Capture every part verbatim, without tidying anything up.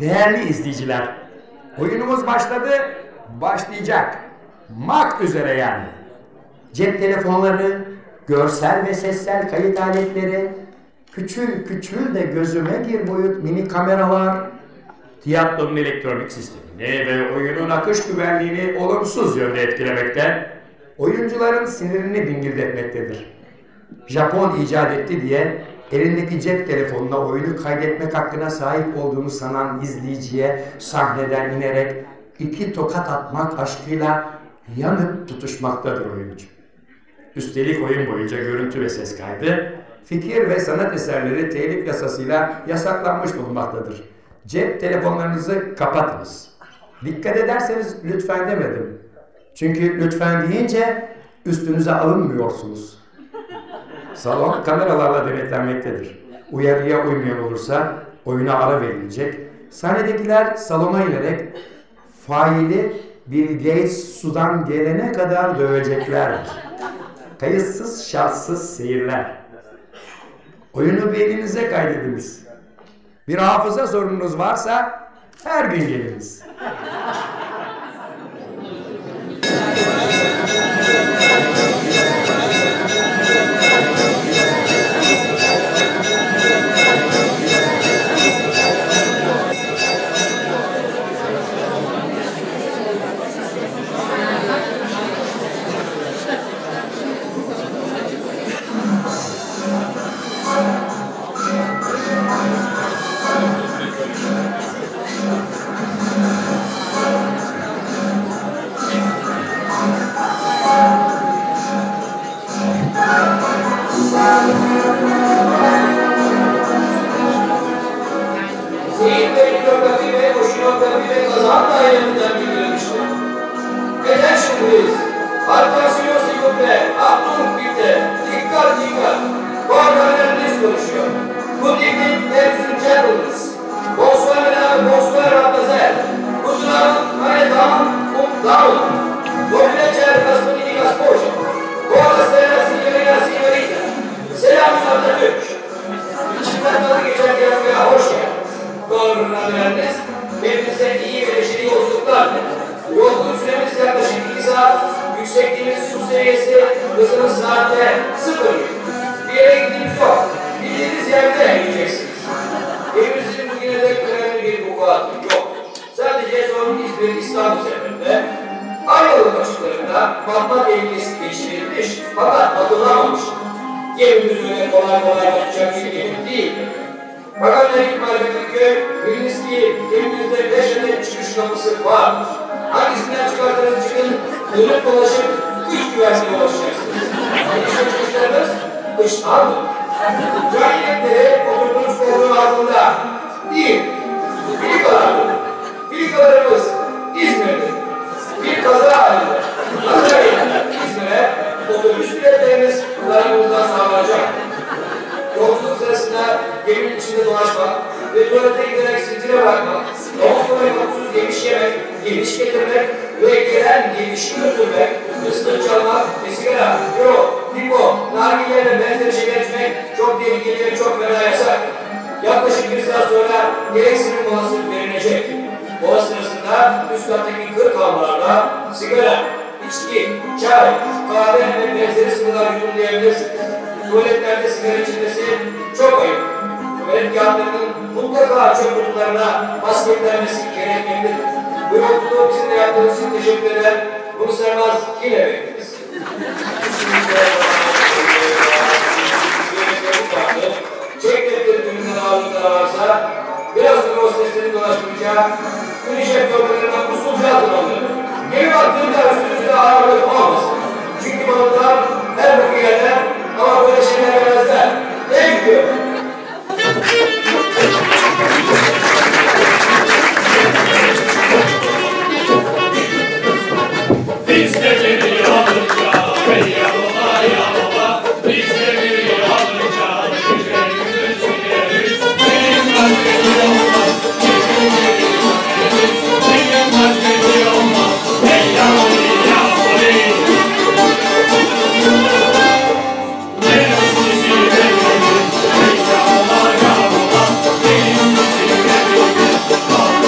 Değerli izleyiciler, oyunumuz başladı, başlayacak. Mak üzere yani. Cep telefonları, görsel ve sessel kayıt aletleri, küçül küçül de gözüme gir boyut mini kameralar, tiyatronun elektronik sistemini ve oyunun akış güvenliğini olumsuz yönde etkilemekte, oyuncuların sinirini dingildetmektedir. Japon icat etti diye elindeki cep telefonuna oyunu kaydetmek hakkına sahip olduğunu sanan izleyiciye sahneden inerek iki tokat atmak aşkıyla yanıp tutuşmaktadır oyuncu. Üstelik oyun boyunca görüntü ve ses kaydı, fikir ve sanat eserleri telif yasasıyla yasaklanmış bulunmaktadır. Cep telefonlarınızı kapatınız. Dikkat ederseniz lütfen demedim. Çünkü lütfen deyince üstünüze alınmıyorsunuz. Salon kameralarla denetlenmektedir. Uyarıya uymayan olursa oyuna ara verilecek. Sahnedekiler salona inerek faili Bill Gates sudan gelene kadar döveceklerdir. Kayıtsız şartsız seyirler. Oyunu beyninize kaydediniz. Bir hafıza sorununuz varsa her gün geliniz. Oh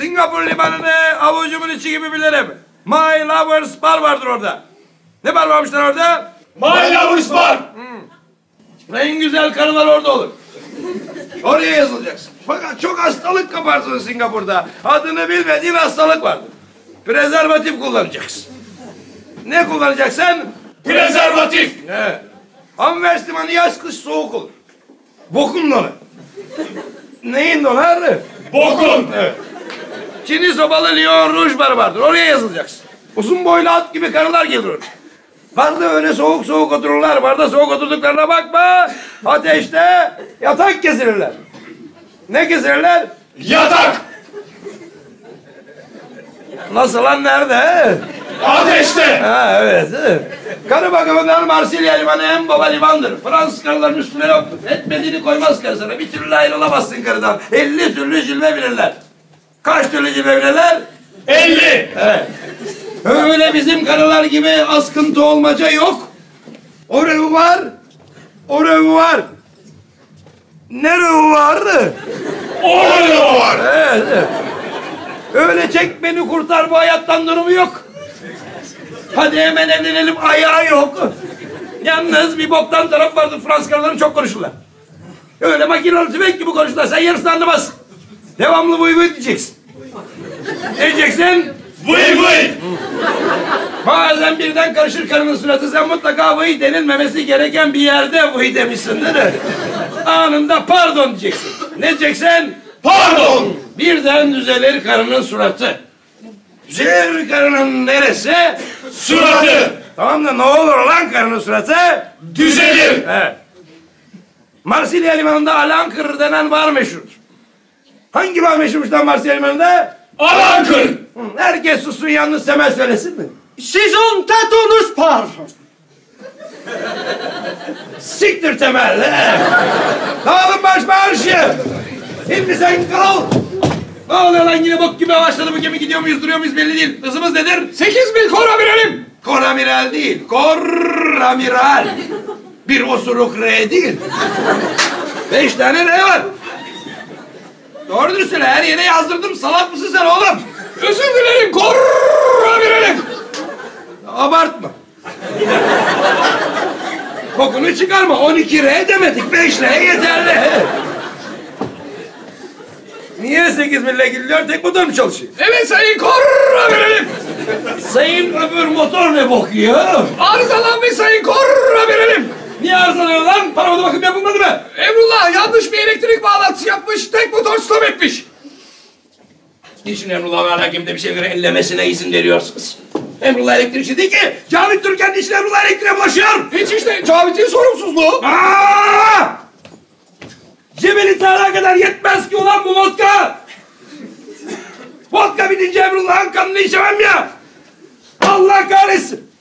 Singapur limanını avucumun içi gibi bilirim. My Lovers Bar vardır orada. Ne bar varmışlar orada? My Lovers Bar. Hmm. En güzel karılar orada olur. Oraya yazılacaksın. Fakat çok hastalık kaparsın Singapur'da. Adını bilmediğin hastalık vardır. Prezervatif kullanacaksın. Ne kullanacaksın? Prezervatif. Evet. Anvers limanı yaz kış soğuk olur. Bokun donar. Neyin donar? Bokun. Evet. Çin'i sobalı Lyon Rouge barı vardır. Oraya yazılacaksın. Uzun boylu at gibi karılar gelir oraya. Barda öyle soğuk soğuk otururlar. Barda soğuk oturduklarına bakma. Ateşte yatak kesirirler. Ne kesirirler? Yatak. Nasıl lan, nerede? Ateşte. Ha evet. Karı bakımından Marsilya limanı en baba limandır. Fransız karıların üstüne yoktur. Etmediğini koymaz karısına. Bir türlü ayrılamazsın karıdan. Elli türlü cilve bilirler. Kaç türlü cilve bilirler? Elli. Evet. Öyle bizim karılar gibi askıntı olmaca yok. O revu var. O revu var. Ne revu var? Orada var. Evet, evet. Öyle çek beni kurtar bu hayattan durumu yok. Hadi hemen evlenelim ayağı yok. Yalnız bir boktan taraf vardır. Fransız karıları çok konuşurlar. Öyle makinalı tüfek gibi konuşurlar. Sen yarısını anlamazsın. Devamlı vıy vıy diyeceksin. Ne diyeceksin? Vıy vıy. Bazen birden karışır karının suratı. Sen mutlaka vıy denilmemesi gereken bir yerde vıy demişsindir. Anında pardon diyeceksin. Ne diyeceksin? Pardon. Birden düzelir karının suratı. Düzelir karının neresi? Suratı. Tamam da ne olur lan karının suratı? Düzelir. Evet. Marsilya limanında Alankır denen bar meşhurdur. Hangi bar meşhurmuş lan Marsilya limanında? Alankır. Hı, herkes sussun, yalnız Temel söylesin mi? Sizin tatunuz par. Siktir Temel. Dağılın baş marşı. Şimdi sen kal. Ne oluyor lan, yine bok gibi başladı bu gemi, gidiyor muyuz duruyor muyuz belli değil. Hızımız nedir? Sekiz bin koramirelim. Koramiral değil, koramiral. Bir osuruk R değil. Beş tane R var. Doğru dürüst söyle, her yere yazdırdım, salak mısın sen oğlum? Özür dilerim koramirelim. Abartma. Bokunu çıkarma, on iki R demedik, beş R yeterli. Niye sekiz mille gidiliyor, tek motor mu çalışıyor? Evet sayın koramirelim. Sayın öbür motor ne bok ya? Arızalanmış sayın koramirelim. Niye arızalıyor lan? Paramada bakım yapılmadı mı? Emrullah yanlış bir elektrik bağlantısı yapmış. Tek motor stop etmiş. Niçin Emrullah'ın alakimde bir şeyleri ellemesine izin veriyorsunuz? Emrullah elektrikçi değil ki. Cavit Türkan niçin Emrullah elektriğe bulaşıyor? Hiç işte Cavit'in sorumsuzluğu. Aa! Cebeli Tarık'a kadar yetmez ki ulan bu vodka. Vodka bitince Emrullah'ın kanını içemem ya. Allah kahretsin.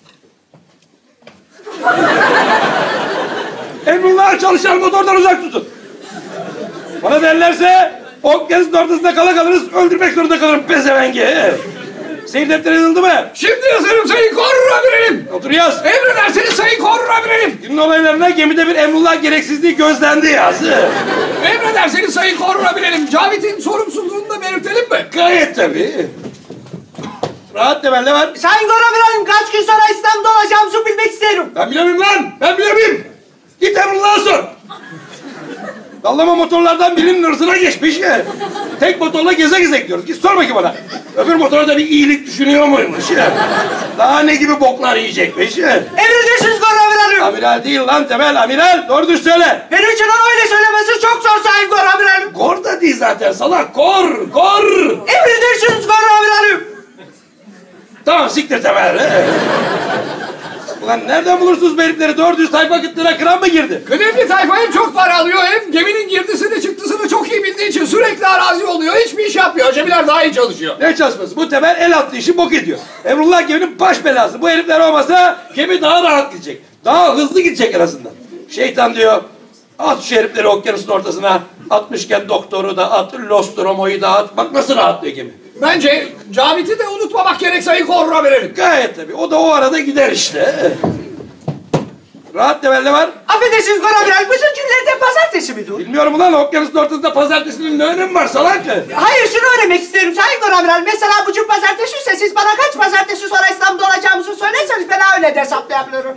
Emrullah'a çalışan motordan uzak tutun. Bana derlerse okyanusun ortasında kala kalırız, öldürmek zorunda kalırım pezevengi. Seyir defteri yazıldı mı? Şimdi yazarım sayın koramirelim. Otur yaz. Emredersiniz sayın koramirelim. Günün olaylarına gemide bir Emrullah gereksizliği gözlendi yaz. Emredersiniz sayın koramirelim. Cavit'in sorumsuzluğunu da belirtelim mi? Gayet tabii. Rahat Temel, ne var? Sayın Koramirelim, kaç gün sonra İstanbul'da olacağımızı bilmek isterim. Ben bilemem lan! Ben bilemem! Git Emrullah'a sor! Dallama motorlardan birinin hırsına geçmiş ya. Tek motorla geze geze gidiyoruz. Git sor bakayım bana. Öbür motora da bir iyilik düşünüyor muymuş ya? Daha ne gibi boklar yiyecekmiş ya? Emredersiniz Koramirelim. Amiral değil lan Temel, amiral. Doğru düz söyle. Benim için onu öyle söylemesi çok zor Sayın Koramirelim. Kor da değil zaten salak. Kor, kor! Emredersiniz Koramirelim. Tamam siktir Temel. he. Ulan nereden bulursunuz bu herifleri? Doğru düz tayfa kıtlığına kıran mı girdi? Kıdemli tayfa hem çok para alıyor hem geminin girdisini çıktısını çok iyi bildiği için sürekli arazi oluyor. Hiçbir iş yapmıyor. Acemiler daha iyi çalışıyor. Ne çalışması? Bu Temel el altı işi bok ediyor. Emrullah geminin baş belası. Bu herifler olmasa gemi daha rahat gidecek. Daha hızlı gidecek en azından. Şeytan diyor, at şu herifleri okyanusun ortasına. Atmışken doktoru da at, Nostromo'yu da at. Bak nasıl rahatlıyor gemi. Bence Cavit'i de unutmamak gerek sayın koramirelim. Gayet tabii. O da o arada gider işte. Rahat Temel ne var? Affedersiniz Goramiral, bu günlerde pazartesi midir? Bilmiyorum ulan, okyanusun ortasında pazartesinin ne önemi var salak? Hayır, şunu öğrenmek isterim Sayın Goramiral. Mesela bugün pazartesi ise siz bana kaç pazartesi sonra İstanbul'da olacağımızı söylerseniz ben öyle de hesaplayabilirim.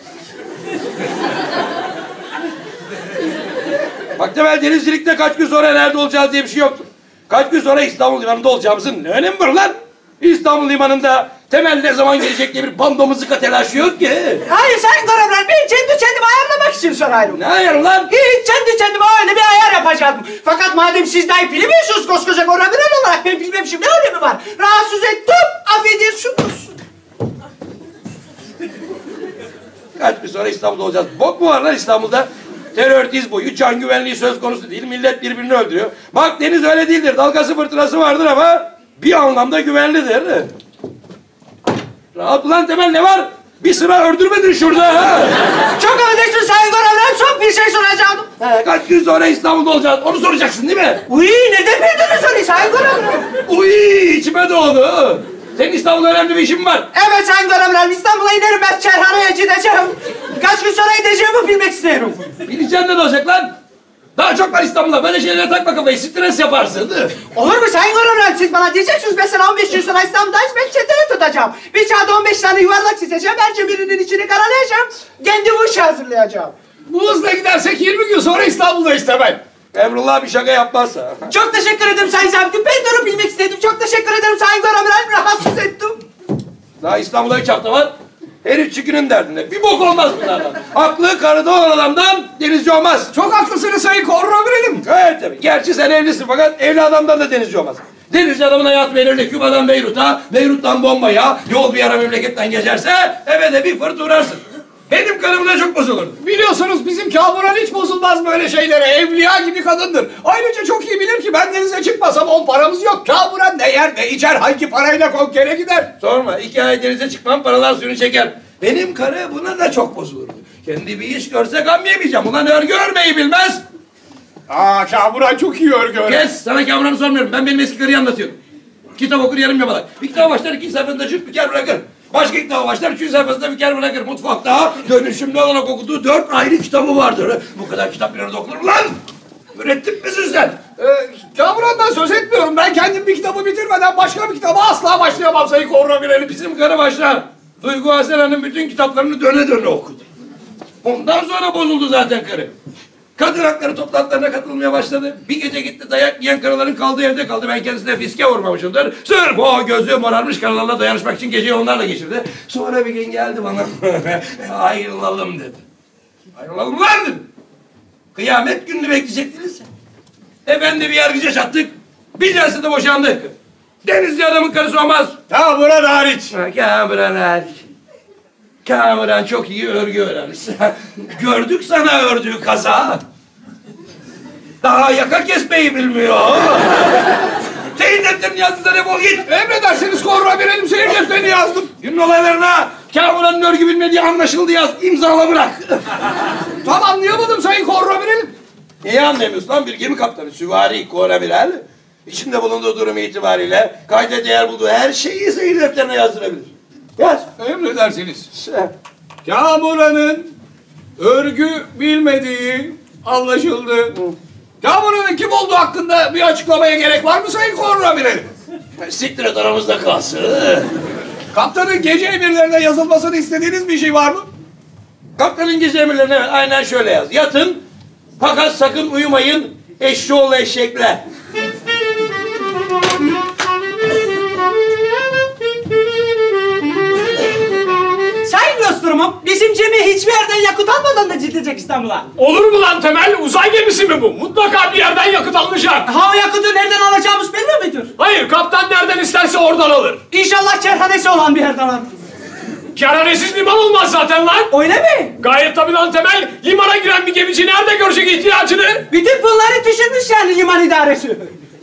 Bak Temel, denizcilikte kaç gün sonra nerede olacağız diye bir şey yoktur. Kaç gün sonra İstanbul Limanı'nda olacağımızın ne önemi var lan? İstanbul Limanı'nda Temel ne zaman gelecek diye bir bando mızıka telaşı yok ki. Hayır Sayın Goramiral, ben kendi kendimi ayarlamak için sorarım. Ne ayarı lan? Hiç, kendi kendime öyle bir ayar yapacaktım. Fakat madem siz dahi bilmiyorsunuz koskoca Goramiral olarak, ben bilmem şimdi ne önemi var. Rahatsız ettim, affedersiniz. Kaç gün sonra İstanbul'da olacağız? Bok mu var lan İstanbul'da? Terör diz boyu, can güvenliği söz konusu değil. Millet birbirini öldürüyor. Bak deniz öyle değildir. Dalgası fırtınası vardır ama bir anlamda güvenlidir. Rahat ulan Temel, ne var? Bir sıra öldürmedin şurada ha. Çok affedersiniz Sayın Goramiral, çok bir şey soracaktım. Kaç gün sonra İstanbul'da olacağız? Onu soracaksın değil mi? Uy, neden bildiniz onu Sayın Goramiral? Uy, içime doğdu. Senin İstanbul'da önemli bir işin var. Evet Sayın Goramiral, İstanbul'a inerim, ben Çerhane'ye gideceğim. Kaç gün sonra gideceğimi bilmek istiyorum. Bileceğin ne olacak lan? Daha çok var İstanbul'da. Böyle şeylere takma kafayı. Stres yaparsın. Olur mu Sayın Goramiral? Siz bana diyeceksiniz mesela on beş gün sonra İstanbul'dayız, ben çeteye tutacağım. Bir kağıda on beş tane yuvarlak çizeceğim, bence birinin içini karalayacağım. Kendi bu işi hazırlayacağım. Bu hızla gidersek yirmi gün sonra İstanbul'dayız Temel. Emrullah bir şaka yapmazsa. Çok teşekkür ederim Sayın Zabit'im. Ben de onu bilmek istedim. Çok teşekkür ederim Sayın Goramiral. Rahatsız ettim. Daha İstanbul'da üç hafta var. Herif çükünün derdinde. Bir bok olmaz bunlardan. Aklı karıda olan adamdan denizci olmaz. Çok haklısınız Sayın Goramiral. Evet tabii. Gerçi sen evlisin fakat evli adamdan da denizci olmaz. Denizci adamın hayatı belirli. Küba'dan Beyrut'a, Beyrut'tan Bombay'a, yol bir ara memleketten geçerse eve de bir fırt uğrarsın. Benim karım da çok bozulurdu. Biliyorsunuz bizim Kamuran hiç bozulmaz böyle şeylere. Evliya gibi kadındır. Ayrıca çok iyi bilir ki ben denize çıkmasam on paramız yok. Kamuran ne yer ne içer, hangi parayla konkere gider. Sorma. iki ay denize çıkmam, paralar suyunu çeker. Benim karı buna da çok bozulurdu. Kendi bir iş görse gam yemeyeceğim. Ulan örgü örmeyi bilmez. Aa, Kamuran çok iyi örgü örer. Kes. Sana Kamuran'ı sormuyorum. Ben benim eski karıyı anlatıyorum. Kitap okur yarım yamalak. Bir kitap başlar, iki sayfasında cürt büker bırakır. Başka kitaba başlar, üçüncü sayfasında büker bırakır. Mutfakta dönüşümlü olarak okuduğu dört ayrı kitabı vardır. Bu kadar kitap bir arada okunur mu lan? Mürettip misin sen? Ee, Kamuran'dan söz etmiyorum. Ben kendim bir kitabı bitirmeden başka bir kitaba asla başlayamam Sayın Goramiral. Bizim karı başlar. Duygu Hasena'nın bütün kitaplarını döne döne okudu. Ondan sonra bozuldu zaten karı. Kadın hakları toplantılarına katılmaya başladı. Bir gece gitti, dayak yiyen karıların kaldığı evde kaldı. Ben kendisine fiske vurmamışımdır. Sırf o gözü morarmış karılarla dayanışmak için geceyi onlarla geçirdi. Sonra bir gün geldi bana. Ayrılalım dedi. Ayrılalım lan dedim. Kıyamet gününü bekleyecektiniz. Efendi bir yargıca çattık. Bir celsede boşandık. Denizli adamın karısı olmaz. Kamuran hariç. Kamuran hariç. Kamuran çok iyi örgü öğrenmiş. Gördük sana ördüğü kaza. Daha yaka kesmeyi bilmiyor. Senin defterini yazdın, defol git. Emredersiniz Goramiral, senin defterini yazdım. Günün olaylarına Kamuran'ın örgü bilmediği anlaşıldı yaz. İmzala bırak. Tam anlayamadım Sayın Goramiral. Niye anlayamıyorsun lan? Bir gemi kaptanı Süvari Goramiral içinde bulunduğu durum itibariyle kayda değer bulduğu her şeyi seyir defterine yazdırabilir. Yaz. Emredersiniz. Kamuran'ın örgü bilmediği anlaşıldı. Kamuran'ın kim olduğu hakkında bir açıklamaya gerek var mı Sayın Goramiral? Siktir et, aramızda kalsın. Kaptanın gece emirlerine yazılmasını istediğiniz bir şey var mı? Kaptanın gece emirlerine evet, aynen şöyle yaz. Yatın fakat sakın uyumayın eşşoğlu eşekler. Sayın dostlarımım, bizim gemi hiçbir yerden yakıt almadan da gidecek İstanbul'a. Olur mu lan Temel? Uzay gemisi mi bu? Mutlaka bir yerden yakıt alınacak. Ha, o yakıtı nereden alacağımız belli midir? Hayır, kaptan nereden isterse oradan alır. İnşallah kerhanesi olan bir yerden alır. Kerhanesiz liman olmaz zaten lan. Öyle mi? Gayet tabii lan Temel. Limana giren bir gemici nerede görecek ihtiyacını? Bütün bunları düşünmüş yani liman idaresi.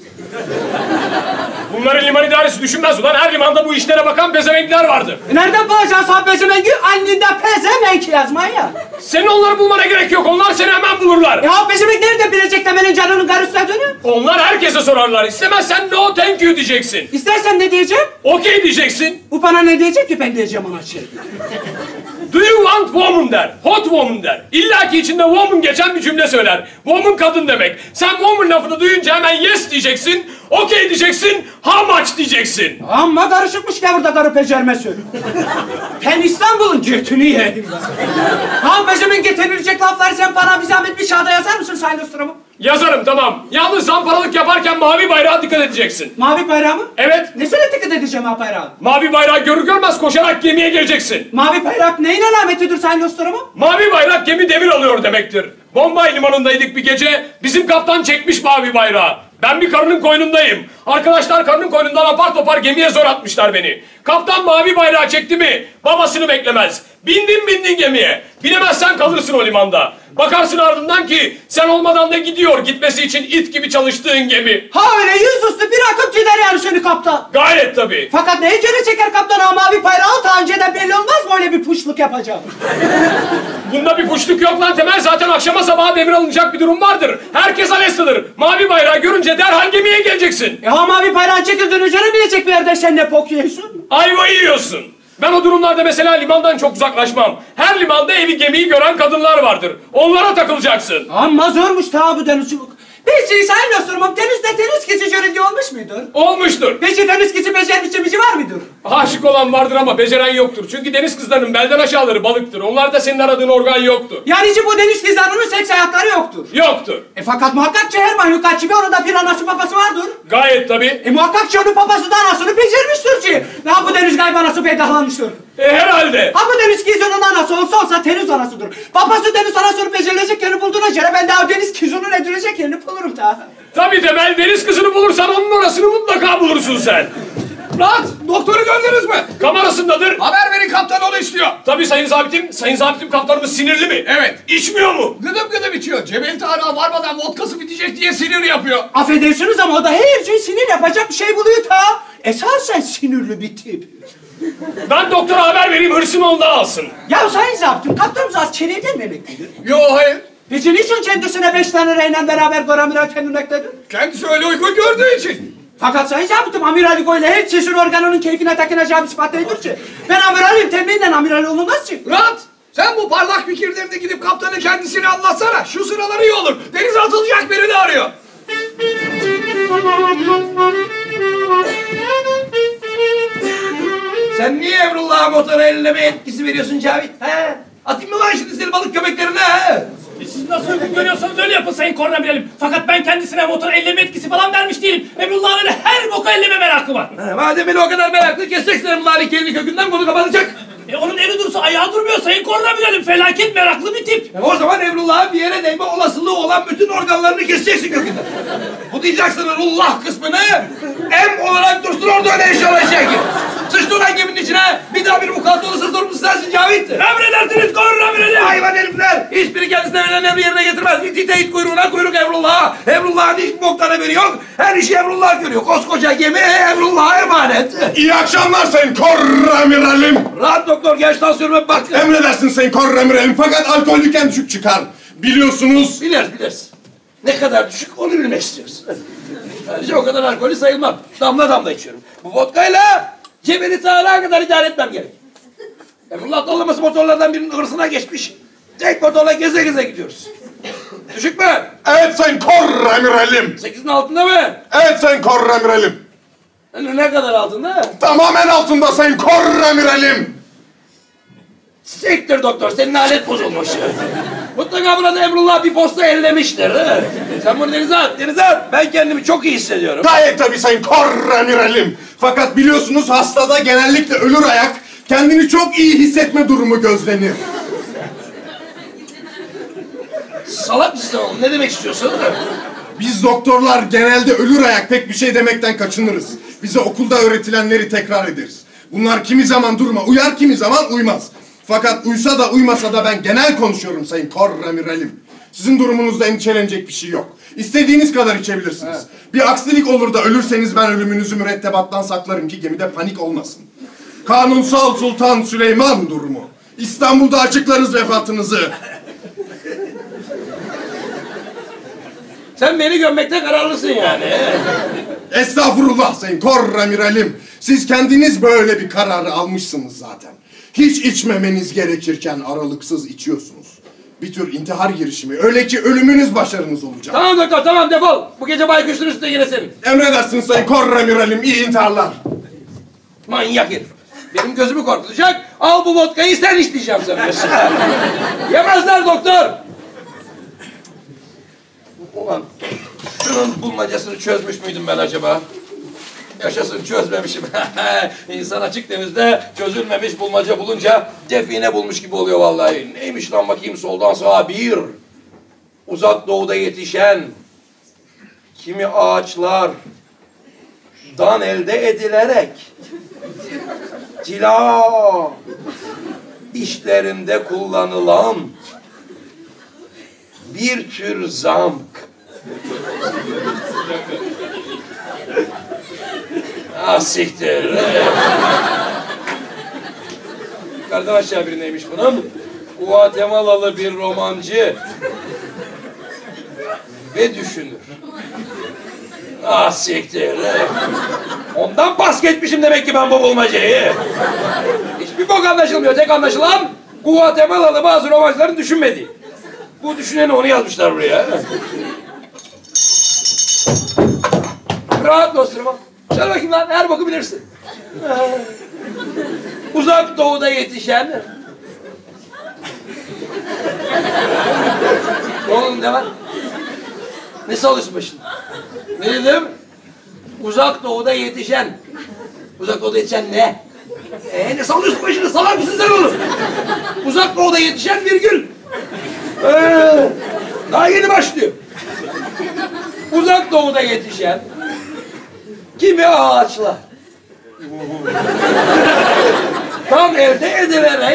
Bunları liman idaresi düşünmez ulan. Her limanda bu işlere bakan pezevenkler vardır. E nereden bulacağız ha pezevenki? Anninde pezevenk yazmayın ya. Senin onları bulmana gerek yok. Onlar seni hemen bulurlar. E ha pezevenk nerede bilecek Temel'in canının karısladığını? Onlar herkese sorarlar. İstemezsen no thank you diyeceksin. İstersen ne diyeceğim? Okey diyeceksin. Bu bana ne diyecek ki ben diyeceğim ona şey. Do you want woman der. Hot woman der. İlla ki içinde woman geçen bir cümle söyler. Woman kadın demek. Sen woman lafını duyunca hemen yes diyeceksin. Okay diyeceksin. How much diyeceksin. Amma karışıkmış ya burada garip becermesi. Ben İstanbul'un götünü yedim. Ha peşimin getirilecek lafları sen bana bir zahmet bir kağıda yazar mısın Sayın Dostlarım'ı? Yazarım tamam. Yalnız zamparalık yaparken mavi bayrağa dikkat edeceksin. Mavi bayrağı mı? Evet. Nesine dikkat edeceğim ha bayrağı? Mavi bayrağı görür görmez koşarak gemiye geleceksin. Mavi bayrak neyin alametidir Sayın Dostlarım'ı? Mavi bayrak gemi demir alıyor demektir. Bombay limanındaydık bir gece. Bizim kaptan çekmiş mavi bayrağı. Ben bir karının koynundayım. Arkadaşlar karının koynundan apar topar gemiye zor atmışlar beni. Kaptan mavi bayrağı çekti mi babasını beklemez. Bindin bindin gemiye. Binemezsen kalırsın o limanda. Bakarsın ardından ki sen olmadan da gidiyor gitmesi için it gibi çalıştığın gemi. Ha öyle yüzüstü bir akıp gider yani seni kaptan. Gayet tabii. Fakat neye göre çeker kaptan ha mavi bayrağı ta önceden belli olmaz mı öyle bir puşluk yapacağım? Bunda bir puşluk yok lan Temel. Zaten akşama sabaha demir alınacak bir durum vardır. Herkes alestadır. Mavi bayrağı görünce derhal gemiye geleceksin. E ha mavi bayrağın çekildiğini göremeyecek bir yerde sen ne pok yiyorsun? Ayvayı yiyorsun. Ben o durumlarda mesela limandan çok uzaklaşmam. Her limanda evi gemiyi gören kadınlar vardır. Onlara takılacaksın. Amma zormuş ta bu denizcilik. Peki Sayın Dostlarım'ım denizde deniz kişi jöredi olmuş mudur? Olmuştur. Peki deniz kişi becermiş bici var mıdır? Aşık olan vardır ama beceren yoktur. Çünkü deniz kızlarının belden aşağıları balıktır. Onlarda senin aradığın organ yoktur. Yani bu deniz kızlarının seks hayatları yoktur. Yoktur. E fakat muhakkak ki her mahlukat gibi onun da bir anası babası vardır. Gayet tabii. E muhakkak ki onun babası da anasını becermiştir ki. Ya bu deniz gaybanası peydahlanmıştır. E herhalde. Ha bu deniz kızının anası olsa olsa deniz anasıdır. Babası deniz anasını becerilecek yerini bulduğuna göre ben de o deniz kızının edilecek yerini bulurum ta. Tabii Temel, deniz kızını bulursan onun orasını mutlaka bulursun sen. Rahat, doktoru gördünüz mü? Kamerasındadır. Haber verin, kaptan onu istiyor. Tabii sayın zabitim. Sayın zabitim kaptanımız sinirli mi? Evet. İçmiyor mu? Gıdım gıdım içiyor. Cebel Tarık'a varmadan vodkası bitecek diye sinir yapıyor. Affedersiniz ama o da her şey sinir yapacak bir şey buluyor ta. Esasen sinirli bir tip. Ben doktora haber vereyim, hırsımı ondan alsın. Ya sayın zabitim kaptanımız az çeneye gelmemektedir. Yo hayır. Peki niçin kendisine beş tane reyle beraber Goramira kendinektedir? Kendisi öyle uygun gördüğü için. Fakat sayın zabitim amiralik öyle her çeşit organının keyfine takınacağı bir sıfat değildir ki. Ben amiralim tembihiyle amiral olunmaz ki. Rahat. Sen bu parlak fikirlerini gidip kaptanın kendisine anlatsana. Şu sıralar iyi olur. Denize atılacak birini arıyor. Sen niye Emrullah'a motora elleme etkisi veriyorsun Cavit? He? Atayım mı lan şimdi seni balık köpeklerine he? Siz nasıl uygun görüyorsanız öyle yapın Sayın Kornabilelim. Fakat ben kendisine motor elleme etkisi falan vermiş değilim. Emrullah'ın öyle her boku elleme merakı var. He, madem beni o kadar meraklı keseceksin Emrullah'ın elini kökünden konu kapanacak. E onun eli dursa ayağı durmuyor Sayın Kornabilelim. Felaket meraklı bir tip. E, o zaman Emrullah'ın bir yere değme olasılığı olan bütün organlarını keseceksin kökünden. Bu diyeceksin Allah kısmını em olarak dursun orada öyle iş olacak. Sıçtı ulan geminin içine bir daha bir vukuat olursa sorumlusu sensin Cavit. Emredersiniz Kornabilelim. Hayvan herifler! Hiçbiri kendisine verilen emri yerine getirmez. İt ite it kuyruğuna kuyruk Emrullah'a. Emrullah'ın hiç boktan haberi yok. Her işi Emrullah görüyor. Koskoca gemi Emrullah'a emanet. İyi akşamlar Sayın Korramiralim. Rahat doktor, genç tansiyonuma bak. Emredersin Sayın Korramiralim, fakat alkollüken düşük çıkar. Biliyorsunuz. Biliriz biliriz. Ne kadar düşük onu bilmek istiyoruz. Ayrıca o kadar alkolü sayılmam. Damla damla içiyorum. Bu vodkayla Cebeli Tarık'a kadar idare etmem gerek. Emrullah dollaması motorlardan birinin hırsına geçmiş. Tek motorla geze geze gidiyoruz. Düşük mü? Evet Sayın Korramiralim. Sekizin altında mı? Evet Sayın Korramiralim. Yani ne kadar altında? Tamamen altında Sayın Korramiralim. Siktir doktor, senin alet bozulmuş. Mutlaka burada Emrullah bir posta ellemiştir. He? Sen bunu denize at, denize at. Ben kendimi çok iyi hissediyorum. Gayet tabii Sayın Korramiralim. Fakat biliyorsunuz hastada genellikle ölür ayak kendini çok iyi hissetme durumu gözlenir. Salak mısın oğlum? Ne demek istiyorsun? Biz doktorlar genelde ölür ayak pek bir şey demekten kaçınırız. Bize okulda öğretilenleri tekrar ederiz. Bunlar kimi zaman duruma uyar, kimi zaman uymaz. Fakat uysa da uymasa da ben genel konuşuyorum Sayın Korramiralim. Sizin durumunuzda endişelenecek bir şey yok. İstediğiniz kadar içebilirsiniz. Evet. Bir aksilik olur da ölürseniz ben ölümünüzü mürettebattan saklarım ki gemide panik olmasın. Kanunsal Sultan Süleyman durumu. İstanbul'da açıklarız vefatınızı. Sen beni gömmekte kararlısın yani. Estağfurullah Sayın Korramiralim. Siz kendiniz böyle bir kararı almışsınız zaten. Hiç içmemeniz gerekirken aralıksız içiyorsunuz. Bir tür intihar girişimi. Öyle ki ölümünüz başarınız olacak. Tamam doktor, tamam, defol. Bu gece baykuşun üstüne yine senin. Emredersiniz Sayın Korramiralim. İyi intiharlar. Manyak herif. Benim gözümü korkutacak. Al bu vodkayı, sen iç diyeceğim sanıyorsun. Yemezler doktor. Ulan şunun bulmacasını çözmüş müydüm ben acaba? Yaşasın, çözmemişim. İnsan açık denizde çözülmemiş bulmaca bulunca define bulmuş gibi oluyor vallahi. Neymiş lan bakayım soldan sağa? Bir, uzak doğuda yetişen kimi ağaçlar dan elde edilerek cila işlerinde kullanılan bir tür zamk. Ah siktir. Yukarıdan aşağı biri neymiş bunun? Guatemalalı bir romancı ve düşünür. Ah siktir. Ondan pas geçmişim demek ki ben bu bulmacayı. Hiçbir bok anlaşılmıyor. Tek anlaşılan Guatemalalı bazı romancıların düşünmediği. Bu düşüneni onu yazmışlar buraya. Rahat dostum. Söyle bakayım lan, her boku bilirsin. Uzak doğuda yetişen... Oğlum ne var? Ne sallıyorsun başını? Ne dedim? Uzak doğuda yetişen... Uzak doğuda yetişen ne? Ee, ne sallıyorsun başını? Salak mısın sen oğlum? Uzak doğuda yetişen virgül. Ee, daha yeni başlıyor. Uzak doğuda yetişen... kimi ağaçlar tam elde edilerek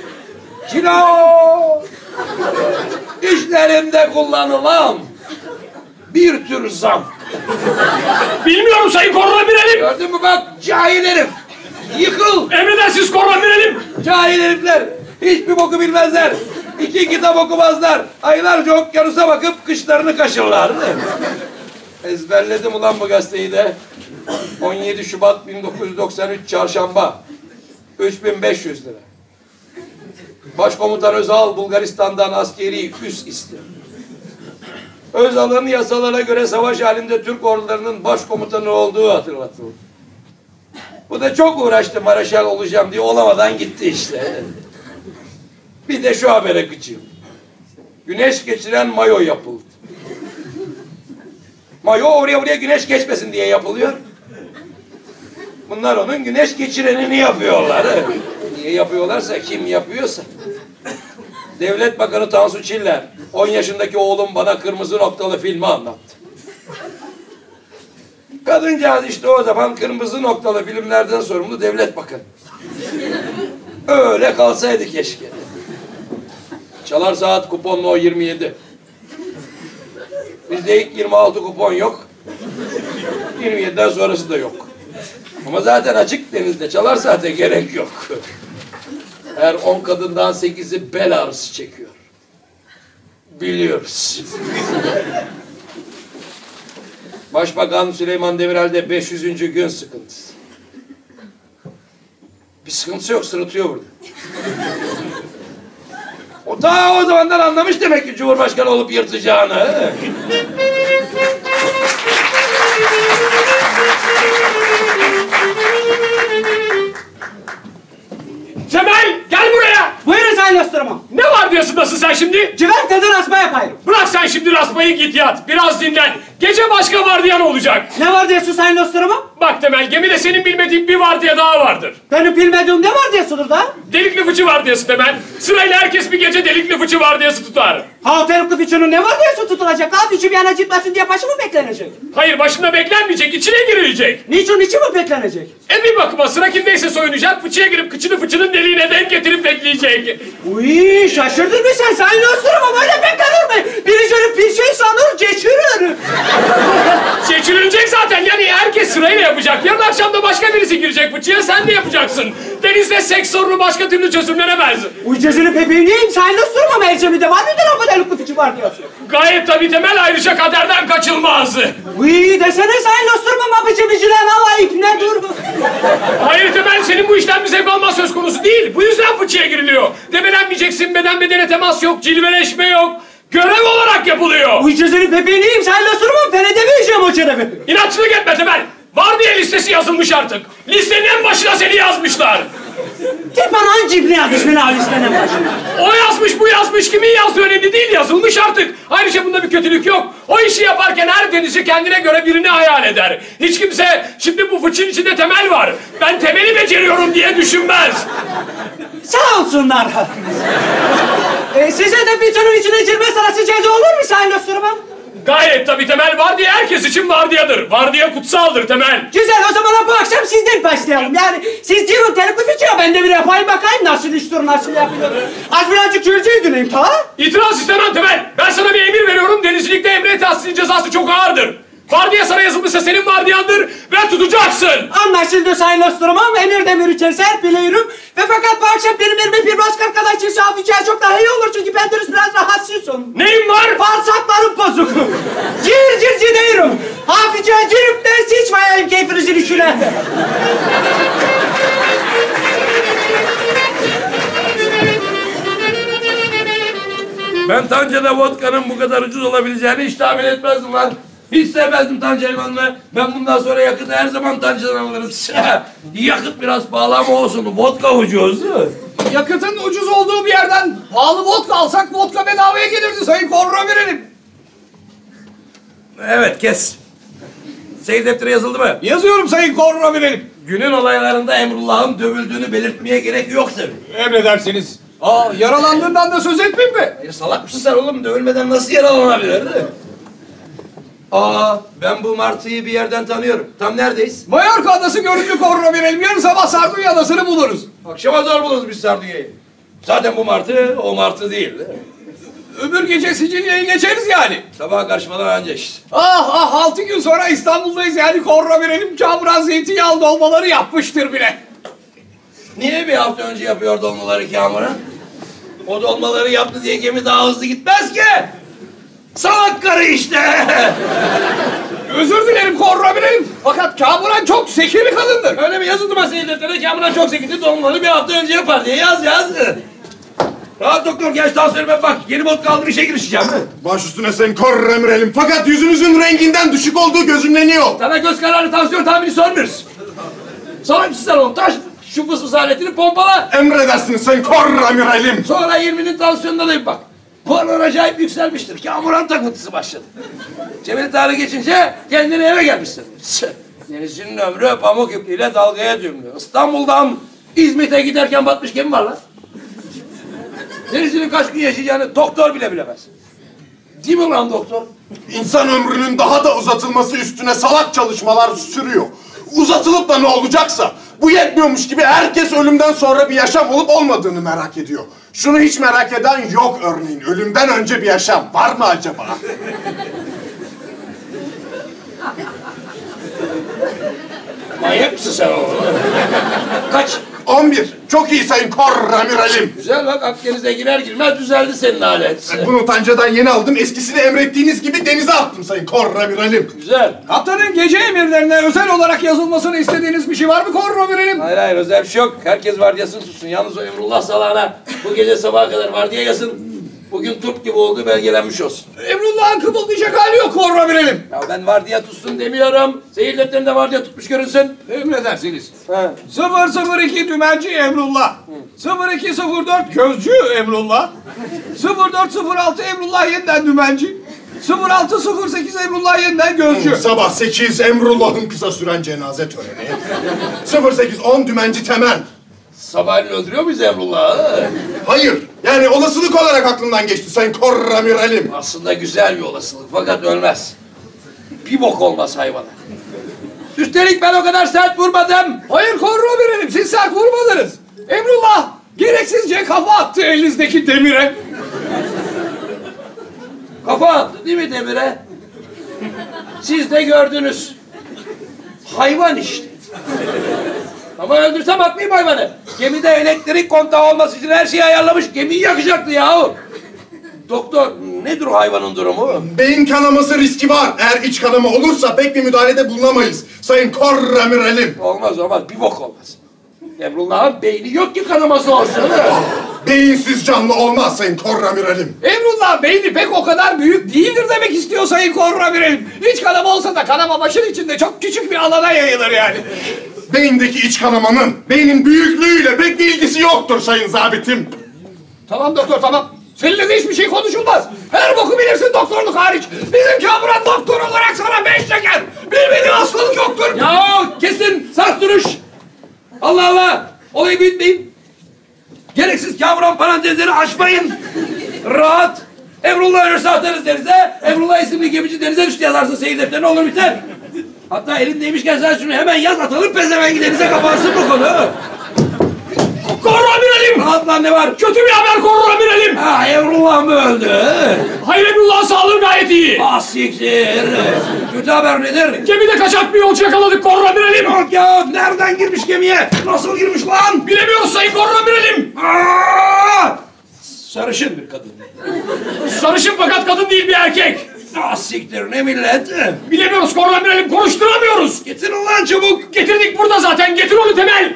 kilo işlerinde kullanılan bir tür zam. Bilmiyorum Sayın Korramiralim. Gördün mü bak, cahil herif. Yıkıl. Emredersiniz Korramiralim. Cahil herifler. Hiçbir boku bilmezler. İki kitap okumazlar. Aylarca okyanusa bakıp kışlarını kaşırlar. Ezberledim ulan bu gazeteyi de. on yedi Şubat bin dokuz yüz doksan üç Çarşamba. üç bin beş yüz lira. Başkomutan Özal Bulgaristan'dan askeri üs istiyor. Özal'ın yasalara göre savaş halinde Türk ordularının başkomutanı olduğu hatırlatıldı. Bu da çok uğraştı, Maraşal olacağım diye, olamadan gitti işte. Bir de şu habere gıcığım. Güneş geçiren mayo yapıldı. Mayo oraya buraya güneş geçmesin diye yapılıyor. Bunlar onun güneş geçirenini yapıyorlar. Niye yapıyorlarsa, kim yapıyorsa. Devlet Bakanı Tansu Çiller, on yaşındaki oğlum bana Kırmızı Noktalı filmi anlattı. Kadıncağız işte o zaman Kırmızı Noktalı filmlerden sorumlu devlet bakanı. Öyle kalsaydı keşke. Çalar Saat kuponlu o yirmi yedi. Bizde ilk yirmi altı kupon yok. yirmi yediden sonrası da yok. Ama zaten açık denizde Çalar Saat'e gerek yok. Her on kadından sekizi bel ağrısı çekiyor. Biliyoruz. Başbakan Süleyman Demirel'de beş yüzüncü gün sıkıntısı. Bir sıkıntısı yok, sırıtıyor burada. O ta o zamandan anlamış demek ki Cumhurbaşkanı olup yırtacağını. Temel, gel buraya. Buyurun Sayın Nostromo. Ne var diyorsun nasıl sen şimdi? Civertede raspa yapayım. Bırak sen şimdi rasmayı, git yat. Biraz dinlen. Gece başka vardiyan olacak. Ne var diyorsun Sayın Nostromo? Bak Temel, gemide senin bilmediğin bir vardiya daha vardır. Benim bilmediğim ne var diyorsunuz da? Delikli fıçı vardiyası Temel. Sırayla herkes bir gece delikli fıçı vardiyası tutar. Ha, o delikli fıçının ne var diyorsun tutulacak? Ha, fıçı bir yana gitmesin diye başı mı beklenecek? Hayır, başına beklenmeyecek, içine girilecek. Niçin, niçin mi beklenecek? E bir bakıma sıra kimdeyse soyunacak, fıçıya girip kıçını fıçının deliğine denk getirip bekleyecek. Uy, şaşırdın mı sen Sayın Nostromo? Böyle beklenir mi? Birisi bir şey sanır, geçirir. Geçirilecek zaten, yani herkes sırayla yapacak. Yarın akşam da başka birisi girecek fıçıya, sen de yapacaksın. Denizde seks sorunu başka türlü çözümlenemez. Uy, gözünü pepeğim neyim Sayın Nostromo? Melcemide var mıdır ama delikli fıçı var diyorsun? Gayet tabii Temel, ayrıca kaderden kaçılmaz. Uy, desene Sayın Nostromo, mapıcı bicilen hava ipne dur. Hayır Temel, senin bu işten bir zevk almaz. olma söz konusu değil. Bu yüzden fıçıya giriliyor. Debelenmeyeceksin, beden bedene temas yok, cilveleşme yok. Görev olarak yapılıyor. Bu cüzdanın pepeğiniyim, sen osurma, ben edemeyeceğim o şerefi. İnatçılık etme Temel. Vardiya listesi yazılmış artık. Listenin en başına seni yazmışlar. Sen bana hangi cibri yazmış beni abi listenin en başına? O yazmış, bu yazmış, kimin yazdığı önemli değil, yazılmış artık. Ayrıca bunda bir kötülük yok. O işi yaparken her denizci kendine göre birini hayal eder. Hiç kimse, şimdi bu fıçın içinde Temel var, ben Temel'i beceriyorum diye düşünmez. Sağ olsunlar. ee, size de fıçının içine girme sırası ceza olur mu Sayın Osturman? Gayet tabii Temel vardiya herkes için vardiyadır. Vardiya kutsaldır Temel. Güzel, o zaman bu akşam sizden başlayalım. Yani siz girin teklif içiyor, ben de bir yapayım bakayım nasıl iştir, nasıl yapıyor. Az birazcık Gürcü'yü dinleyeyim, tamam? İtiraz istemem Temel. Ben sana bir emir veriyorum. Denizcilikte emre tahsilin cezası çok ağırdır. Vardiya sana yazılmışsa senin vardiyandır ve tutacaksın. Anlaşıldı Sayın Osturman. Emir demir içerisi her biliyorum. Ve fakat bu akşam benim elime bir başka arkadaş için hafifçe çok daha iyi olur. Çünkü ben dürüst biraz rahatsızım. Neyin var? Bağırsaklarım bozuk. Cır cır cır diyorum. Hafifçe girip de sıçmayayım keyfinizin içine. Ben Tanca'da vodka'nın bu kadar ucuz olabileceğini hiç tahmin etmezdim lan. Hiç sevmezdim Tanca limanını. Ben bundan sonra yakıtı her zaman Tanca'dan alırım. Yakıt biraz pahalı ama olsun. Vodka ucuz. Yakıtın ucuz olduğu bir yerden pahalı vodka alsak vodka bedavaya gelirdi Sayın Korra verelim. Evet, kes. Seyir defteri yazıldı mı? Yazıyorum Sayın Korra verelim. Günün olaylarında Emrullah'ın dövüldüğünü belirtmeye gerek yok tabii. Emredersiniz. Aa, yaralandığından da söz etmeyeyim mi? Hayır, salak mısın sen oğlum? Dövülmeden nasıl yaralanabilir? Aa, ben bu martıyı bir yerden tanıyorum. Tam neredeyiz? Mallorca adası görüntü Korra verelim. Yarın sabah Sardunya adasını buluruz. Akşama zor buluruz biz Sardunya'yı. Zaten bu martı o martı değil. Öbür gece Sicilya'yı geçeriz yani. Sabaha karışmadan önce işte. Ah ah altı gün sonra İstanbul'dayız yani Korra verelim. Kamuran zeytinyağlı dolmaları yapmıştır bile. Niye bir hafta önce yapıyor dolmaları Kamuran? O dolmaları yaptı diye gemi daha hızlı gitmez ki. Salak karı işte. Özür dilerim Korra verelim. Fakat Kamuran çok zeki bir kadındır. Öyle mi? Yazıldı masaya deftere. Kamuran çok zekidir, dolmaları bir hafta önce yapar diye yaz yaz. Rahat doktor, genç tansiyonuma bak. Yeni vodka aldım, işe girişeceğim. Baş üstüne sen Korra Emirel'im. Fakat yüzünüzün renginden düşük olduğu gözümleniyor. Sana göz kararı tansiyon tahmini sormuyoruz. Salak mısın sen oğlum? Taş şu fısfıs aletini pompala. Emredersiniz sen Korra Emirel'im. Sonra yirminin tansiyonuna da bir bak. Puanlar acayip yükselmiştir. Kamuran takıntısı başladı. Cebeli Tarık geçince kendine eve gelmişsin. Denizcinin ömrü pamuk ipliğiyle dalgaya dönüyor. İstanbul'dan İzmit'e giderken batmış gemi var lan. Denizcinin kaç gün yaşayacağını doktor bile bilemez. Değil mi lan doktor? İnsan ömrünün daha da uzatılması üstüne salak çalışmalar sürüyor. Uzatılıp da ne olacaksa bu yetmiyormuş gibi herkes ölümden sonra bir yaşam olup olmadığını merak ediyor. Şunu hiç merak eden yok örneğin. Ölümden önce bir yaşam var mı acaba? Manyak mısın sen oğlum? Kaç? on bir. Çok iyi Sayın Korra Emirel'im. Güzel bak, Akdeniz'e girer girmez düzeldi senin alet. Bunu Tanca'dan yeni aldım. Eskisini emrettiğiniz gibi denize attım Sayın Korra Emirel'im. Güzel. Kaptanın gece emirlerine özel olarak yazılmasını istediğiniz bir şey var mı Korra verelim? Hayır hayır, özel bir şey yok. Herkes vardiyasını tutsun. Yalnız o Emrullah salağına bu gece sabaha kadar vardiya yazın. Bugün turp gibi olduğu belgelenmiş olsun. Emrullah'ın kıpıldayacak hali yok Korra verelim. Ya ben vardiya tutsun demiyorum. Seyir defterinde vardiya tutmuş görünsün. Emredersiniz. He. sıfır sıfır iki Dümenci Emrullah. sıfır iki sıfır dört Gözcü Emrullah. sıfır dört sıfır altı Emrullah yeniden Dümenci. sıfır altı sıfır sekiz Emrullah yeniden Gözcü. Sabah sekiz Emrullah'ın kısa süren cenaze töreni. sıfır sekiz on Dümenci Temel. Sabahleyin öldürüyor muyuz Emrullah'ı? Hayır. Yani olasılık olarak aklımdan geçti Sayın Korra Emirel'im. Aslında güzel bir olasılık fakat ölmez. Bir bok olmaz hayvana. Üstelik ben o kadar sert vurmadım. Hayır Korra verelim, siz sert vurmadınız. Emrullah gereksizce kafa attı elinizdeki demire. Kafa attı değil mi demire? Siz de gördünüz. Hayvan işte. Ama öldürsem atmayayım hayvanı. Gemide elektrik kontağı olması için her şeyi ayarlamış. Gemiyi yakacaktı yahu. Doktor, nedir o hayvanın durumu? Beyin kanaması riski var. Eğer iç kanama olursa pek bir müdahalede bulunamayız. Sayın Korra Emirel'im. Olmaz olmaz, bir bok olmaz. Emrullah'ın beyni yok ki kanaması olsun. Beyinsiz canlı olmaz Sayın Korramiralim. Emrullah beyni pek o kadar büyük değildir demek istiyor Sayın Korramiralim. İç kanama olsa da kanama başın içinde çok küçük bir alana yayılır yani. Beyindeki iç kanamanın beynin büyüklüğüyle pek bir ilgisi yoktur Sayın Zabitim. Tamam doktor tamam. Seninle de hiçbir şey konuşulmaz. Her boku bilirsin doktorluk hariç. Bizim Kamuran doktor olarak sana beş çeker. Bilmediğin hastalık yoktur. Ya kesin sars duruş. Allah Allah. Olayı büyütmeyin. Gereksiz kamuran parantezleri açmayın. Rahat. Emrullah ölürse atarız denize. Emrullah isimli gemici denize düştü yazarsın seyir defterine olur biter. Hatta elindeymişken sen şunu hemen yaz atalım pezevengi denize kapansın bu konu. Korramiralim! Rahat lan ne var? Kötü bir haber Korramiralim! Ha Emrullah mı öldü? Hayır Emrullah'ın sağlığı gayet iyi. Ah siktir. Kötü haber nedir? Gemide kaçak bir yolcu yakaladık Korramiralim. Yok ya nereden girmiş gemiye? Nasıl girmiş lan? Bilemiyoruz Sayın Korramiralim. Aa! Sarışın bir kadın. Sarışın fakat kadın değil bir erkek. Ah siktir ne millet? Bilemiyoruz Korramiralim, konuşturamıyoruz. Getirin lan çabuk. Getirdik burada zaten, getir onu Temel.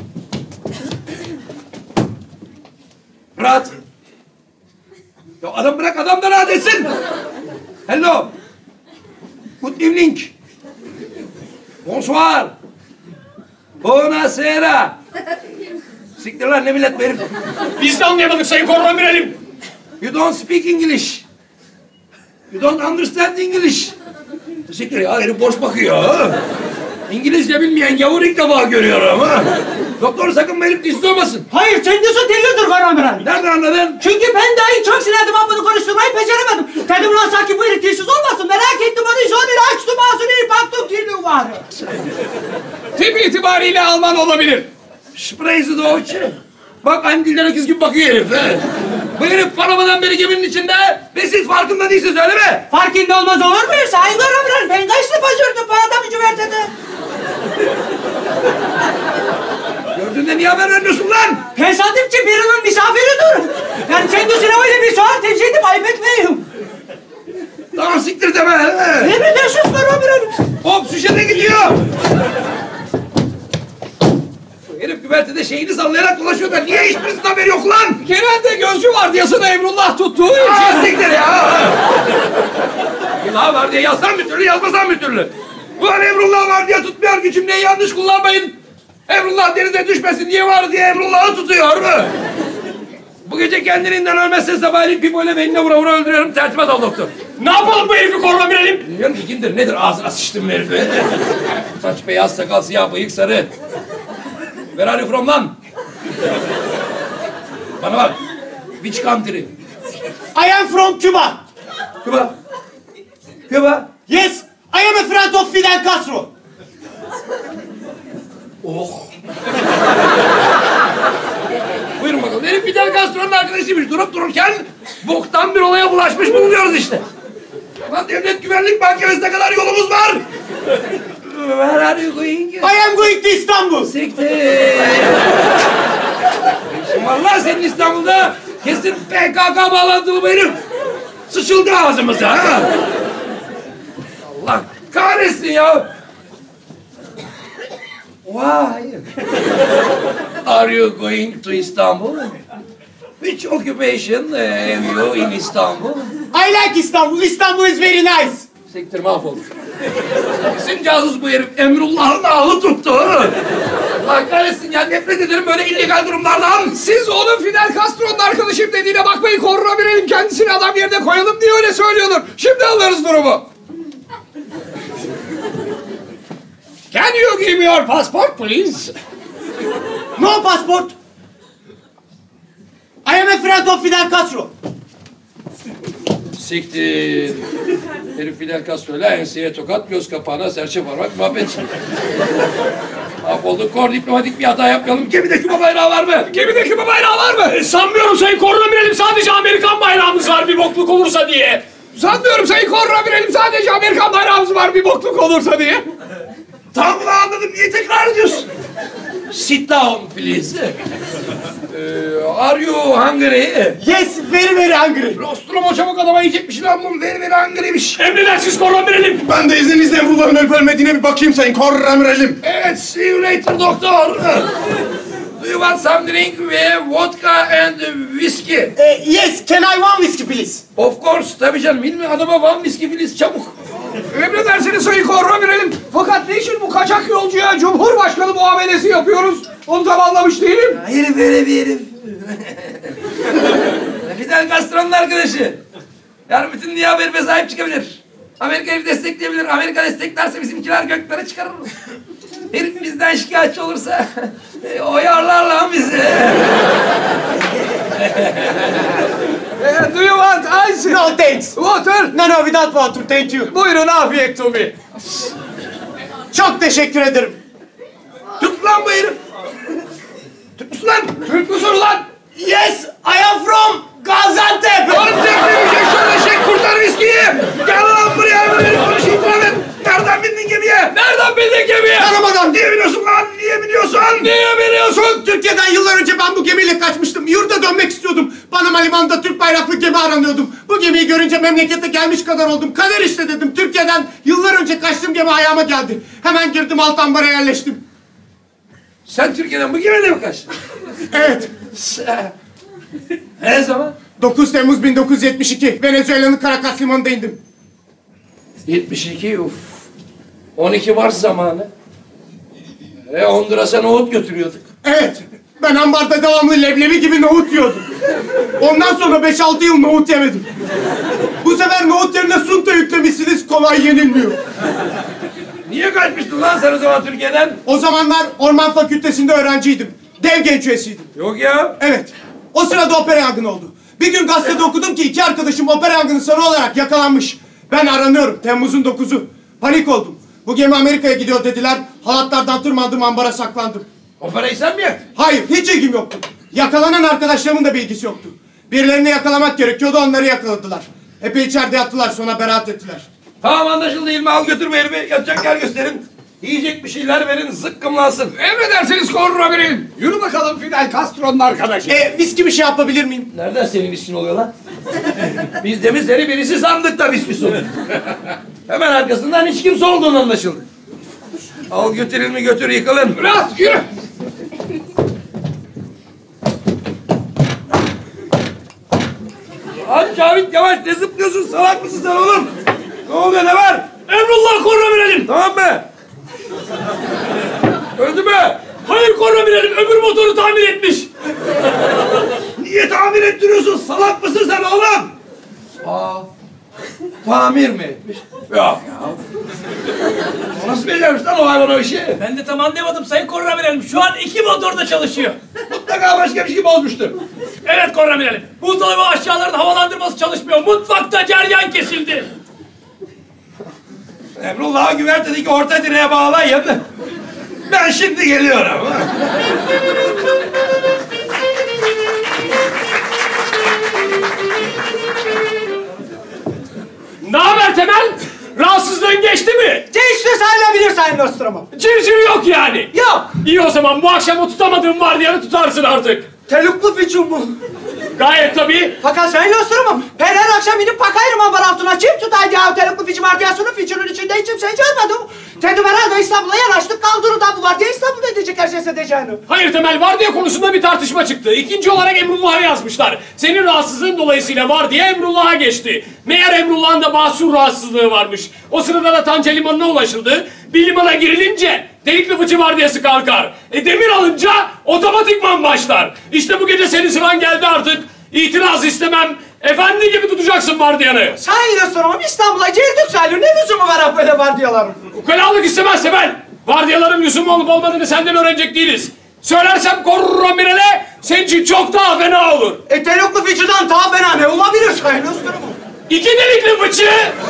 Rahat. Ya adam bırak adam da rahat etsin. Hello. Good evening. Bonsoir. Buonasera. Siktir lan ne millet bu herif. Biz de anlayamadık Sayın Korramiralim. You don't speak English. You don't understand English. Siktir ya herif boş bakıyor. İngilizce bilmeyen gavur ilk defa görüyorum. Ha? Doktor sakın bu herif dişsiz olmasın. Hayır kendisi delidir Korramiralim. Nereden anladın? Çünkü ben dahi çok sinirdim ama bunu konuşturmayı beceremedim. Dedim lan sanki bu herif dilsiz olmasın. Merak ettim onu şöyle açtım ağzını bir baktım dili var. Tip itibariyle Alman olabilir. Spreise Deutsch. Bak aynı dilden öküz gibi bakıyor herif. He. Bu herif Panama'dan beri geminin içinde ve siz farkında değilsiniz öyle mi? Farkında olmaz olur muyuz? Sayın Korramiralim ben kaç defa gördüm bu adamı güvertede. Gördüğünde niye haber vermiyorsun lan? Tesadüfçi birinin misafiridir. Yani kendisine öyle bir sual tercih edip ayıp etmeyeyim. Tamam siktir deme. He. Ne biliyorsunuz Korramiralim? Hop şişede gidiyor. Bu herif güvertede şeyini sallayarak dolaşıyor da niye hiçbirisinin haberi yok lan? Genelde gözcü vardiyasını Emrullah tuttuğu için. Aa, siktir ya. İlah var diye yazsam bir türlü yazmasam bir türlü. Ulan Emrullah var diye tutmuyor ki cümleyi yanlış kullanmayın. Emrullah denize düşmesin diye var diye Emrullah'ı tutuyor mu? Bu gece kendiliğinden ölmezse sabahleyin pipoyla beynine vura vura öldürüyorum. Tertibat al doktor. Ne yapalım bu herifi Korramiralim? Bilmiyorum ki kimdir nedir ağzına sıçtım herifi. Saç beyaz sakal siyah bıyık sarı. Where are you from lan? Bana bak. Which country? I am from Cuba. Küba. Küba. Yes, I am a friend of Fidel Castro. Oh. Buyurun bakalım. Herif Fidel Castro'nun arkadaşıymış. Durup dururken boktan bir olaya bulaşmış bulunuyoruz işte. Lan devlet güvenlik mahkemesine kadar yolumuz var. Where are you going? I am going to Istanbul. Siktir. Vallahi senin İstanbul'da kesin P K K bağlantılı bu herif. Sıçıldı ağzımıza. Ha? Allah kahretsin ya. Why? Are you going to Istanbul? Which occupation uh, have you in Istanbul? I like Istanbul. Istanbul is very nice. Siktir mahvolduk. Kesin casus bu herif. Emrullah'ın ahı tuttu. Allah kahretsin ya nefret ederim böyle illegal durumlardan. Siz onun Fidel Castro'nun arkadaşım dediğine bakmayın Korramiralim kendisini adam yerine koyalım diye öyle söylüyordur. Şimdi alırız durumu. Can you give me your passport please? No passport. I am a friend of Fidel Castro. Siktir. Herif Fidel Castro'yla enseye tokat, göz kapağına serçe parmak muhabbet. Mahvolduk. Kor diplomatik bir hata yapmayalım. Gemide Küba bayrağı var mı? Gemide Küba bayrağı var mı? E, sanmıyorum Sayın Korramiralim, sadece Amerikan bayrağımız var bir bokluk olursa diye. Sanmıyorum Sayın Korramiralim sadece Amerikan bayrağımız var bir bokluk olursa diye. Tamam mı anladım. Niye tekrar ediyorsun? Sit down please. Ee, are you hungry? Yes, very very hungry. Rostrum o çabuk adama yiyecekmiş lan bu. Veri veri hungry'miş. Emredersiniz Korramiralim. Ben de izninizle Emrullah'ın ölüp ölmediğine bir bakayım Sayın Korramiralim. Evet, see you later doktor. Do you want some drink with vodka and whiskey? Uh, yes, can I one whiskey please? Of course, tabii canım. Bilmiyorum adama one whiskey please, çabuk. Emredersiniz Sayın Korramirel'im. Fakat niçin bu kaçak yolcuya Cumhurbaşkanı muamelesi yapıyoruz? Onu tam anlamış değilim. Herif öyle bir herif. Fidel Castro'nun arkadaşı. Yani bütün dünya herife sahip çıkabilir. Amerika herifi destekleyebilir. Amerika desteklerse bizimkiler göklere çıkarır. Herif bizden şikayetçi olursa oyarlar lan bizi. Uh, do you want ice? No thanks. Water? No no without water thank you. Buyurun afiyet Tobi. Çok teşekkür ederim. Türk lan bu herif. Türk müsün lan? Türk müsün lan? Yes, I am from Gaziantep. Oğlum çekmeyecek şöyle şey, kurtar viskiyi. Gel lan buraya, böyle konuş, itiraf et. Nereden bindin gemiye? Nereden bildin gemiye? Tanımadan. Niye biniyorsun lan? Niye biniyorsun? Niye biniyorsun? Türkiye'den yıllar önce ben bu gemiyle kaçmıştım. Yurda dönmek istiyordum. Panama limanında Türk bayraklı gemi aranıyordum. Bu gemiyi görünce memlekete gelmiş kadar oldum. Kader işte dedim. Türkiye'den yıllar önce kaçtığım gemi ayağıma geldi. Hemen girdim alt ambara yerleştim. Sen Türkiye'den bu gemiyle mi kaçtın? Evet. Ne zaman? dokuz Temmuz bin dokuz yüz yetmiş iki. Venezuela'nın Caracas limanında indim. yetmiş iki, uf. on iki Mart zamanı. E Honduras'a nohut götürüyorduk. Evet. Ben ambarda devamlı leblebi gibi nohut yiyordum. Ondan sonra beş altı yıl nohut yemedim. Bu sefer nohut yerine sunta yüklemişsiniz, kolay yenilmiyor. Niye kaçmıştın lan sen o zaman Türkiye'den? O zamanlar Orman Fakültesi'nde öğrenciydim. Dev genç üyesiydim. Yok ya. Evet. O sırada opera yangını oldu. Bir gün gazetede okudum ki iki arkadaşım opera yangını sanığı olarak yakalanmış. Ben aranıyorum. Temmuz'un dokuzu. Panik oldum. Bu gemi Amerika'ya gidiyor dediler. Halatlardan tırmandım, ambara saklandım. Operayı sen mi yaktın? Hayır, hiç ilgim yoktu. Yakalanan arkadaşlarımın da bilgisi yoktu. Birilerini yakalamak gerekiyordu, onları yakaladılar. Epey içeride yattılar, sonra beraat ettiler. Tamam, anlaşıldı. İlmi al götür bu herifi. Yatacak yer gösterin. Yiyecek bir şeyler verin, zıkkımlansın. Emredersiniz Korramirel'im. Yürü bakalım Fidel Castro'nun arkadaşı. E, viski bir şey yapabilir miyim? Nereden senin viskin oluyor lan? Biz de mi seni birisi sandık da viskisi oluyor. Hemen arkasından hiç kimse olduğunu anlaşıldı. Al götür ilmi, götür yıkılın. Rahat yürü. Aç Cavit, yavaş, ne zıplıyorsun, salak mısın sen oğlum? Ne oluyor, ne var? Emrullah Korramirel'im. Tamam mı? Öldü mü? Hayır Korramirel'im, öbür motoru tamir etmiş. Niye tamir ettiriyorsun, salak mısın sen oğlum? Aa, tamir mi etmiş? Yok ya. O nasıl becermiş lan o hayvan o işi? Ben de tam anlayamadım Sayın Korramirel'im. Şu an iki motor da çalışıyor. Mutlaka başka bir şey bozmuştur. Evet Korramirel'im. Buzdolabı aşağıların havalandırması çalışmıyor. Mutfakta ceryan kesildi. Emrullah'a güvertedeki orta direğe bağlayın. Ben şimdi geliyorum. Ne haber Temel? Rahatsızlığın geçti mi? Geçti sayılabilir Sayın Nostromo. Civciv yok yani. Yok. İyi o zaman bu akşam o tutamadığın vardiyanı tutarsın artık. Teluklu fiçum bu. Gayet tabii. Fakat Sayın Nostromo, ben her akşam inip bakayım ambar altına. Kim tutaydı ya teluklu fiçi vardiyasının fiçinin içinde hiç kimseyi görmedim. Tedim herhalde İstanbul'a yanaştık kaldırdı da bu vardiya İstanbul'da edecek her şeyse edeceğini. Hayır Temel, vardiya konusunda bir tartışma çıktı. İkinci olarak Emrullah'a yazmışlar. Senin rahatsızlığın dolayısıyla vardiya Emrullah'a geçti. Meğer Emrullah'ın da basur rahatsızlığı varmış. O sırada da Tanca limanına ulaşıldı. Bir limana girilince delikli fıçı vardiyası kalkar. E demir alınca otomatikman başlar. İşte bu gece senin sıran geldi artık. İtiraz istemem. Efendi gibi tutacaksın vardiyanı. Sayın Nostromo, İstanbul'a girdik sayılır. Ne lüzumu var böyle vardiyaların? Ukalalık istemez Temel. Vardiyaların lüzum olup olmadığını senden öğrenecek değiliz. Söylersem Korramirel'e senin için çok daha fena olur. E teluklu fiçiden daha fena ne olabilir Sayın Nostromo? İki delikli fıçı.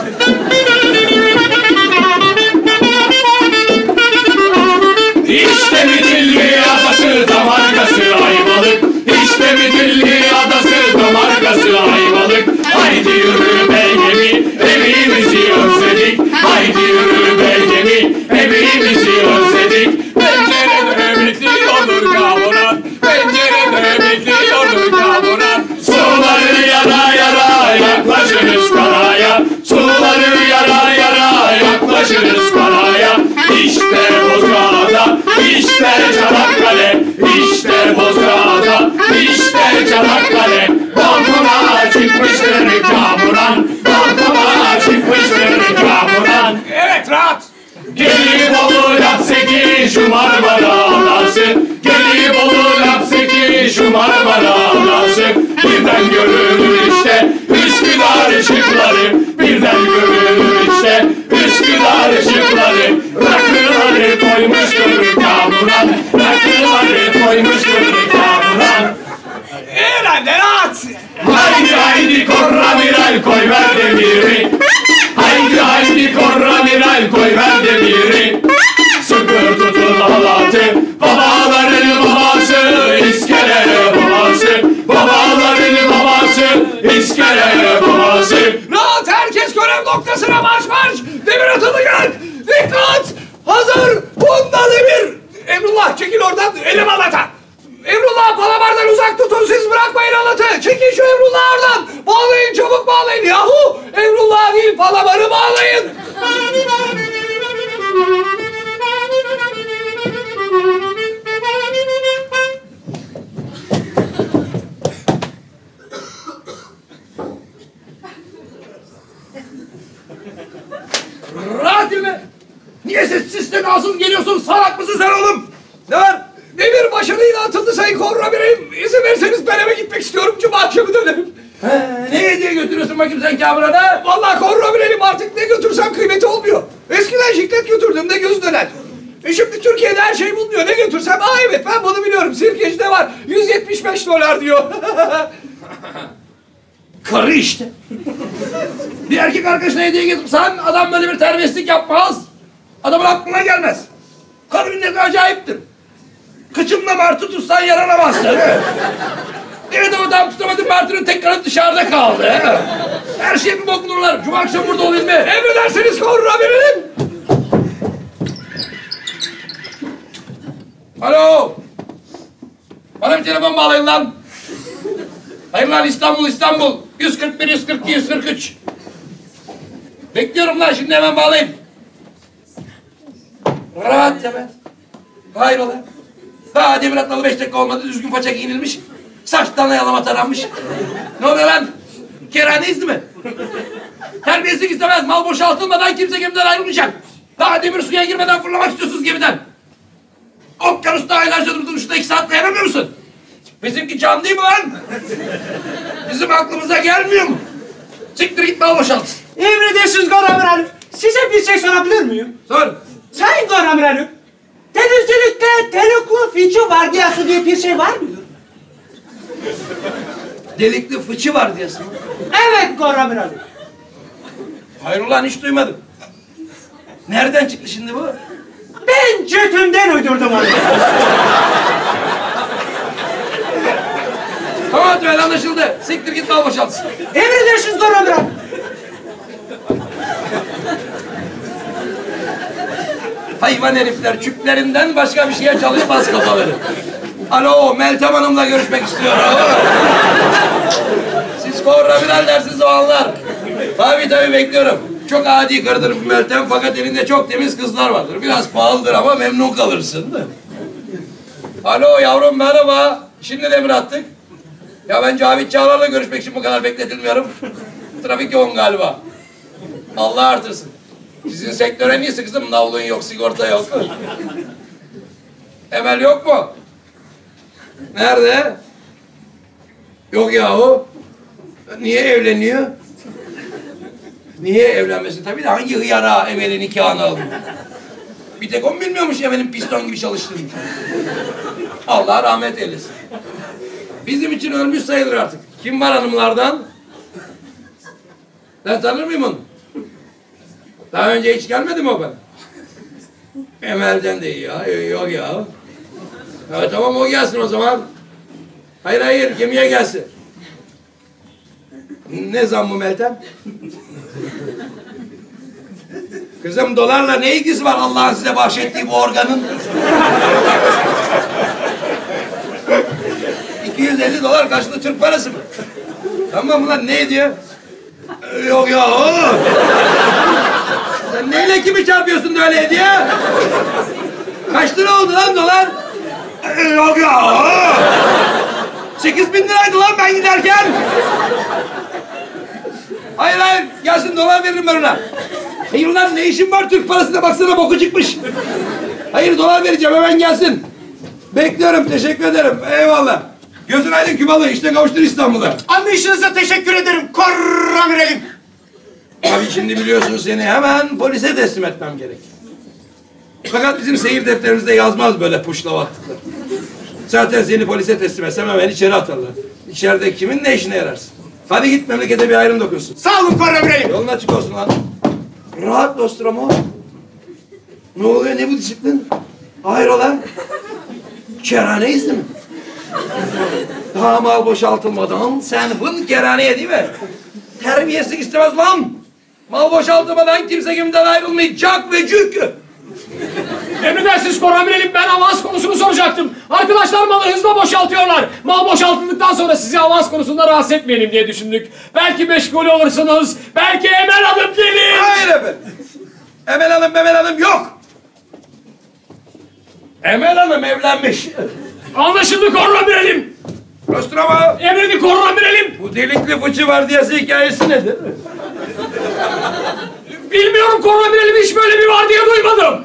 İşte Midilli adası damargası Ayvalık. İşte Midilli adası damargası Ayvalık. Haydi yürü be gemi, evimizi özledik. Haydi yürü be gemi, evimizi özledik. Pencerede bekliyordur kavuna, pencerede bekliyordur kavuna. Suları yara yara yaklaşırız karaya. Suları yara yara yaklaşırız karaya. İşte Bozcaada, işte Çanakkale, işte Çanakkale, Çanakkale, balkona çıkmıştır kamuran, balkona çıkmıştır kamuran. Evet, rahat. Gelibolu Lapseki şu Marmara Adası, Gelibolu Lapseki şu Marmara Adası. Birden görülür işte Üsküdar ışıkları, birden görülür işte Üsküdar ışıkları. Rakıları koymuştur kamuran, rakıları koymuştur kamuran. Herhalde rahat. Haydi haydi korra viral koy ver demiri. Haydi haydi korra viral koy ver demiri. Sıkı tutun halatı, babaların babası, iskele babası, babaların babası, iskele babası. Rahat, herkes görev noktasına marş marş. Demir atıldı, gel. Dikkat. Hazır. Bunda demir. Emrullah çekil oradan. Elim alata. Emrullah palamardan uzak tutun. Siz bırakmayın halatı. Çekin şu Emrullah'ı oradan. Bağlayın, çabuk bağlayın. Yahu Emrullah değil, palamarı bağlayın. Rahat ilme! Niye ses sistemansız geliyorsun? Salak mısın sen oğlum? Ne var? Demir başarıyla atıldı sayın Korra Bireyim. İzin verirseniz ben eve gitmek istiyorum. Cuma akşamı dönerim. He, ne hediye götürüyorsun bakayım sen Kamil'a da? Vallahi Korra Bireyim, artık ne götürsem kıymeti olmuyor. Eskiden jiklet götürdüğümde göz döner. E şimdi Türkiye'de her şey bulunuyor. Ne götürsem, aa evet ben bunu biliyorum. Sirkeci'de var. yüz yetmiş beş dolar diyor. Karı işte. Bir erkek arkadaşına hediye getirsen adam böyle bir terbiyesizlik yapmaz. Adamın aklına gelmez. Karı minneti acayiptir. Kıçımla martı tutsan yaranamazsın. Evet ama tam tutamadım, martının tek kanı dışarıda kaldı. Her şeye bir bok bulurlar. Cuma akşam burada olayım mı? Emredersiniz Korra Bireyim. Alo. Bana bir telefon bağlayın lan. Hayır lan, İstanbul İstanbul. yüz kırk bir, yüz kırk iki, yüz kırk üç. Bekliyorum lan, şimdi hemen bağlayayım. Rahat ya be. Hayrola. Daha demir atlalı beş dakika olmadı, düzgün paça giyinilmiş. Saçtan yalama taranmış. Ne oluyor lan? Kerane izni mi? Terbiyesizlik istemez. Mal boşaltılmadan kimse gemiden ayrılmayacak. Daha demir suya girmeden fırlamak istiyorsunuz gemiden. Okyanusta aylarca durdun, şurada iki saat dayanamıyor musun? Bizimki can değil mi lan? Bizim aklımıza gelmiyor mu? Siktir git, mal boşalt. Emredersiniz Goramiralı. Size bir şey sorabilir miyim? Sor. Sayın Goramiralı, denizcilikte delikli fıçı vardiyası diye bir şey var mı? Delikli fıçı var diyorsun. Evet Goramiralı. Hayır ulan, hiç duymadım. Nereden çıktı şimdi bu? Ben götümden uydurdum onu. Tamam öyle anlaşıldı. Siktir git, mal boşaltsın. Emredersiniz Goramiralı. Hayvan herifler, çüplerinden başka bir şeye çalışmaz kafaları. Alo, Meltem Hanım'la görüşmek istiyorum. Siz Korra Viral dersiniz o anlar. Tabii tabii, bekliyorum. Çok adi karıdır bu Meltem, fakat elinde çok temiz kızlar vardır. Biraz pahalıdır ama memnun kalırsın da. Alo yavrum, merhaba. Şimdi demir attık. Ya ben Cavit Çağlar'la görüşmek için bu kadar bekletilmiyorum. Trafik yoğun galiba. Allah artırsın. Sizin sektöre niye sıkıştım? Navlun yok, sigorta yok. Emel yok mu? Nerede? Yok yahu. Niye evleniyor? Niye evlenmesin? Tabii de hangi hıyara Emel'in nikahını alın? Bir tek o mu bilmiyormuş Emel'in piston gibi çalıştığını? Allah rahmet eylesin. Bizim için ölmüş sayılır artık. Kim var hanımlardan? Ben tanır mıyım onu? Daha önce hiç gelmedi mi o bana? Emel'den de iyi ya. Yok ya. Ya tamam, o gelsin o zaman. Hayır hayır, gemiye gelsin. Ne zam bu Meltem? Kızım, dolarla ne ilgisi var Allah'ın size bahşettiği bu organın? iki yüz elli dolar karşılığı Türk parası mı? Tamam lan, ne ediyor? Yok ya. Sen neyle kimi çarpıyorsun da öyle ediyor? Kaç lira oldu lan dolar? Yok ya. sekiz bin liraydı lan ben giderken. Hayır hayır, gelsin dolar veririm ben ona. Hayır lan, ne işin var Türk parasına, baksana boku çıkmış. Hayır, dolar vereceğim, hemen gelsin. Bekliyorum, teşekkür ederim, eyvallah. Gözün aydın Kübalı, işte kavuştun İstanbul'a. Anlayışınıza teşekkür ederim koramirelim. Abi şimdi biliyorsun, seni hemen polise teslim etmem gerek. Fakat bizim seyir defterimizde yazmaz böyle puşlavattıklar. Zaten seni polise teslim etsem hemen içeri atarlar. İçeride kimin ne işine yararsın? Hadi git memlekete bir ayrım dokunsun. Sağ olun koramirelim. Yolun açık olsun lan. Rahat dostum o. Ne oluyor, ne bu disiplin? Hayrola? Kerhane izni mi? Daha mal boşaltılmadan sen hın kerhaneye değil mi? Terbiyesizlik istemez lan. Mal boşaltılmadan kimse kimden ayrılmayacak ve cük. Emredersiniz koramirelim, ben avans konusunu soracaktım. Arkadaşlar malı hızla boşaltıyorlar. Mal boşaltıldıktan sonra sizi avans konusunda rahatsız etmeyelim diye düşündük. Belki meşgul olursunuz, belki Emel Hanım gelir. Hayır efendim. Emel Hanım, Emel Hanım yok. Emel Hanım evlenmiş. Anlaşıldı koramirelim. Nostromo, Emredin koramirelim. bu delikli fıçı vardiyası hikayesi nedir? Bilmiyorum koramirelim, hiç böyle bir var diye duymadım.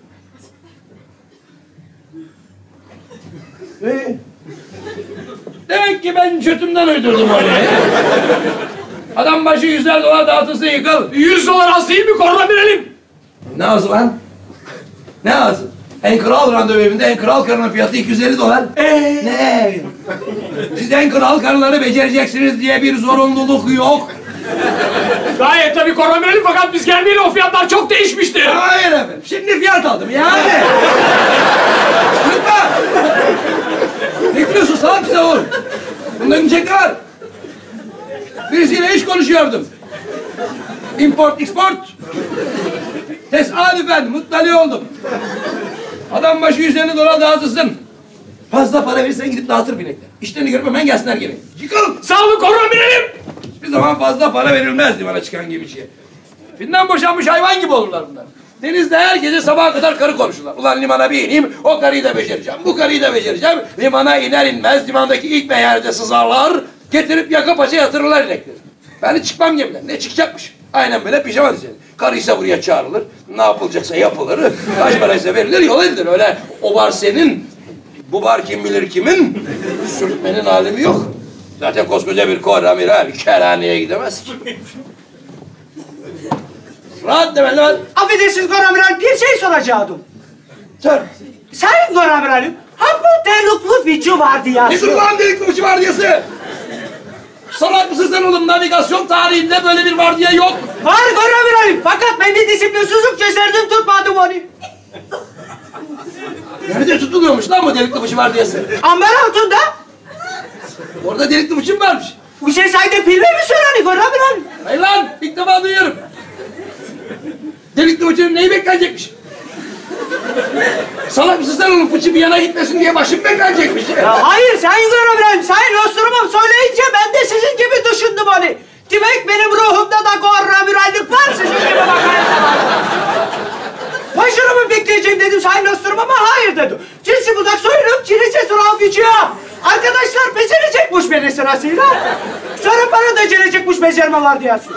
Ee, demek ki ben kötümden uydurdum onu. Adam başı yüzler dolar dağıtılsın yıkıl. Yüz dolar az değil mi koramirelim? Ne azı lan? Ne azı? En kral randevu evinde en kral karının fiyatı iki yüz elli dolar. Ee? Ne? Siz en kral karıları becereceksiniz diye bir zorunluluk yok. Gayet tabii koramirelim, fakat biz gelmeyeli o fiyatlar çok değişmişti. Hayır efendim. Şimdi fiyat aldım yani. Lütfen. Bekliyorsun salak mısın oğlum? Bunların çek var. Birisiyle iş konuşuyordum. Import, export. Tesadüfen muttali oldum. Adam başı yüz elli dolar dağıtırsın. Fazla para verirsen gidip dağıtır binekler. İşlerini görüp hemen gelsinler geri. Yıkıl. Sağ olun koramirelim. Hiçbir zaman fazla para verilmezdi bana çıkan gemiciye. Finden boşanmış hayvan gibi olurlar bunlar. Denizde her gece sabaha kadar karı konuşurlar. Ulan limana bir ineyim, o karıyı da becereceğim, bu karıyı da becereceğim. Limana iner inmez limandaki ilk meyhanede sızarlar, getirip yaka paça yatırırlar inekleri. Ben de çıkmam gemiden, ne çıkacakmış? Aynen böyle pijama dizeli. Karıysa buraya çağrılır, ne yapılacaksa yapılır, kaç paraysa verilir, yol edilir. Öyle o bar senin, bu bar kim bilir kimin, sürtmenin alemi yok. Zaten koskoca bir koramiral kerhaneye gidemez ki. Rahat demeli lan. Affedersiniz koramiral, bir şey soracaktım. Sor. Sayın koramirelim, ha bu delikli fıçı vardı ya. Ne lan delikli fıçı vardiyası? Salak mısın sen oğlum? Navigasyon tarihinde böyle bir vardiya yok. Var koramirelim, fakat ben bir disiplinsizlik gösterdim, tutmadım onu. Nerede tutuluyormuş lan bu delikli fıçı vardiyası? Ambar altında. Orada delikli fıçı mı varmış? Bu şey sayede bilmiyor musun hani koramirelim? Hayır lan, ilk defa duyuyorum. Delikli fıçının neyi beklenecekmiş? Salak mısın sen oğlum? Fıçı bir yana gitmesin diye başım beklenecekmiş. Ya hayır sayın koramirelim, sayın Nostromo söyleyince ben de sizin gibi düşündüm onu. Demek benim ruhumda da koramirallik var, sizin gibi bakayım. Başarımı bekleyeceğim dedim sayın Nostromo ama hayır dedi. Cinsi budak soyunup gireceğiz Rafiçi'ye. Arkadaşlar becerecekmiş beni sırasıyla. Sonra bana da gelecekmiş becerme var diyorsun.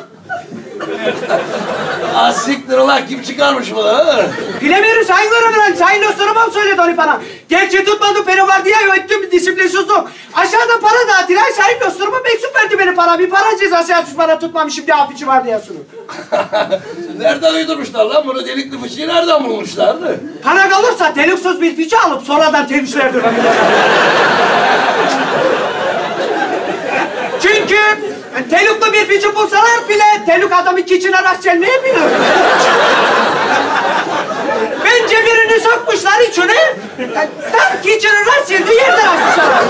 Az siktir ulan, kim çıkarmış bunu ha? Bilemiyorum sayın koramiral, sayın Nostromo söyledi onu bana. Gerçi tutmadı beni var diye öttüm disiplinsizlik. Aşağıda para dağıtıyor, sayın Nostromo mektup verdi beni para. Bir para cezası yapmış bana, tutmamışım diye Rafiçi var diyorsun. Nereden uydurmuşlar lan bunu? Delikli fıçıyı nereden bulmuşlardı? Para kalırsa deliksiz bir fıçı alıp sonradan temizlerdim. Çünkü teluklu bir fıçı bulsalar bile teluk adamın keçine rast gelmeyebilir. Bence birini sokmuşlar içine, tam keçinin rast geldiği yerden açmışlar.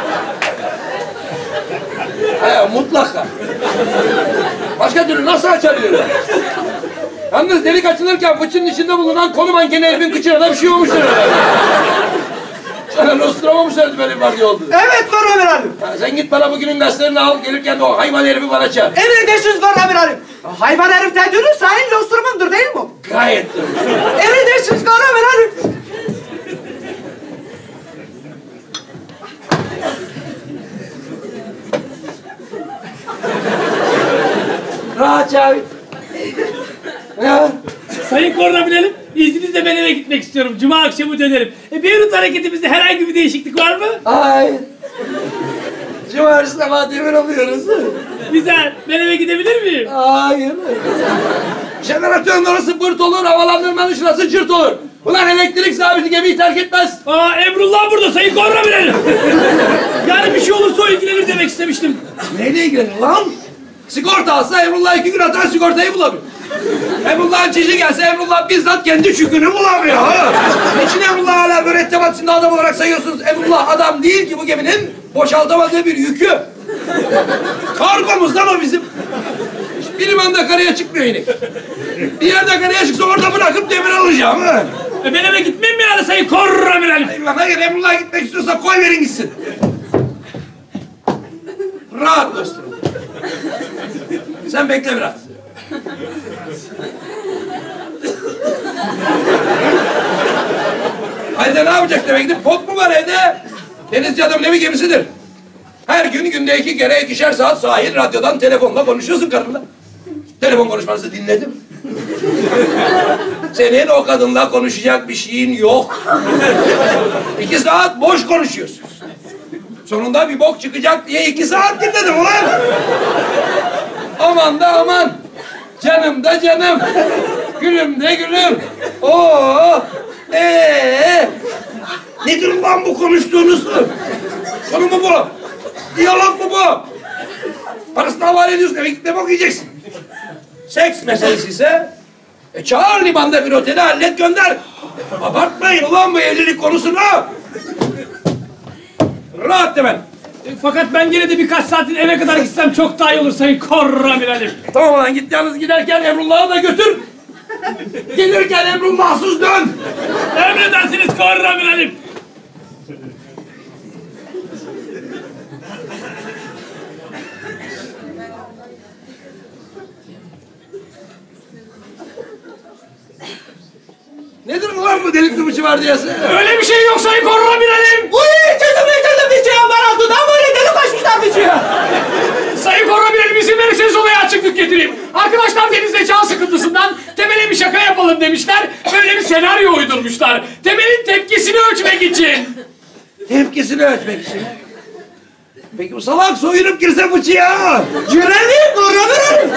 He, mutlaka. Başka türlü nasıl açabilirler? Yalnız delik açılırken fıçının içinde bulunan konu mankeni herifin kıçına da bir şey olmuştur herhalde. Sana Nostromo mu söyledi böyle bir vardiya oldu? Evet koramirelim. Sen git bana bugünün gazetelerini al, gelirken de o hayvan herifi bana çağır. Emredersiniz koramirelim. Hayvan herif dediğiniz sayın Nostromo'dur değil mi? Gayet. Emredersiniz koramirelim. Aa Cavit. Ya. Sayın Kornabilelim, izninizle ben eve gitmek istiyorum. Cuma akşamı dönerim. E, Beyrut hareketimizde herhangi bir değişiklik var mı? Hayır. Cumartesi sabah demir alıyoruz. Güzel. Ben eve gidebilir miyim? Hayır. Jeneratörün orası bırt olur, havalandırmanın şurası cırt olur. Ulan elektrik sabiti gemiyi terk etmez. Aa, Emrullah burada Sayın Kornabilelim. Yani bir şey olursa o ilgilenir demek istemiştim. Neyle ilgilenir lan? Sigorta alsa Emrullah iki gün atar sigortayı bulamıyor. Emrullah'ın çişi gelse Emrullah bizzat kendi çükünü bulamıyor. Ha? Niçin Emrullah hala mürettebat içinde adam olarak sayıyorsunuz? Emrullah adam değil ki bu geminin boşaltamadığı bir yükü. Kargomuz lan o bizim. Bir limanda karaya çıkmıyor inek. Bir yerde karaya çıksa orada bırakıp demir alacağım. Ha? E, ben eve gitmeyeyim mi yani Sayın Kornabilelim? Hayır Emrullah gitmek istiyorsa koy verin gitsin. Rahat dostum. Sen bekle biraz. Haydi ne yapacak demek ki? Pot mu var evde? Denizci adamın evi gemisidir. Her gün günde iki kere ikişer saat sahil radyodan telefonla konuşuyorsun karınla. Telefon konuşmanızı dinledim. Senin o kadınla konuşacak bir şeyin yok. İki saat boş konuşuyorsun. Sonunda bir bok çıkacak diye iki saat dinledim ulan. Aman da aman. Canım da canım. Gülüm de gülüm. Oo. Ee. Nedir lan bu konuştuğunuz? Konu mu bu? Diyalog mu bu? Parasını havale ediyorsun. Eve gitme bok yiyeceksin. Seks meselesi ise e çağır limanda bir oteli hallet gönder. Abartmayın ulan bu evlilik konusunu. Rahat de ben. E, fakat ben gene de birkaç saatin eve kadar gitsem çok daha iyi olur Sayın Kornabilelim. Tamam lan git yalnız giderken Emrullah'ı da götür. Gelirken Emrullah'sız dön. Emredersiniz Kornabilelim. Nedir ulan bu delikli bıçı var diyesi? Öyle bir şey yok Sayın Kornabilelim. Uy çözüm çözüm bıçağı var altından böyle delik açmışlar bıçağı. Sayın Kornabilelim izin verirseniz olaya açıklık getireyim. Arkadaşlar denizde can sıkıntısından Temel'e bir şaka yapalım demişler. Böyle bir senaryo uydurmuşlar. Temel'in tepkisini ölçmek için. Tepkisini ölçmek için. Peki bu salak soyunup girse bıçıya. Girelim vuralım.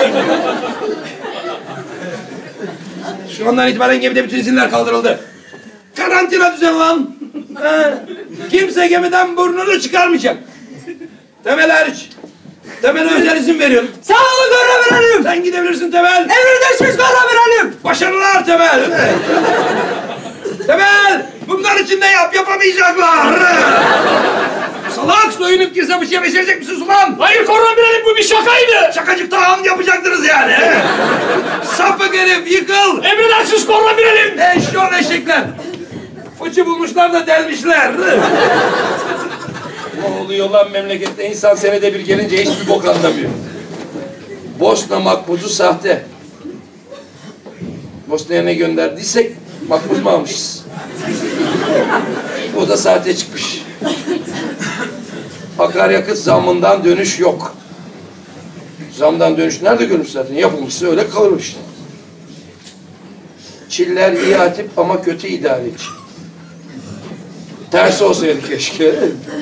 Şu andan itibaren gemide bütün izinler kaldırıldı. Karantina düzen lan. Ha. Kimse gemiden burnunu çıkarmayacak. Temel hariç. Temel'e özel izin veriyorum. Sağ olun Kornabilelim. Sen gidebilirsin Temel. Emredersiniz Kornabilelim. Başarılar Temel. Temel, bunlar için ne yap yapamayacaklar. Salak soyunup girse bıçıya beşerecek misiniz ulan? Hayır Kornabilelim bu bir şakaydı. Şakacık tahan yapacaktınız yani. Sapık herif yıkıl. Emredersiniz Kornabilelim. Eşyon eşekler. Fıçı bulmuşlar da delmişler. Ne oluyor lan memlekette? İnsan senede bir gelince hiçbir bok anlamıyor. Bosna makbuzu sahte. Bosna'ya ne gönderdiysek makbuz mu almışız? O da sahte çıkmış. Akaryakıt zammından dönüş yok. Zamdan dönüş nerede görmüş zaten? Yapılmışsa öyle kalırmış. Çiller iyi hatip ama kötü idareci. Tersi olsaydı keşke.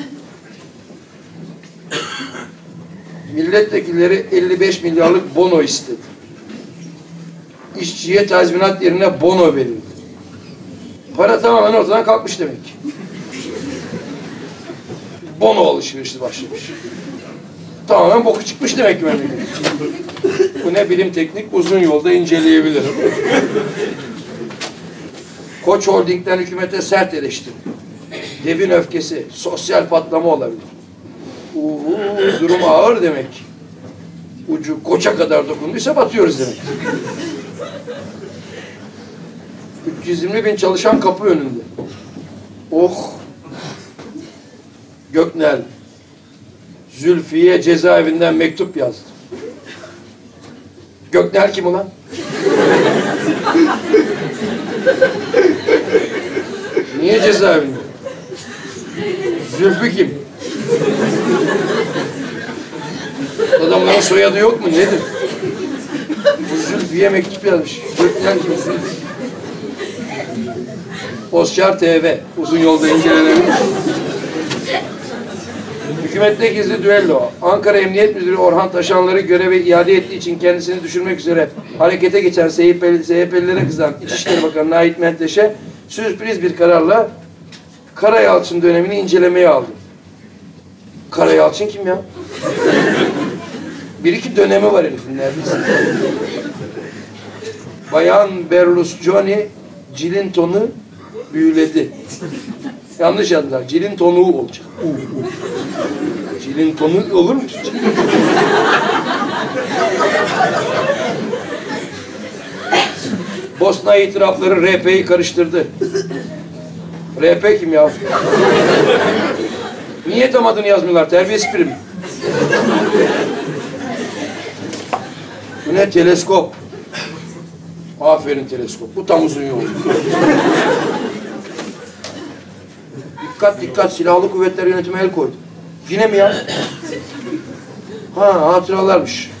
Milletvekilleri elli beş milyarlık bono istedi. İşçiye tazminat yerine bono verildi. Para tamamen ortadan kalkmış demek ki. Bono alışverişi başlamış. Tamamen boku çıkmış demek ki memleket. Bu ne bilim teknik uzun yolda inceleyebilirim. Koç Holding'den hükümete sert eleştiri. Devin öfkesi, sosyal patlama olabilir. Uuu, durum ağır demek. Ucu koça kadar dokunduysa batıyoruz demek. üç yüz yirmi bin çalışan kapı önünde. Oh! Göknel, Zülfiye cezaevinden mektup yazdı. Göknel kim ulan? Niye cezaevinde? Zülfü kim? Adamların soyadı yok mu? Nedir? Lütfiye mektup yazmış. Gökmen kimsin? Oscar T V. Uzun yolda incelenebilir. Hükümette gizli düello. Ankara Emniyet Müdürü Orhan Taşanları göreve iade ettiği için kendisini düşürmek üzere harekete geçen S H P'lilere kızan İçişleri Bakanı Nait Menteş'e sürpriz bir kararla Karayalçın dönemini incelemeye aldı. Karayalçın kim ya? Bir iki dönemi var herifin neredeyse. Bayan Berlusconi Cilinton'u büyüledi. Yanlış yazdılar. Cilinton'u olacak. Cilinton'u olur mu? Bosna itirafları R P'yi karıştırdı. R P kim ya? Niye tam adını yazmıyorlar? Terbiyesiz prim. Bu ne? Teleskop. Aferin teleskop. Bu tam uzun yol. Dikkat dikkat. Silahlı Kuvvetler Yönetimi el koydu. Yine mi ya? Ha, hatıralarmış.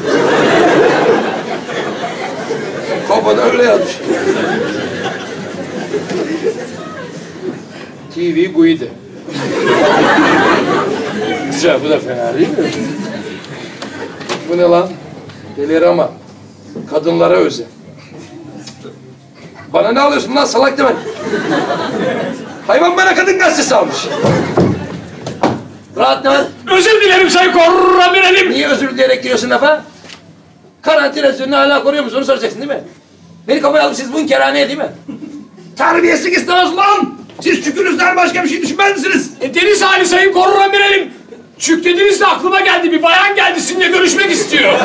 Kafada öyle yazmış. T V Guide. Güzel, bu da fena değil mi? Bu ne lan? Delirama. Kadınlara özel. Bana ne alıyorsun lan salak demen? Hayvan bana kadın gazetesi almış. Rahat ne var? Özür dilerim Sayın Korramirel'im. Niye özür dileyerek giriyorsun lafa? Karantina sürünü hala koruyor musun? Onu soracaksın değil mi? Beni kafaya almışsınız bunun kerhaneye değil mi? Terbiyesizlik istemez lan! Siz çükünüzden başka bir şey düşünmez misiniz? E, deniz hali Sayın Korramirel'im. Çük dediniz de aklıma geldi. Bir bayan geldi sizinle görüşmek istiyor.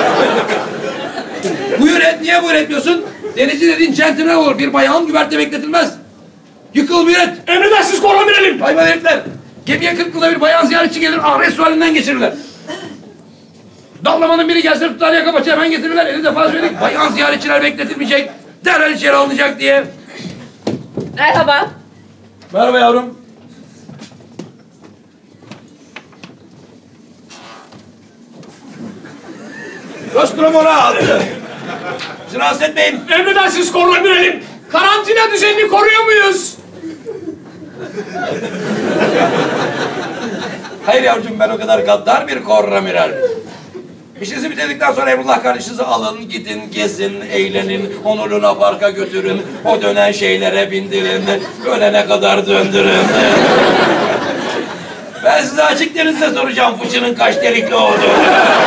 Buyur et, niye buyur etmiyorsun? Denizci dediğin centilmen olur. Bir bayan güverte bekletilmez. Yıkıl buyur et. Emredersiniz Korramirel'im. Hayvan herifler. Gemiye kırk yılda bir bayan ziyaretçi gelir. Ahret sualinden geçirirler. Dallamanın biri gelse tutar yaka paça hemen getirirler. elli defa söyledik. Bayan ziyaretçiler bekletilmeyecek. Derhal içeri alınacak diye. Merhaba. Merhaba yavrum. Nostromo'nu al. Bizi rahatsız etmeyin. Emredersiniz Korramirel'im. Karantina düzenini koruyor muyuz? Hayır yavrucuğum, ben o kadar gaddar bir korramiral. İşinizi bitirdikten sonra Emrullah kardeşinizi alın, gidin, gezin, eğlenin, onu Luna Park'a götürün, o dönen şeylere bindirin, ölene kadar döndürün. Ben size açık denizde soracağım fıçının kaç delikli olduğunu.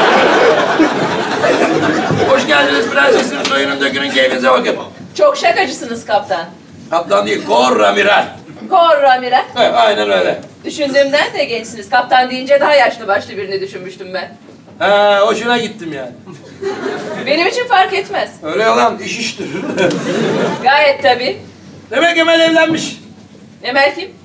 Hoş geldiniz prensesin, soyunun dökünün keyfinize bakın. Çok şakacısınız kaptan. Kaptan değil, korramiral. Korramirel. Evet, aynen öyle. Düşündüğümden de gençsiniz. Kaptan deyince daha yaşlı başlı birini düşünmüştüm ben. Ha, hoşuna gittim yani. Benim için fark etmez. Öyle yalan, iş iştir. Gayet tabii. Demek Emel evlenmiş. Emel kim?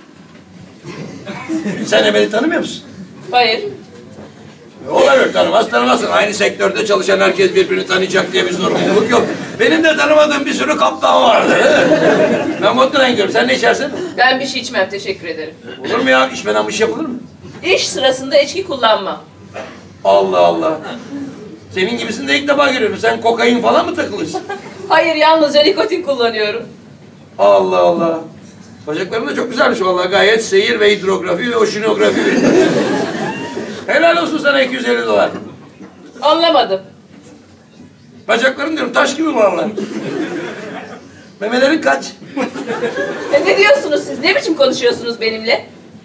Sen Emel'i tanımıyor musun? Hayır. Olabilir, tanımaz tanımazsın. Aynı sektörde çalışan herkes birbirini tanıyacak diye bir zorunluluk yok. Benim de tanımadığım bir sürü kaptan vardı. Ben vodka'dan gidiyorum. Sen ne içersin? Ben bir şey içmem, teşekkür ederim. Olur mu ya? İçmeden bu iş yapılır mı? İş sırasında içki kullanmam. Allah Allah. Senin gibisini de ilk defa görüyorum. Sen kokain falan mı takılırsın? Hayır, yalnızca nikotin kullanıyorum. Allah Allah. Bacakların da çok güzelmiş vallahi. Gayet seyir ve hidrografi ve oşinografi. Helal olsun sana iki yüz elli dolar. Anlamadım. Bacakların diyorum taş gibi vallahi. Memelerin kaç? E, ne diyorsunuz siz? Ne biçim konuşuyorsunuz benimle?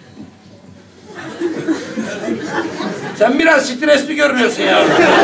Sen biraz stresli görünüyorsun ya.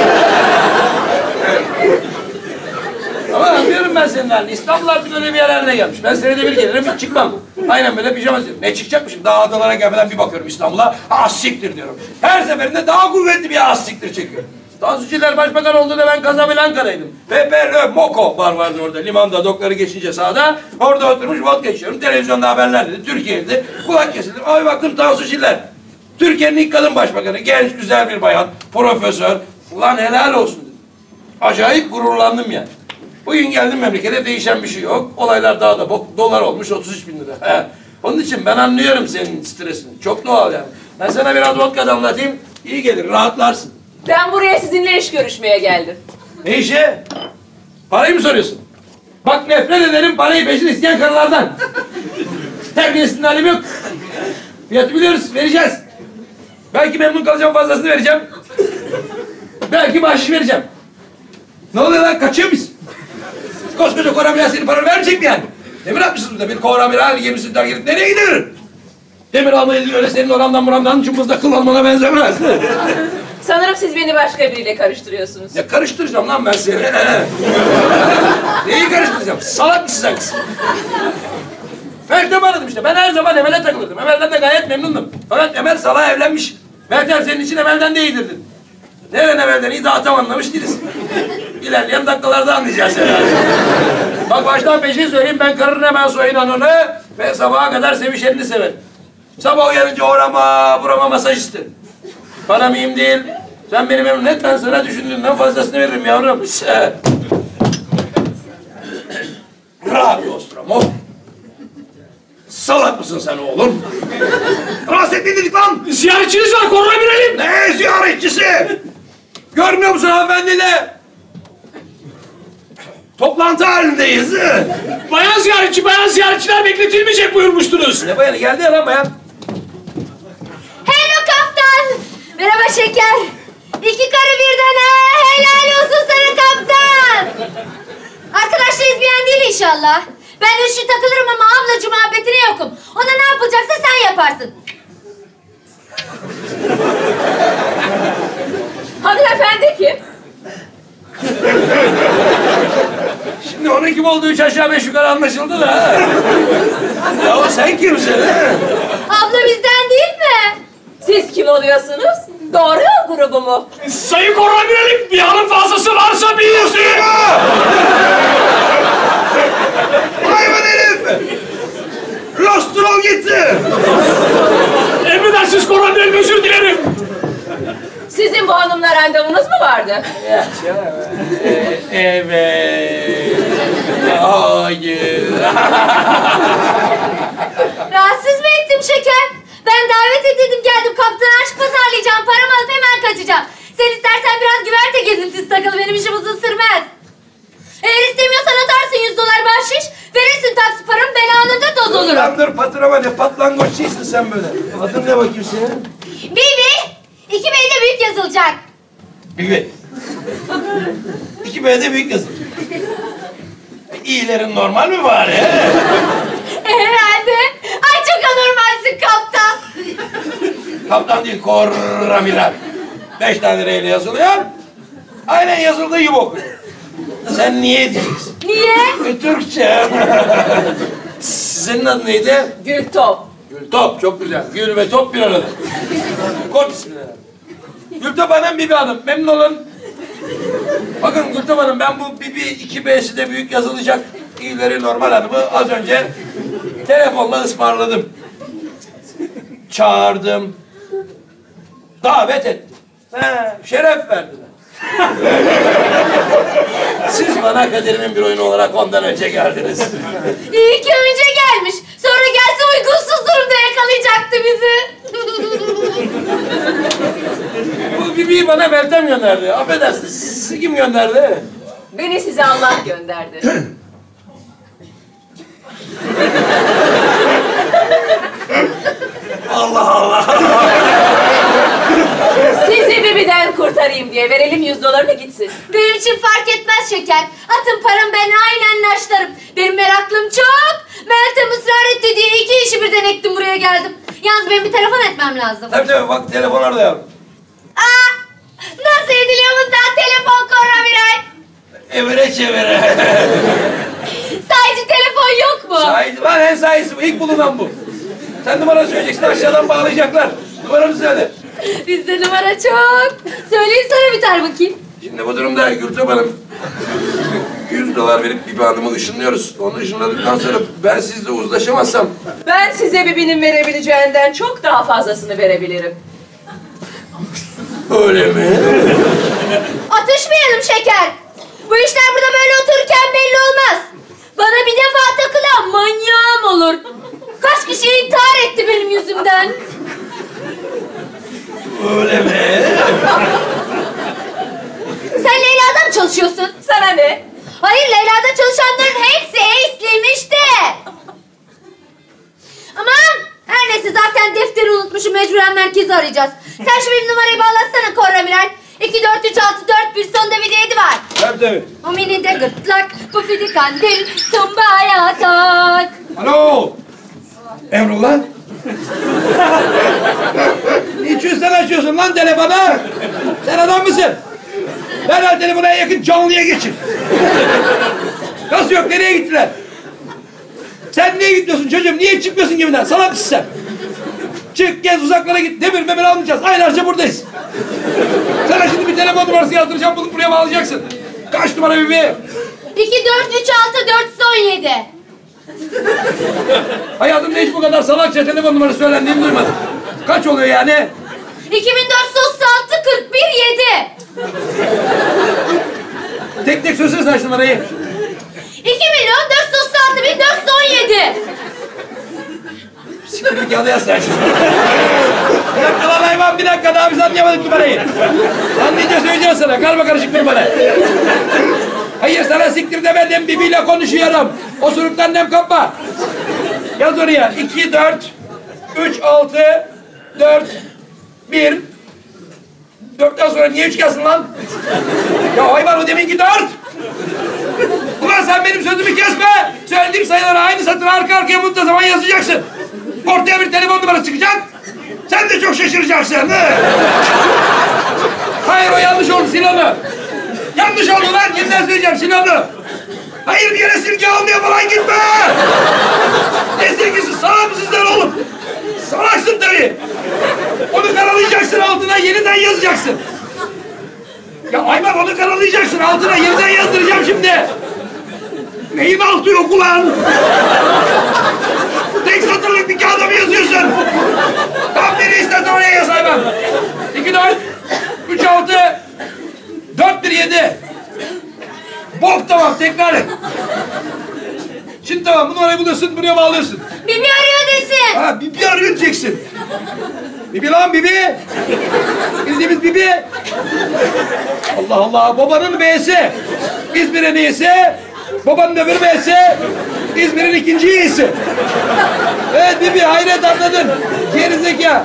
Ama anlıyorum ben senin halini. İstanbul artık öyle bir yerlerine gelmiş. Ben senede bir gelirim, hiç çıkmam. Aynen böyle pijama diyorum. Ne çıkacakmışım? Daha adalara gelmeden bir bakıyorum İstanbul'a. Az siktir diyorum. Her seferinde daha kuvvetli bir az siktir çekiyor. Tansu Çiller başbakan olduğunda ben Casablanca'daydım. P P R, Moko bar vardı orada. Limanda dokları geçince sağda. Orada oturmuş vodka içiyorum. Televizyonda haberler dedi. Türkiye'de kulak kesildi. Abi baktım Tansu Çiller. Türkiye'nin ilk kadın başbakanı. Genç, güzel bir bayan. Profesör. Ulan helal olsun dedim. Acayip gururlandım yani. Bugün geldim memlekete, değişen bir şey yok. Olaylar daha da bok, dolar olmuş otuz üç bin lira. He. Onun için ben anlıyorum senin stresini. Çok doğal yani. Ben sana biraz vodka damlatayım, iyi gelir, rahatlarsın. Ben buraya sizinle iş görüşmeye geldim. Ne işe? Parayı mı soruyorsun? Bak nefret ederim parayı peşin isteyen karılardan. Terbiyesinin halim yok. Fiyatı biliyoruz, vereceğiz. Belki memnun kalacağım, fazlasını vereceğim. Belki bahşiş vereceğim. Ne oluyor lan, kaçıyor muyuz? Koskoca koramiral senin paranı vermeyecek mi yani? Demir atmışsınız burada, bir koramiral gemisini terk edip nereye gider? Demir almayı öyle senin orandan buramdan cımbızda kıl almana benzemez. Sanırım siz beni başka biriyle karıştırıyorsunuz. Ya karıştıracağım lan ben seni. Neyi karıştıracağım? Salak mısın sen kız? Meltem'i aradım işte. Ben her zaman Emel'e takılırdım. Emel'den de gayet memnundum. Fakat Emel salağa evlenmiş. Meltem senin için Emel'den de iyidirdin. Nereden Emel'den iyi daha tam anlamış değiliz. İlerleyen dakikalarda anlayacağız herhalde. Bak baştan peşin söyleyeyim, ben karının hemen soyunan onu ve sabaha kadar sevişenini severim. Sabah uyanınca orama burama masaj isterim. Bana mühim değil. Sen beni memnun et, ben sana düşündüğünden fazlasını veririm yavrum. Radyo Ostromov. Salak mısın sen oğlum? Rahatsız etmeyin dedik lan! Ziyaretçiniz var, korunabilelim. Ne ziyaretçisi? Görmüyor musun hanımefendiyle? Toplantı halindeyiz. Bayan ziyaretçi, bayan ziyaretçiler bekletilmeyecek buyurmuştunuz. Ne bayanı? Geldi ya lan bayan. Hello kaptan. Merhaba şeker. İki karı birden ha. Helal olsun sana kaptan. Arkadaşla izleyen değil inşallah. Ben üçlü takılırım ama ablacı muhabbetine yokum. Ona ne yapılacaksa sen yaparsın. Hanımefendi kim? Şimdi onun kim olduğu üç aşağı beş yukarı anlaşıldı da. Ya sen kimsin? Abla bizden değil mi? Siz kim oluyorsunuz? Doğru yol grubu mu? Sayın korunabilelim, bir hanım fazlası varsa bir yüzü. Hayvan herif! Rostrol gitti! Emredersiniz korunabilelim, özür dilerim. Sizin bu hanımla randevunuz mu vardı? Evet. Hayır. Rahatsız mı ettim şeker? Ben davet edildim geldim. Kaptana aşk pazarlayacağım. Paramı alıp hemen kaçacağım. Sen istersen biraz güverte gezintisi takıl. Benim işim uzun sürmez. Eğer istemiyorsan atarsın yüz dolar bahşiş. Verirsin taksi paramı, ben anında toz olurum. Lan dur patronuma ne patlangoççuysın sen böyle. Adın ne bakayım senin? Bibi, iki B'de büyük yazılacak. Bibi. İki B'de büyük yazın. İyilerin normal mi bari? He? Herhalde. Ay çok anormalsin kaptan. Kaptan değil, koramiral. Beş tane reyle yazılıyor. Aynen yazıldığı gibi okuyor. Sen niye diyeceksin? Niye? E, Türkçe. Senin adın neydi? Gültop. Gültop, çok güzel. Gül ve top bir arada. Kod ismini. Gültop Hanım, Bibi Hanım. Memnun olun. Bakın Gültop Hanım, ben bu Bibi iki B'si de büyük yazılacak İyileri Normal Hanım'ı az önce telefonla ısmarladım. Çağırdım. Davet ettim. He, şeref verdiler. Siz bana kaderimin bir oyunu olarak ondan önce geldiniz. İyi ki önce gelmiş. Sonra gelse uygunsuz durumda yakalayacaktı bizi. Bu Bibi'yi bana Meltem gönderdi. Affedersiniz, sizi kim gönderdi? Beni size Allah gönderdi. Allah Allah! Sizi Bibi'den kurtarayım diye verelim yüz dolarını gitsin. Benim için fark etmez şeker. Atın param, ben aynen naşlarım. Benim meraklım çok. Meltem ısrar etti diye iki işi birden ektim, buraya geldim. Yalnız benim bir telefon etmem lazım. Tabii tabii, bak telefon orada yavrum. Aa, nasıl ediliyor bundan telefon korunabilen? Evire çevire. Sadece telefon yok mu? Sahici var, en sahisi bu. İlk bulunan bu. Sen numara söyleyeceksin, aşağıdan bağlayacaklar. Numaranı söyle. Bizde numara çok. Söyleyin sana bir tane bakayım. Şimdi bu durumda Gültop Hanım yüz dolar verip Bibi Hanım'ı ışınlıyoruz. Onu ışınladıktan sonra ben sizle uzlaşamazsam... Ben size Bibi'nin verebileceğinden çok daha fazlasını verebilirim. Öyle mi? Atışmayalım şeker. Bu işler burada böyle otururken belli olmaz. Bana bir defa takılan manyağım olur. Kaç kişi intihar etti benim yüzümden. Öyle mi? Sen Leyla'da mı çalışıyorsun? Sana ne? Hayır, Leyla'da çalışanların hepsi ace'liymiş de. Aman her neyse, zaten defteri unutmuşum, mecburen merkezi arayacağız. Sen şu benim numarayı bağlatsana Korra Miray. iki dört üç altı dört bir sonunda bir de yedi var. Tabii tabii. O mini de gırtlak, bu fidi kandil, tumbaya tak. Alo. Emrullah. Niçin sen açıyorsun lan telefonu? Sen adam mısın? Derhal telefona yakın canlıya geçin. Nasıl yok? Nereye gittiler? Sen niye gitmiyorsun çocuğum? Niye çıkmıyorsun gemiden? Salak mısın sen? Çık, gez, uzaklara git. Demir memir almayacağız. Aylarca buradayız. Sana şimdi bir telefon numarası yazdıracağım. Bulup buraya bağlayacaksın. Kaç numara bebeğim? iki dört üç altı dört on yedi. Hayatımda hiç bu kadar salakça telefon numarası söylendiğini duymadım. Kaç oluyor yani? iki bin dört yüz otuz altı kırk bir yedi. Tek tek söylesene şu numarayı. iki milyon dört yüz otuz altı bin dört yüz on yedi. Siktir bir kağıda yaz sen şimdi. Bir dakika lan hayvan, bir dakika daha biz anlayamadık numarayı. Anlayınca söyleyeceğim sana, karma karışık bir numara. Hayır, sana siktir demedim, Bibi'yle konuşuyorum. Osuruktan nem kapma. Yaz oraya. iki, dört, üç, altı, dört, bir. Dörtten sonra niye üç gelsin lan? Ya hayvan, o deminki dört. Ulan sen benim sözümü kesme. Söylediğim sayıları aynı satıra arka arkaya muntazaman yazacaksın. Ortaya bir telefon numarası çıkacak. Sen de çok şaşıracaksın. Hayır, o yanlış oldu, sil onu. Yanlış oldu lan, yeniden söyleyeceğim, sil onu. Hayır, bir yere silgi almaya falan gitme. Ne silgisi, salak mısın sen oğlum? Salaksın tabii. Onu karalayacaksın, altına yeniden yazacaksın. Ya hayvan, onu karalayacaksın, altına yeniden yazdıracağım şimdi. Neyin altı yok ulan? Tek satırlık bir kağıda mı yazıyorsun? Tam beni istersen oraya yaz hayvan. iki, dört, üç, altı, dört, bir, yedi. Bok, tamam, tekrar et. Şimdi tamam, bu numarayı buluyorsun, buraya bağlıyorsun. Bibi arıyor desin. Ha, Bibi arıyor diyeceksin. Bibi lan, Bibi. Bildiğimiz Bibi. Allah Allah, babanın B'si. İzmir'in iyisi. Babanın öbür B'si. İzmir'in ikinci iyisi. Evet Bibi, hayret, anladın. Gerizekalı.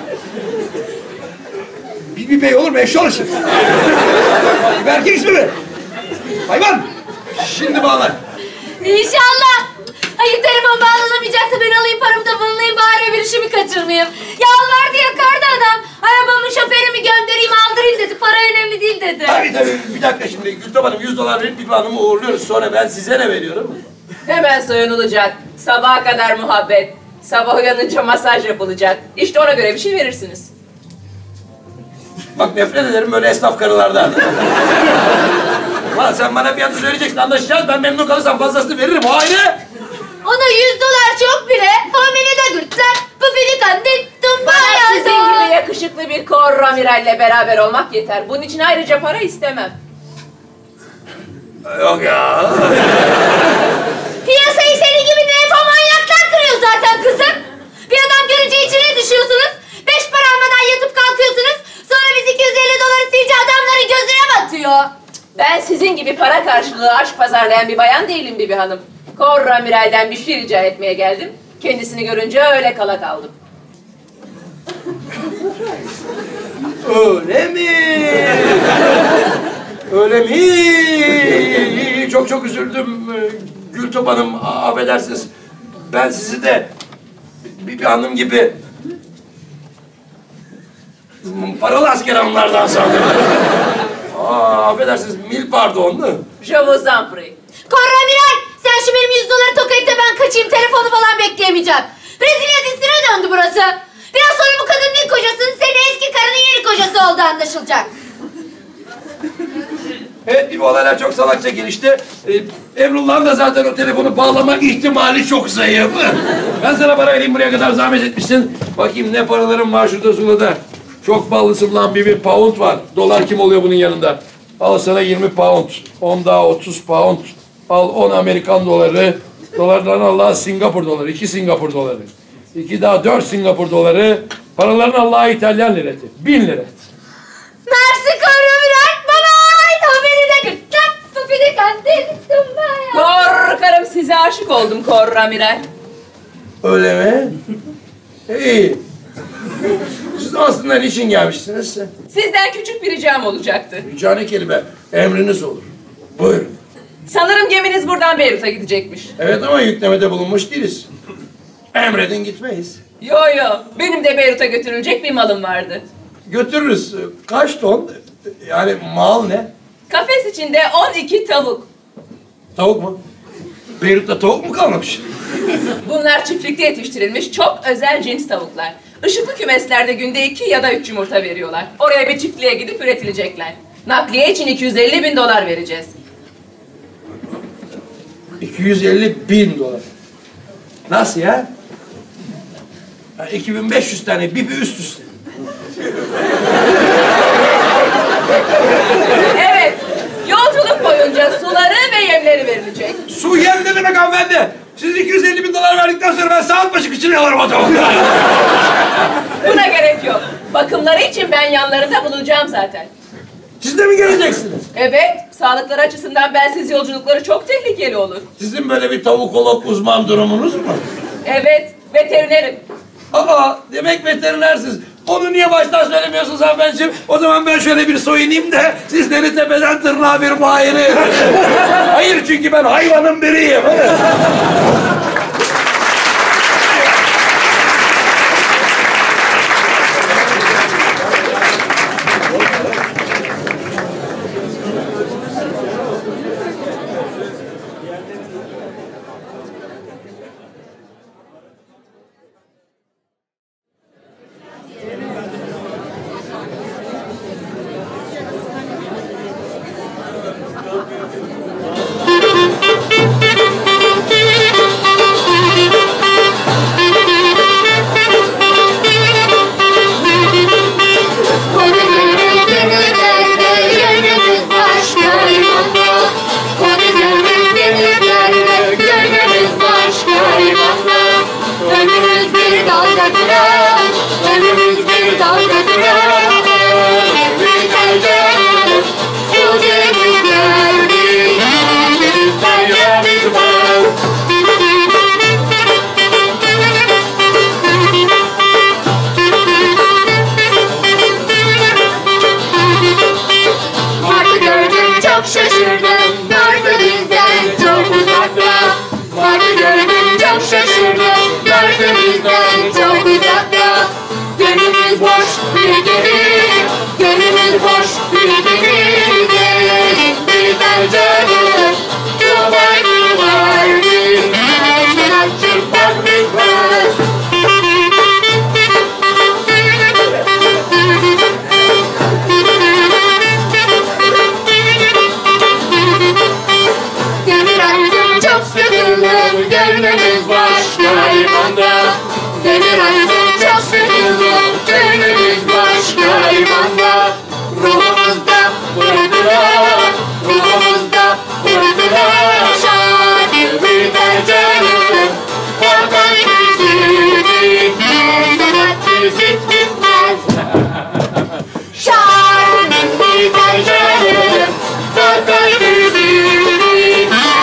Bibi Bey olur mu? Eşşoğlu olur şimdi. Bibi erkek ismi mi? Hayvan. Şimdi bağla. İnşallah. Hayır, telefon bağlanamayacaksa ben alayım paramı da bulunayım, bari öbür işimi kaçırmayayım. Yalvardı yakardı adam. Arabamın şoförümü göndereyim, aldırayım dedi. Para önemli değil dedi. Tabii tabii. Bir dakika şimdi. Gültop Hanım yüz dolar verip Bibi Hanım'ı uğurluyoruz. Sonra ben size ne veriyorum? Hemen soyunulacak. Sabaha kadar muhabbet. Sabah uyanınca masaj yapılacak. İşte ona göre bir şey verirsiniz. Bak, nefret ederim böyle esnaf karılardan. Ulan sen bana fiyatı söyleyeceksin, anlaşacağız. Ben memnun kalırsam fazlasını veririm, o ayrı. Ona yüz dolar çok bile. Homini de gırtlak, pufidi kandil, Bana tumbaya sizin gibi yakışıklı bir Korra Miral'le beraber olmak yeter. Bunun için ayrıca para istemem. Yok ya. Piyasayı senin gibi nefomanyaklar kırıyor zaten kızım. Bir adam görünce içine düşüyorsunuz. Beş para almadan yatıp kalkıyorsunuz. Sonra biz iki yüz elli doları silince adamların gözüne batıyor. Ben sizin gibi para karşılığı aşk pazarlayan bir bayan değilim Bibi Hanım. Korra Miral'den bir şey rica etmeye geldim. Kendisini görünce öyle kala kaldım. Öyle mi? Öyle mi? Çok çok üzüldüm. Gültop Hanım, affedersiniz. Ben sizi de Bibi Hanım gibi paralı asker hanımlardan sandım. Aa, affedersiniz, mil pardon. Je vous en prie. Korra Miray, sen şu benim yüz doları toka et de ben kaçayım, telefonu falan bekleyemeyeceğim. Brezilya dizisine döndü burası. Biraz sonra bu kadının ilk kocasının senin eski karının yeni kocası olduğu anlaşılacak. Evet, bir olaylar çok salakça gelişti. Ee, Emrullah'ın da zaten o telefonu bağlama ihtimali çok zayıf. Ben sana para vereyim, buraya kadar zahmet etmişsin. Bakayım ne paralarım var şurada sulada. Çok ballısın lan, bir, bir pound var. Dolar kim oluyor bunun yanında? Al sana yirmi pound. on daha otuz pound. Al on Amerikan doları. Dolardan Allah'a Singapur doları. iki Singapur doları. iki daha dört Singapur doları. Paraların Allah'a İtalyan lireti. bin lira. Mersi Korra Miray, bye bye. Homini de gırtlak, pufidi kandil. delirttin bayağı. Korkarım size aşık oldum Korra Miray. Öyle mi? İyi. Siz aslında niçin gelmişsiniz? Sizden küçük bir ricam olacaktı. Rica ne kelime? Emriniz olur. Buyurun. Sanırım geminiz buradan Beyrut'a gidecekmiş. Evet ama yüklemede bulunmuş değiliz. Emredin gitmeyiz. Yo yo, benim de Beyrut'a götürülecek bir malım vardı. Götürürüz. Kaç ton? Yani mal ne? Kafes içinde on iki tavuk. Tavuk mu? Beyrut'ta tavuk mu kalmamış? Bunlar çiftlikte yetiştirilmiş çok özel cins tavuklar. Işıklı kümeslerde günde iki ya da üç yumurta veriyorlar. Oraya bir çiftliğe gidip üretilecekler. Nakliye için iki yüz elli bin dolar vereceğiz. iki yüz elli bin dolar. Nasıl ya? Ha, iki bin beş yüz tane bir bir üst üste. Evet, yolculuk boyunca suları ve yemleri verilecek. Su yem ne demek hanımefendi? Siz iki yüz elli bin dolar verdikten sonra ben saat başı kıçını yalarım o tavuğu. Buna gerek yok. Bakımları için ben yanlarında bulunacağım zaten. Siz de mi geleceksiniz? Evet, sağlıkları açısından bensiz yolculukları çok tehlikeli olur. Sizin böyle bir tavukolog uzman durumunuz mu? Evet, veterinerim. Aa, demek veterinersiniz. Onu niye baştan söylemiyorsunuz hanımefendiciğim? O zaman ben şöyle bir soyunayım da sizleri tepeden tırnağa bir muayene edeyim. Hayır, çünkü ben hayvanın biriyim.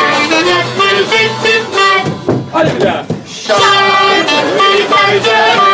Hadi bir daha. Şarkı bir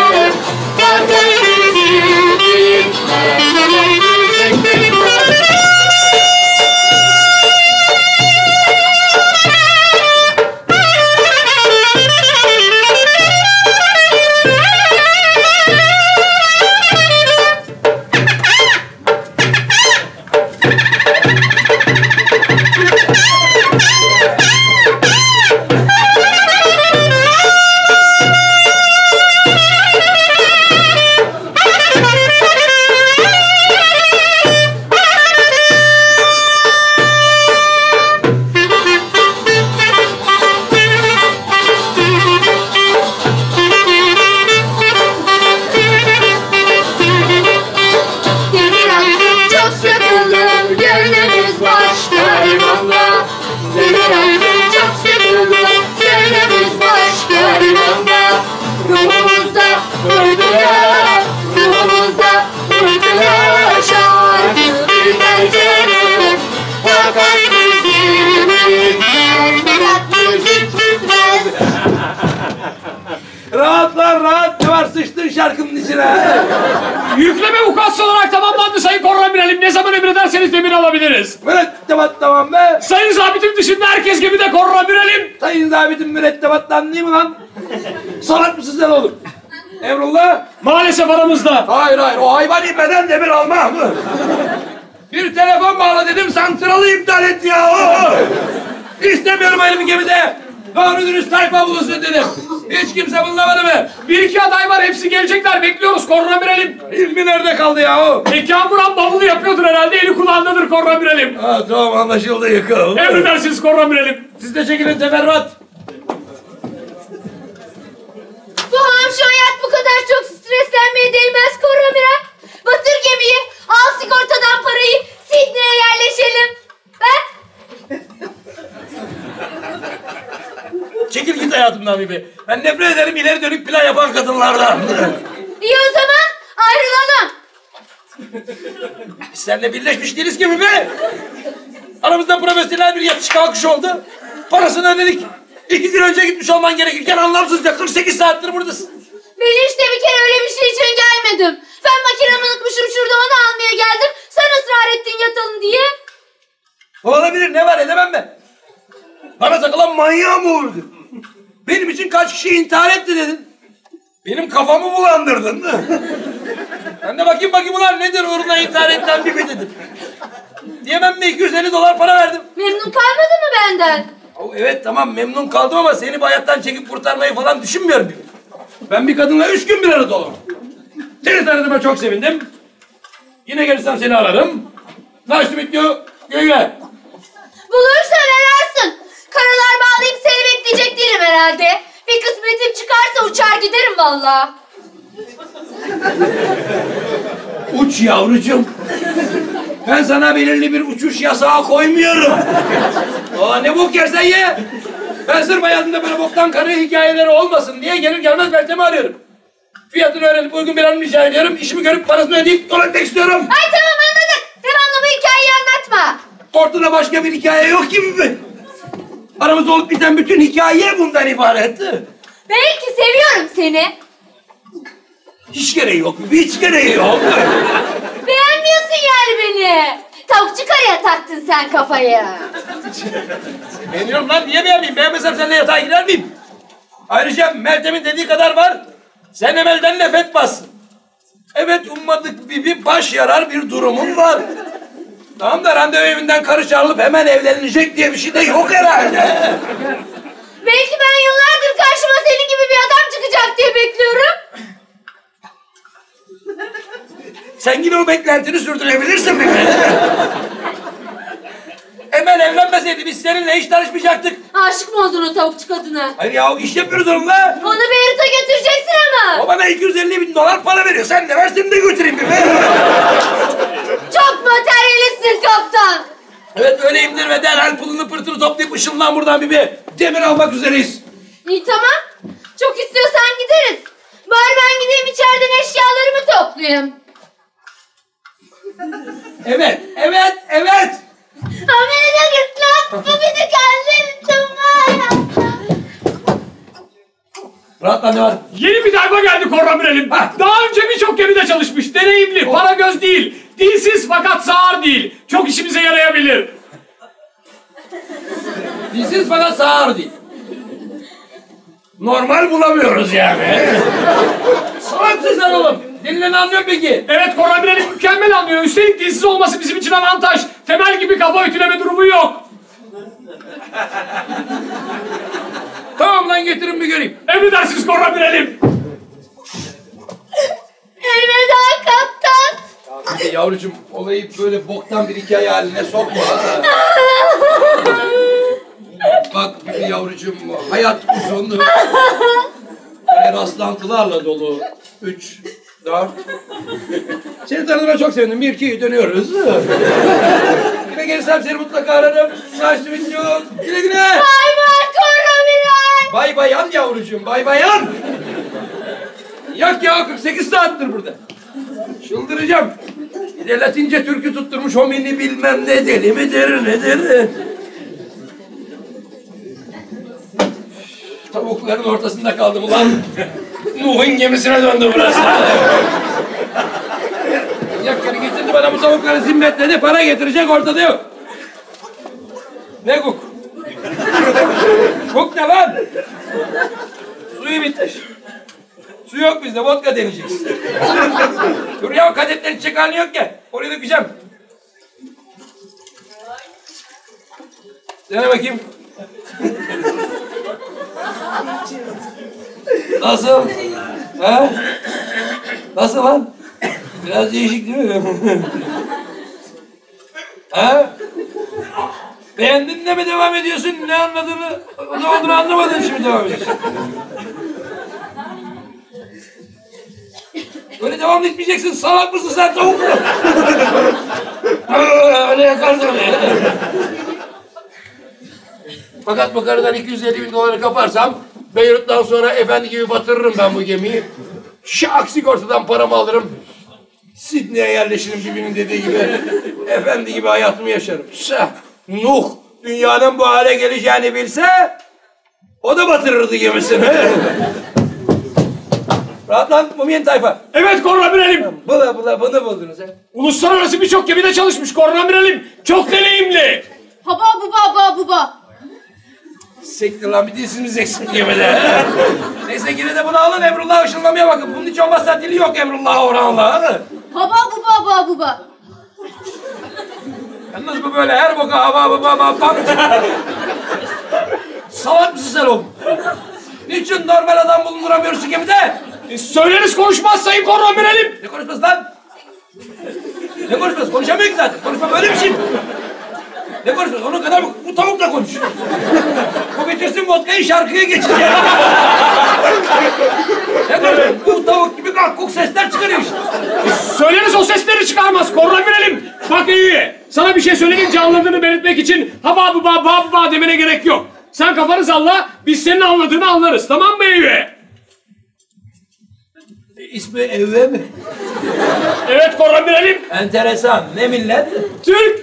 Rahat lan rahat. Ne var sıçtın şarkının içine? Yükleme vukuatsı olarak tamamlandı Sayın Korramiral'im. Ne zaman emrederseniz demir alabiliriz. Mürettebat tamam be. Sayın zabitim dışında herkes gibi de Korramiral'im. Sayın zabitin mürettebattan değil mi lan? Salak mısın sen oğlum? Emrullah. Maalesef aramızda. Hayır hayır o hayvan inmeden demir almam. Bir telefon bağla dedim santralı iptal et ya. İstemiyorum ayrı bir gemide. Doğru dürüst tayfa bulunsun dedim. Hiç kimse bulunamadı mı? Bir iki aday var hepsi gelecekler bekliyoruz Korramiral'im. İlmi nerede kaldı ya o? E Kamuran bavulu yapıyordur herhalde eli kulağındadır Korramiral'im. Ha tamam anlaşıldı yıkıl. Emredersiniz Korramiral'im. Siz de çekilin teferruat. Bu hamşo hayat bu kadar çok streslenmeye değmez Korramiral. Batır gemiyi, al sigortadan parayı, Sidney'e yerleşelim. Ben... Çekil git hayatımdan Bibi. Ben nefret ederim ileri dönük plan yapan kadınlardan. İyi o zaman ayrılalım. Biz seninle birleşmiş değiliz ki Bibi. Aramızda profesyonel bir yatış kalkış oldu. Parasını ödedik. İki gün önce gitmiş olman gerekirken anlamsızca kırk sekiz saattir buradasın. Ben işte bir kere öyle bir şey için gelmedim. Ben makinamı unutmuşum şurada onu almaya geldim. Sen ısrar ettin yatalım diye. Olabilir ne var edemem ben. Bana takılan manyağı mı vurdu? Benim için kaç kişi intihar etti dedin. Benim kafamı bulandırdın. Ben de bakayım bakayım ulan nedir uğruna intihar ettilen Bibi dedim. Diyemem mi iki yüz elli dolar para verdim. Memnun kalmadın mı benden? Evet tamam memnun kaldım ama seni bu hayattan çekip kurtarmayı falan düşünmüyorum. Ben bir kadınla üç gün bir arada olamam. Seni tanıdığıma çok sevindim. Yine gelirsem seni ararım. Naştı bitiyor. Güle güle. Bulursan ararsın. Karalar bağlayıp seni bekleyecek değilim herhalde. Bir kısmetim çıkarsa uçar giderim valla. Uç yavrucuğum. Ben sana belirli bir uçuş yasağı koymuyorum. Aa, ne bok yersen ye. Ben sırf hayatımda böyle boktan karı hikayeleri olmasın diye gelir gelmez Meltem'i arıyorum. Fiyatını öğrenip uygun bir hanım rica ediyorum. İşimi görüp parasını ödeyip yola gitmek istiyorum. Ay tamam anladık. Devamlı bu hikayeyi anlatma. Ortada başka bir hikaye yok gibi mi? Aramızda olup biten bütün hikaye bundan ibaret. Belki seviyorum seni. Hiç gereği yok. Hiç gereği yok. Beğenmiyorsun yani beni. Tavukçu karıya taktın sen kafayı. Beğeniyorum lan. Niye beğenmeyeyim? Beğenmesem seninle yatağa girer miyim? Ayrıca Meltem'in dediği kadar var. Sen Emel'den nefret bassın. Evet ummadık bir, bir baş yarar bir durumun var. Tamam da randevu evinden karı çağrılıp hemen evlenilecek diye bir şey de yok herhalde. Belki ben yıllardır karşıma senin gibi bir adam çıkacak diye bekliyorum. Sen yine o beklentini sürdürebilirsin mi? Emel evlenmeseydi biz seninle hiç tanışmayacaktık. Aşık mı oldun o tavukçu kadına? Hayır ya iş yapıyoruz onunla. Onu Beyrut'a götüreceksin ama. O bana iki yüz elli bin dolar para veriyor. Sen de ver seni de götüreyim bir be. Çok materyalistsin kaptan. Evet öyleyimdir ve derhal pulunu pırtını toplayıp ışınlan buradan bir be. Demir almak üzereyiz. İyi tamam. Çok istiyorsan gideriz. Bari ben gideyim içeriden eşyalarımı toplayayım. Evet, evet, evet. Beni de gırtlak. Bu bir de kalbim Rahatla ne var? Yeni bir tayfa geldi Korramiral'im. Daha önce birçok gemide çalışmış. Deneyimli, para göz değil. Dilsiz fakat sağır değil. Çok işimize yarayabilir. Dilsiz fakat sağır değil. Normal bulamıyoruz yani. Salaksın sen oğlum. Dilinden anlıyor peki. Evet Korramiral'im mükemmel anlıyor. Üstelik dilsiz olması bizim için avantaj. Temel gibi kafa ütüleme durumu yok. Tamam lan getirin bir göreyim. Emredersiniz Korramiral'im. Elveda kaptan. Ya yavrucuğum olayı böyle boktan bir hikaye haline sokma. Bak bir yavrucuğum hayat uzun. Yani rastlantılarla dolu. Üç, dört. Seni tanıdığıma çok sevindim. Bir, iki, dönüyoruz. Yine gelirsem seni mutlaka ararım. Saçlı bitiyor. Güle güle. Bay bay Korramiral'im. Bay bayan yavrucuğum, bay bayan. Yak ya kırk sekiz saattir burada. Çıldıracağım. Bir de Latince türkü tutturmuş homini bilmem ne deli midir nedir? Tavukların ortasında kaldım ulan. Nuh'un gemisine döndü burası. Yakkarı getirdi bana bu tavukları zimmetledi. Para getirecek ortada yok. Ne kuk? Kuk ne lan? Suyu bitmiş. Su yok bizde, vodka deneyeceğiz. Dur ya, kadetlerin içecek hali yok ya. Oraya dökeceğim. Dene bakayım. Nasıl? Ha? Nasıl lan? Biraz değişik değil mi? Ha? Beğendin de mi devam ediyorsun? Ne anladığını, ne olduğunu anlamadın şimdi devam ediyorsun. Böyle devam etmeyeceksin. Salak mısın sen, tavuk mu? Öyle yakarsın beni. Fakat bu karıdan iki yüz elli bin doları kaparsam Beyrut'tan sonra efendi gibi batırırım ben bu gemiyi. Şak sigortadan paramı alırım. Sidney'e yerleşirim Bibi'nin dediği gibi. Efendi gibi hayatımı yaşarım. Şah, Nuh dünyanın bu hale geleceğini bilse o da batırırdı gemisini. Rahat lan Mumyen tayfa. Evet Kornamiralim. Bula bula bunu buldunuz ha. Uluslararası birçok gemide çalışmış Kornamiralim. Çok deneyimli. Haba buba baba buba. Sektir lan, bir dilsimiz eksik gemide. Neyse yine de bunu alın, Emrullah ışınlamaya bakın. Bunun hiç olmazsa dili yok Emrullah Orhan'la. Haba buba baba buba. Yalnız bu böyle her boka hava baba baba. Salak mısın sen oğlum? Niçin normal adam bulunduramıyorsun gemide? E, söyleriz konuşmaz Sayın Kornamiralim. Ne konuşması lan? Ne konuşması? Konuşamıyor ki zaten. Konuşma böyle bir şey. Ne konuşması? Onun kadar bu, bu tavukla konuş. Bu bitirsin vodkayı, şarkıya geçecek. Ne konuşması? Bu tavuk gibi kalk sesler çıkarıyor işte. E, söyleriz o sesleri çıkarmaz Kornamiralim. Bak iyi. Sana bir şey söyleyince anladığını belirtmek için haba buba ba buba demene gerek yok. Sen kafanı salla, biz senin anladığını anlarız. Tamam mı Eyüp? İsmi Evve mi? Evet Kornamiralim. Enteresan. Ne millet? Türk.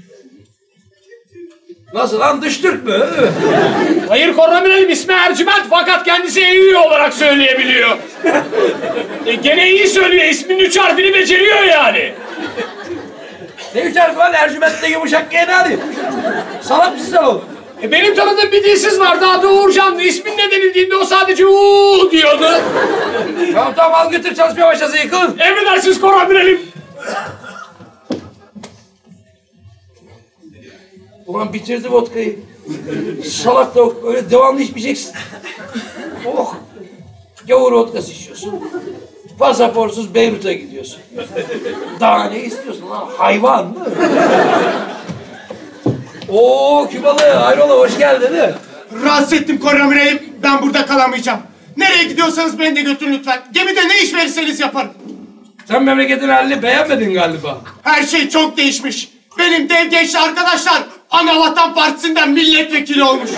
Nasıl lan, dış Türk mü? Hayır Kornamiralim, ismi Ercüment fakat kendisi Eyüp olarak söyleyebiliyor. e, gene iyi söylüyor, isminin üç harfini beceriyor yani. Ne üç harfi var? Ercüment'te yumuşak G ne alayım? Salak mısın sen oğlum? E, benim tanıdığım bir dilsiz vardı, adı Uğurcan'dı. İsmin ne denildiğinde o sadece uuu diyordu. Tamam tamam, al götür, çalışmaya başlasın, yıkılın. Emredersiniz Kornamiralim. Ulan bitirdi vodkayı. Salak tavuk, öyle devamlı içmeyeceksin. Oh! Gavur vodkası içiyorsun. Pasaportsuz Beyrut'a gidiyorsun. Daha ne istiyorsun lan? Hayvan mı? Oo Kübalı, hayrola, hoş geldin de. Rahatsız ettim Kornamiralim. Ben burada kalamayacağım. Nereye gidiyorsanız beni de götürün lütfen. Gemide ne iş verirseniz yaparım. Sen memleketin halini beğenmedin galiba. Her şey çok değişmiş. Benim dev gençli arkadaşlar Anavatan Partisi'nden milletvekili olmuş.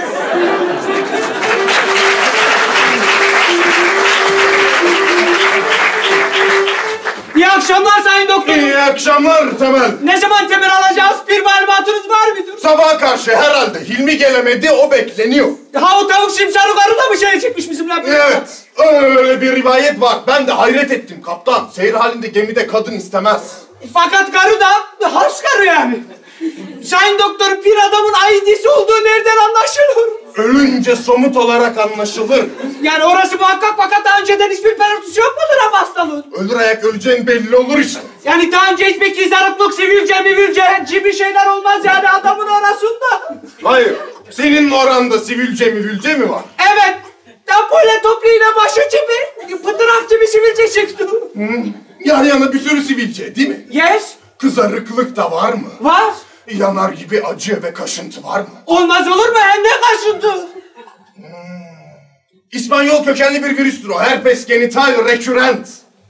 İyi akşamlar Sayın Doktor. İyi akşamlar Temel. Ne zaman temel alacağız? Bir malumatınız var mıdır? Sabaha karşı herhalde Hilmi gelemedi, o bekleniyor. Ha o tavuk simsarı karı da mı şeye çıkmış bizimle? Evet, öyle bir rivayet var. Ben de hayret ettim kaptan. Seyir halinde gemide kadın istemez. Fakat karı da has karı yani. Sayın Doktor, bir adamın aidisi olduğu nereden anlaşılır? Ölünce somut olarak anlaşılır. Yani orası muhakkak, fakat daha önceden hiçbir belirtisi yok mudur ama hastalığın? Ölür ayak öleceğin belli olur işte. Yani daha önce hiçbir kizarıklık, sivilce, mivilce gibi şeyler olmaz yani adamın arasında. Hayır, senin oranda sivilce mivilce mi var? Evet, tam böyle topliğine başı gibi, pıtırak gibi sivilce çıktı. Hı? Yan yana bir sürü sivilce değil mi? Yes. Kızarıklık da var mı? Var. Yanar gibi acı ve kaşıntı var mı? Olmaz olur mu? Hem de kaşıntı. Hmm. İspanyol kökenli bir virüstür o. Herpes genital recurrent.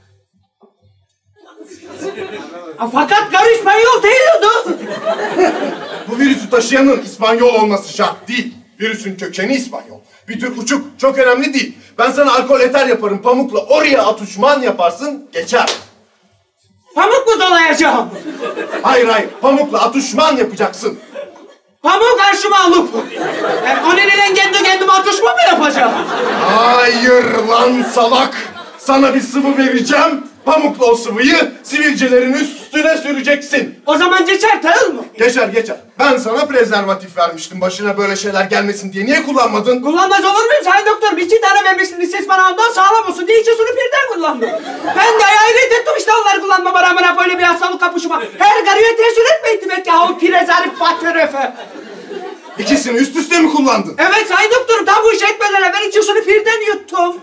Fakat karı İspanyol değildi. Bu virüsü taşıyanın İspanyol olması şart değil. Virüsün kökeni İspanyol. Bir tür uçuk, çok önemli değil. Ben sana alkol eter yaparım pamukla, oraya atuşman yaparsın, geçer. Pamuk mu dolayacağım? Hayır hayır, pamukla atuşman yapacaksın. Pamuk karşıma alıp, yani onun ile kendi kendime atışma mı yapacağım? Hayır lan salak. Sana bir sıvı vereceğim. Pamukla o sıvıyı sivilcelerin üstüne süreceksin. O zaman geçer tağıl mı? Geçer geçer. Ben sana prezervatif vermiştim. Başına böyle şeyler gelmesin diye. Niye kullanmadın? Kullanmaz olur muyum sayın doktorum? İki tane vermişsiniz siz bana ondan sağlam olsun diye ikisini birden kullandım. Ben de hayret ettim işte onları kullanmama rağmen böyle bir hastalık kapışıma. Her garıya tesir etmeydi belki ha o prezervatif. İkisini üst üste mi kullandın? Evet sayın doktorum tam bu iş etmeden evvel ikisini birden yuttum.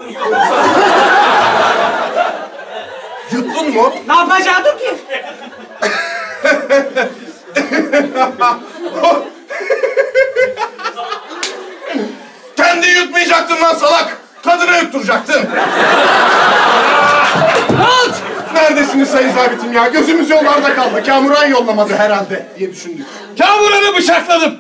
Yuttun mu? Ne yapacaktım ki? Kendi yutmayacaktın lan salak. Kadına yutturacaktın. Halt! Neredesiniz sayın zabitim ya? Gözümüz yollarda kaldı. Kamuran yollamadı herhalde diye düşündük. Kamuran'ı bıçakladım.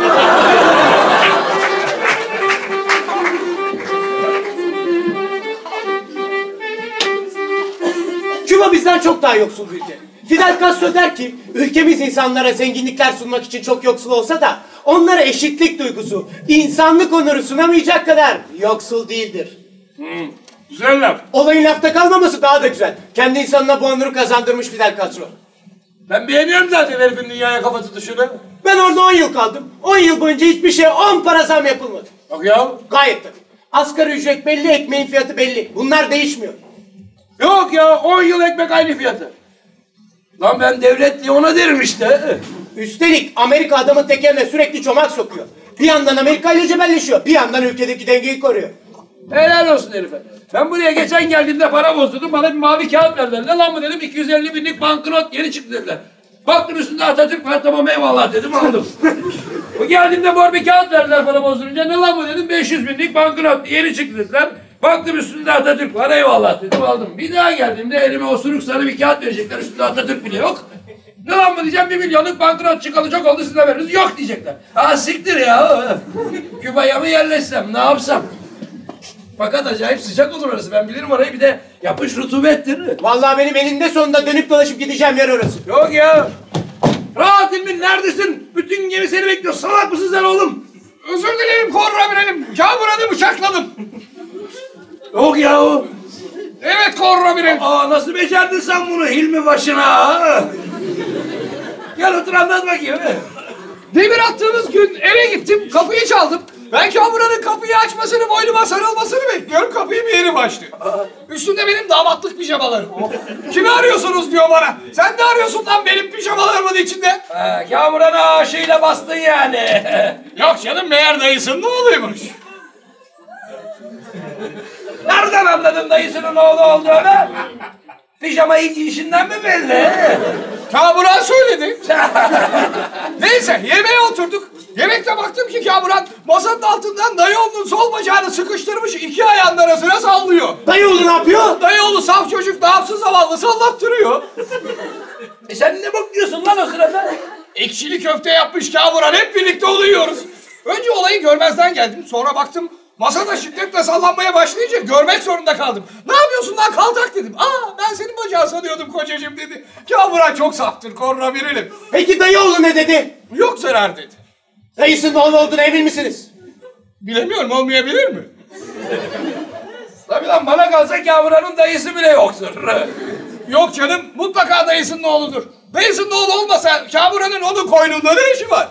Küba bizden çok daha yoksul bir ülke. Fidel Castro der ki, ülkemiz insanlara zenginlikler sunmak için çok yoksul olsa da onlara eşitlik duygusu, insanlık onuru sunamayacak kadar yoksul değildir. Hmm, güzel laf. Olayın lafta kalmaması daha da güzel. Kendi insanına bu onuru kazandırmış Fidel Castro. Ben beğeniyorum zaten herifin dünyaya kafa tutuşunu. Ben orada on yıl kaldım. on yıl boyunca hiçbir şeye on para zam yapılmadı. Bak ya. Gayet tabii. Asgari ücret belli, ekmeğin fiyatı belli. Bunlar değişmiyor. Yok ya, on yıl ekmek aynı fiyatı. Lan ben devlet diye ona derim işte. Üstelik Amerika adamın tekerine sürekli çomak sokuyor. Bir yandan Amerika ile cebelleşiyor, bir yandan ülkedeki dengeyi koruyor. Helal olsun herife. Ben buraya geçen geldiğimde para bozdurdum, bana bir mavi kağıt verdiler. Ne lan bu dedim, iki yüz elli binlik banknot yeni çıktı dediler. Baktım üstünde Atatürk var, tamam eyvallah dedim, aldım. Bu geldiğimde mor bir kağıt verdiler para bozdurunca, ne lan bu dedim, beş yüz binlik banknot yeni çıktı dediler. Baktım üstünde Atatürk var, eyvallah dedim, aldım. Bir daha geldiğimde elime osuruk sarı bir kağıt verecekler, üstünde Atatürk bile yok. Ne lan bu diyeceğim, bir milyonluk banknot çıkalı çok oldu, size veririz, yok diyecekler. Ha siktir ya, Küba'ya mı yerleşsem, ne yapsam? Fakat acayip sıcak olur orası, ben bilirim orayı, bir de yapış rutubettir. Vallahi benim eninde sonunda dönüp dolaşıp gideceğim yer orası. Yok ya. Rahat İlmin, neredesin? Bütün gemi seni bekliyor, salak mısın sen oğlum? Özür dilerim Korrabirelim. Kamuran'ı bıçakladım. Yok ya o. Evet Korrabirelim. Aa, nasıl becerdin sen bunu Hilmi başına? Gel otur anlat bakayım. Demir attığımız gün eve gittim, kapıyı çaldım. Ben Kamuran'ın kapıyı açmasını, boynuma sarılmasını bekliyorum. Kapıyı bir yerim açtı. Üstünde benim damatlık pijamalarım. Kimi arıyorsunuz diyor bana. Sen ne arıyorsun lan benim pijamalarımın içinde? Ha, Kamuran'a aşığıyla bastın yani. Yok canım, meğer dayısının oğluymuş. Nereden anladın dayısının oğlu olduğunu? Pijama ilk işinden mi belli? Kamuran söyledi. Neyse, yemeğe oturduk. Yemekte baktım ki Kamuran masanın altından dayıoğlunun sol bacağını sıkıştırmış, iki ayağının arasına sallıyor. Dayıoğlu ne yapıyor? Dayıoğlu saf çocuk, ne yapsın zavallı, sallattırıyor. E sen ne bakıyorsun lan o sırada? Ekşili köfte yapmış Kamuran, hep birlikte onu yiyoruz. Önce olayı görmezden geldim, sonra baktım masada şiddetle sallanmaya başlayınca görmek zorunda kaldım. Ne yapıyorsun lan, kaltak dedim. Aa, ben senin bacağı sanıyordum kocacığım dedi. Kamuran çok saftır, korna verelim. Peki dayıoğlu ne dedi? Yok zarar dedi. Dayısının oğlu olduğuna emin misiniz? Bilemiyorum, olmayabilir mi? Tabii lan, bana kalsa Kamuran'ın dayısı bile yoktur. Yok canım, mutlaka dayısının oğludur. Dayısının oğlu olmasa Kamuran'ın onun koynunda ne işi var?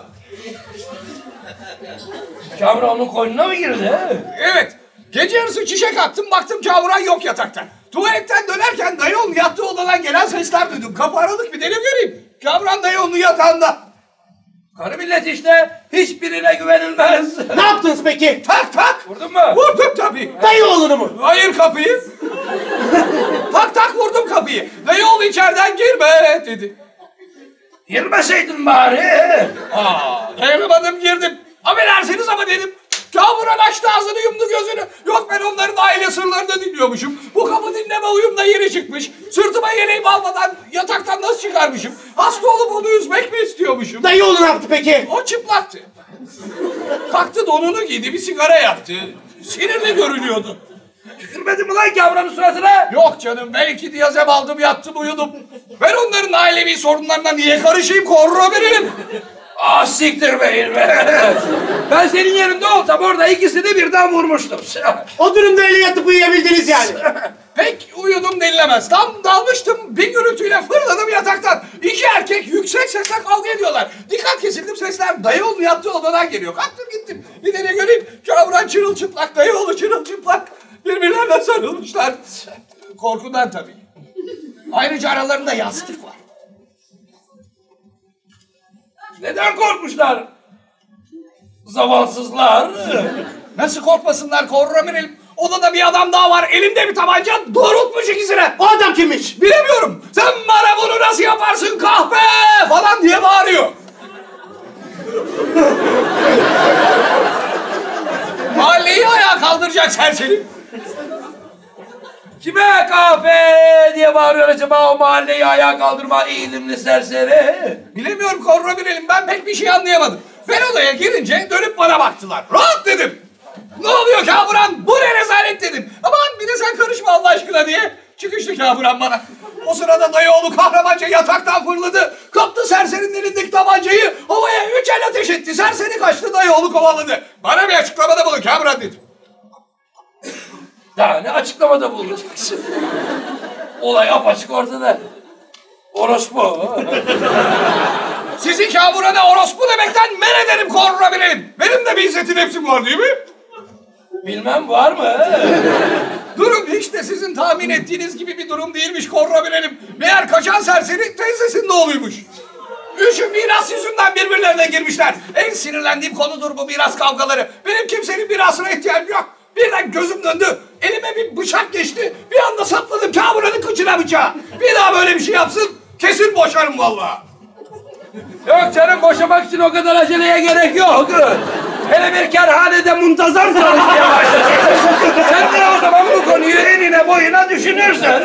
Kamuran onun koynuna mı girdi? Evet. Gece yarısı çişe kalktım, baktım Kamuran yok yatakta. Tuvaletten dönerken dayıoğlu yattığı odadan gelen sesler duydum. Kapı aralık, bir dedim göreyim. Kamuran dayıoğlu yatağında. Karı millet işte, hiçbirine güvenilmez. Ne yaptınız peki? Tak tak. Vurdun mu? Vurdum tabii. Dayıoğlunu mu? Hayır, kapıyı. Tak tak vurdum kapıyı. Dayıoğlu içeriden girme dedi. Girmeseydin bari. Aa, dayanamadım, girdim. Affedersiniz ama dedim. Kamuran açtı ağzını, yumdu gözünü. Yok, ben onların aile sırlarını dinliyormuşum. Bu kapı dinleme uyumda yeni çıkmış. Sırtıma yeleğimi almadan yataktan nasıl çıkarmışım? Hasta olup onu üzmek mi istiyormuşum? Dayıoğlu ne yaptı peki? O çıplaktı. Kalktı, donunu giydi, bir sigara yaktı. Sinirli görünüyordu. Tükürmedin mi lan Kamuran'ın suratına? Yok canım, ben iki diyazem aldım, yattım, uyudum. Ben onların ailevi sorunlarına niye karışayım, korra verelim. Ah siktir beyin be. Ben senin yerinde olsam orada ikisini birden vurmuştum. O durumda öyle yatıp uyuyabildiniz yani. Pek uyudum denilemez. Tam dalmıştım, bir gürültüyle fırladım yataktan. İki erkek yüksek sesle kavga ediyorlar. Dikkat kesildim, sesler dayıoğlu yattığı odadan geliyor. Kalktım gittim. Bir de ne göreyim, Kamuran çırılçıplak, dayıoğlu çırılçıplak. Birbirlerine sarılmışlar. Korkudan tabii. Ayrıca aralarında yastık var. Neden korkmuşlar? Zavansızlar. Nasıl korkmasınlar Korramir'im? Odada bir adam daha var, elimde bir tabanca, doğrultmuş ikisine. O adam kimmiş? Bilemiyorum. Sen bana bunu nasıl yaparsın kahpe falan diye bağırıyor. Mahalleyi ayağa kaldıracak serseri. Kime kahpe diye bağırıyor acaba o mahalleyi ayağa kaldırma eğilimli serseri? Bilemiyorum Korramir'im, ben pek bir şey anlayamadım. Ben odaya girince dönüp bana baktılar. Rahat dedim. Ne oluyor Kamuran? Bu ne rezalet dedim. Aman bir de sen karışma Allah aşkına diye. Çıkıştı Kamuran bana. O sırada dayıoğlu kahramanca yataktan fırladı. Kaptı serserinin elindeki tabancayı. Havaya üç el ateş etti. Serseri kaçtı, dayıoğlu kovaladı. Bana bir açıklamada bulun Kamuran dedim. Daha ne açıklamada bulunacaksın? Olay apaçık ortada. Orospu. Sizin Kamuran'a orospu demekten men ederim Korramir'im. Benim de bir izzetin hepsim var değil mi? Bilmem var mı? Durum hiç de sizin tahmin ettiğiniz gibi bir durum değilmiş Korramir'im. Meğer kaçan serseri teyzesinin oğluymuş. Üçü miras yüzünden birbirlerine girmişler. En sinirlendiğim konudur bu miras kavgaları. Benim kimsenin mirasına ihtiyacım yok. Birden gözüm döndü. Elime bir bıçak geçti. Bir anda sapladım Kamuran'ın kıçına bıçağı. Bir daha böyle bir şey yapsın kesin boşarım vallahi. Yok canım, boşamak için o kadar aceleye gerek yok. Hele bir kerhanede muntazam çalışmaya başlasın. Sen de o zaman bu konuyu enine boyuna düşünürsen.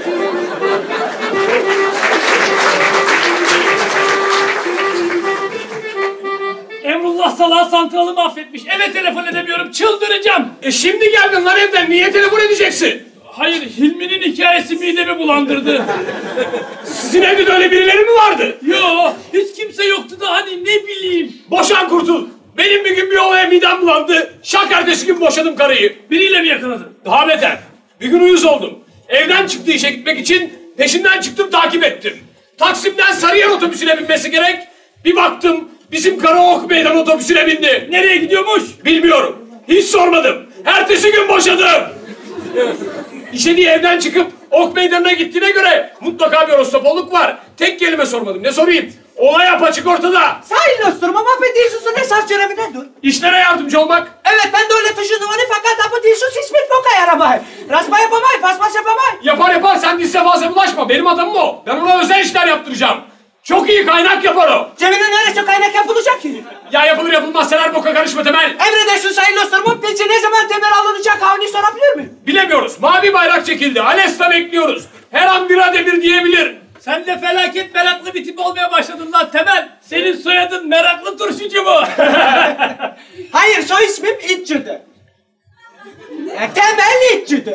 Emrullah Salah santralı mahvetmiş. Eve telefon edemiyorum. Çıldıracağım. E şimdi geldin lan evden. Niye telefon edeceksin? Hayır, Hilmi'nin hikayesi midemi bulandırdı. Sizin evde de öyle birileri mi vardı? Yo, hiç kimse yoktu da hani ne bileyim. Boşan kurtul. Benim bir gün bir olaya midem bulandı. Şak ertesi gün boşadım karıyı. Biriyle mi yakaladın? Daha beter. Bir gün uyuz oldum. Evden çıktı işe gitmek için peşinden çıktım, takip ettim. Taksim'den Sarıyer otobüsüne binmesi gerek. Bir baktım bizim karı Ok Meydan otobüsüne bindi. Nereye gidiyormuş? Bilmiyorum. Hiç sormadım. Ertesi gün boşadım. İşe diye evden çıkıp Ok Meydanı'na gittiğine göre mutlaka bir orostopolluk var. Tek kelime sormadım. Ne sorayım? Olay apaçık ortada. Sayın dostum ama ben değilsin esas görevine dur. İşlere yardımcı olmak. Evet, ben de öyle düşündüm onu fakat ama değilsin hiçbir boka yaramay. Rasma yapamay, paspas yapamay. Yapar yapar, sen dizse fazla bulaşma. Benim adamım o. Ben ona özel işler yaptıracağım. Çok iyi kaynak yapar o. Cebine neresi kaynak yapılacak ki? Ya yapılır yapılmaz, sen her boka karışma Temel. Emredersin sayın dostlarım. Peki ne zaman temel alınacak havni sorabilir miyim? Bilemiyoruz. Mavi bayrak çekildi. Alesta bekliyoruz. Her an bir ademir diyebilir. Sen de felaket meraklı bir tip olmaya başladın lan Temel. Senin soyadın meraklı turşucu mu? Hayır, soy ismim İtçi'dir. E, Temel İtçi'dir.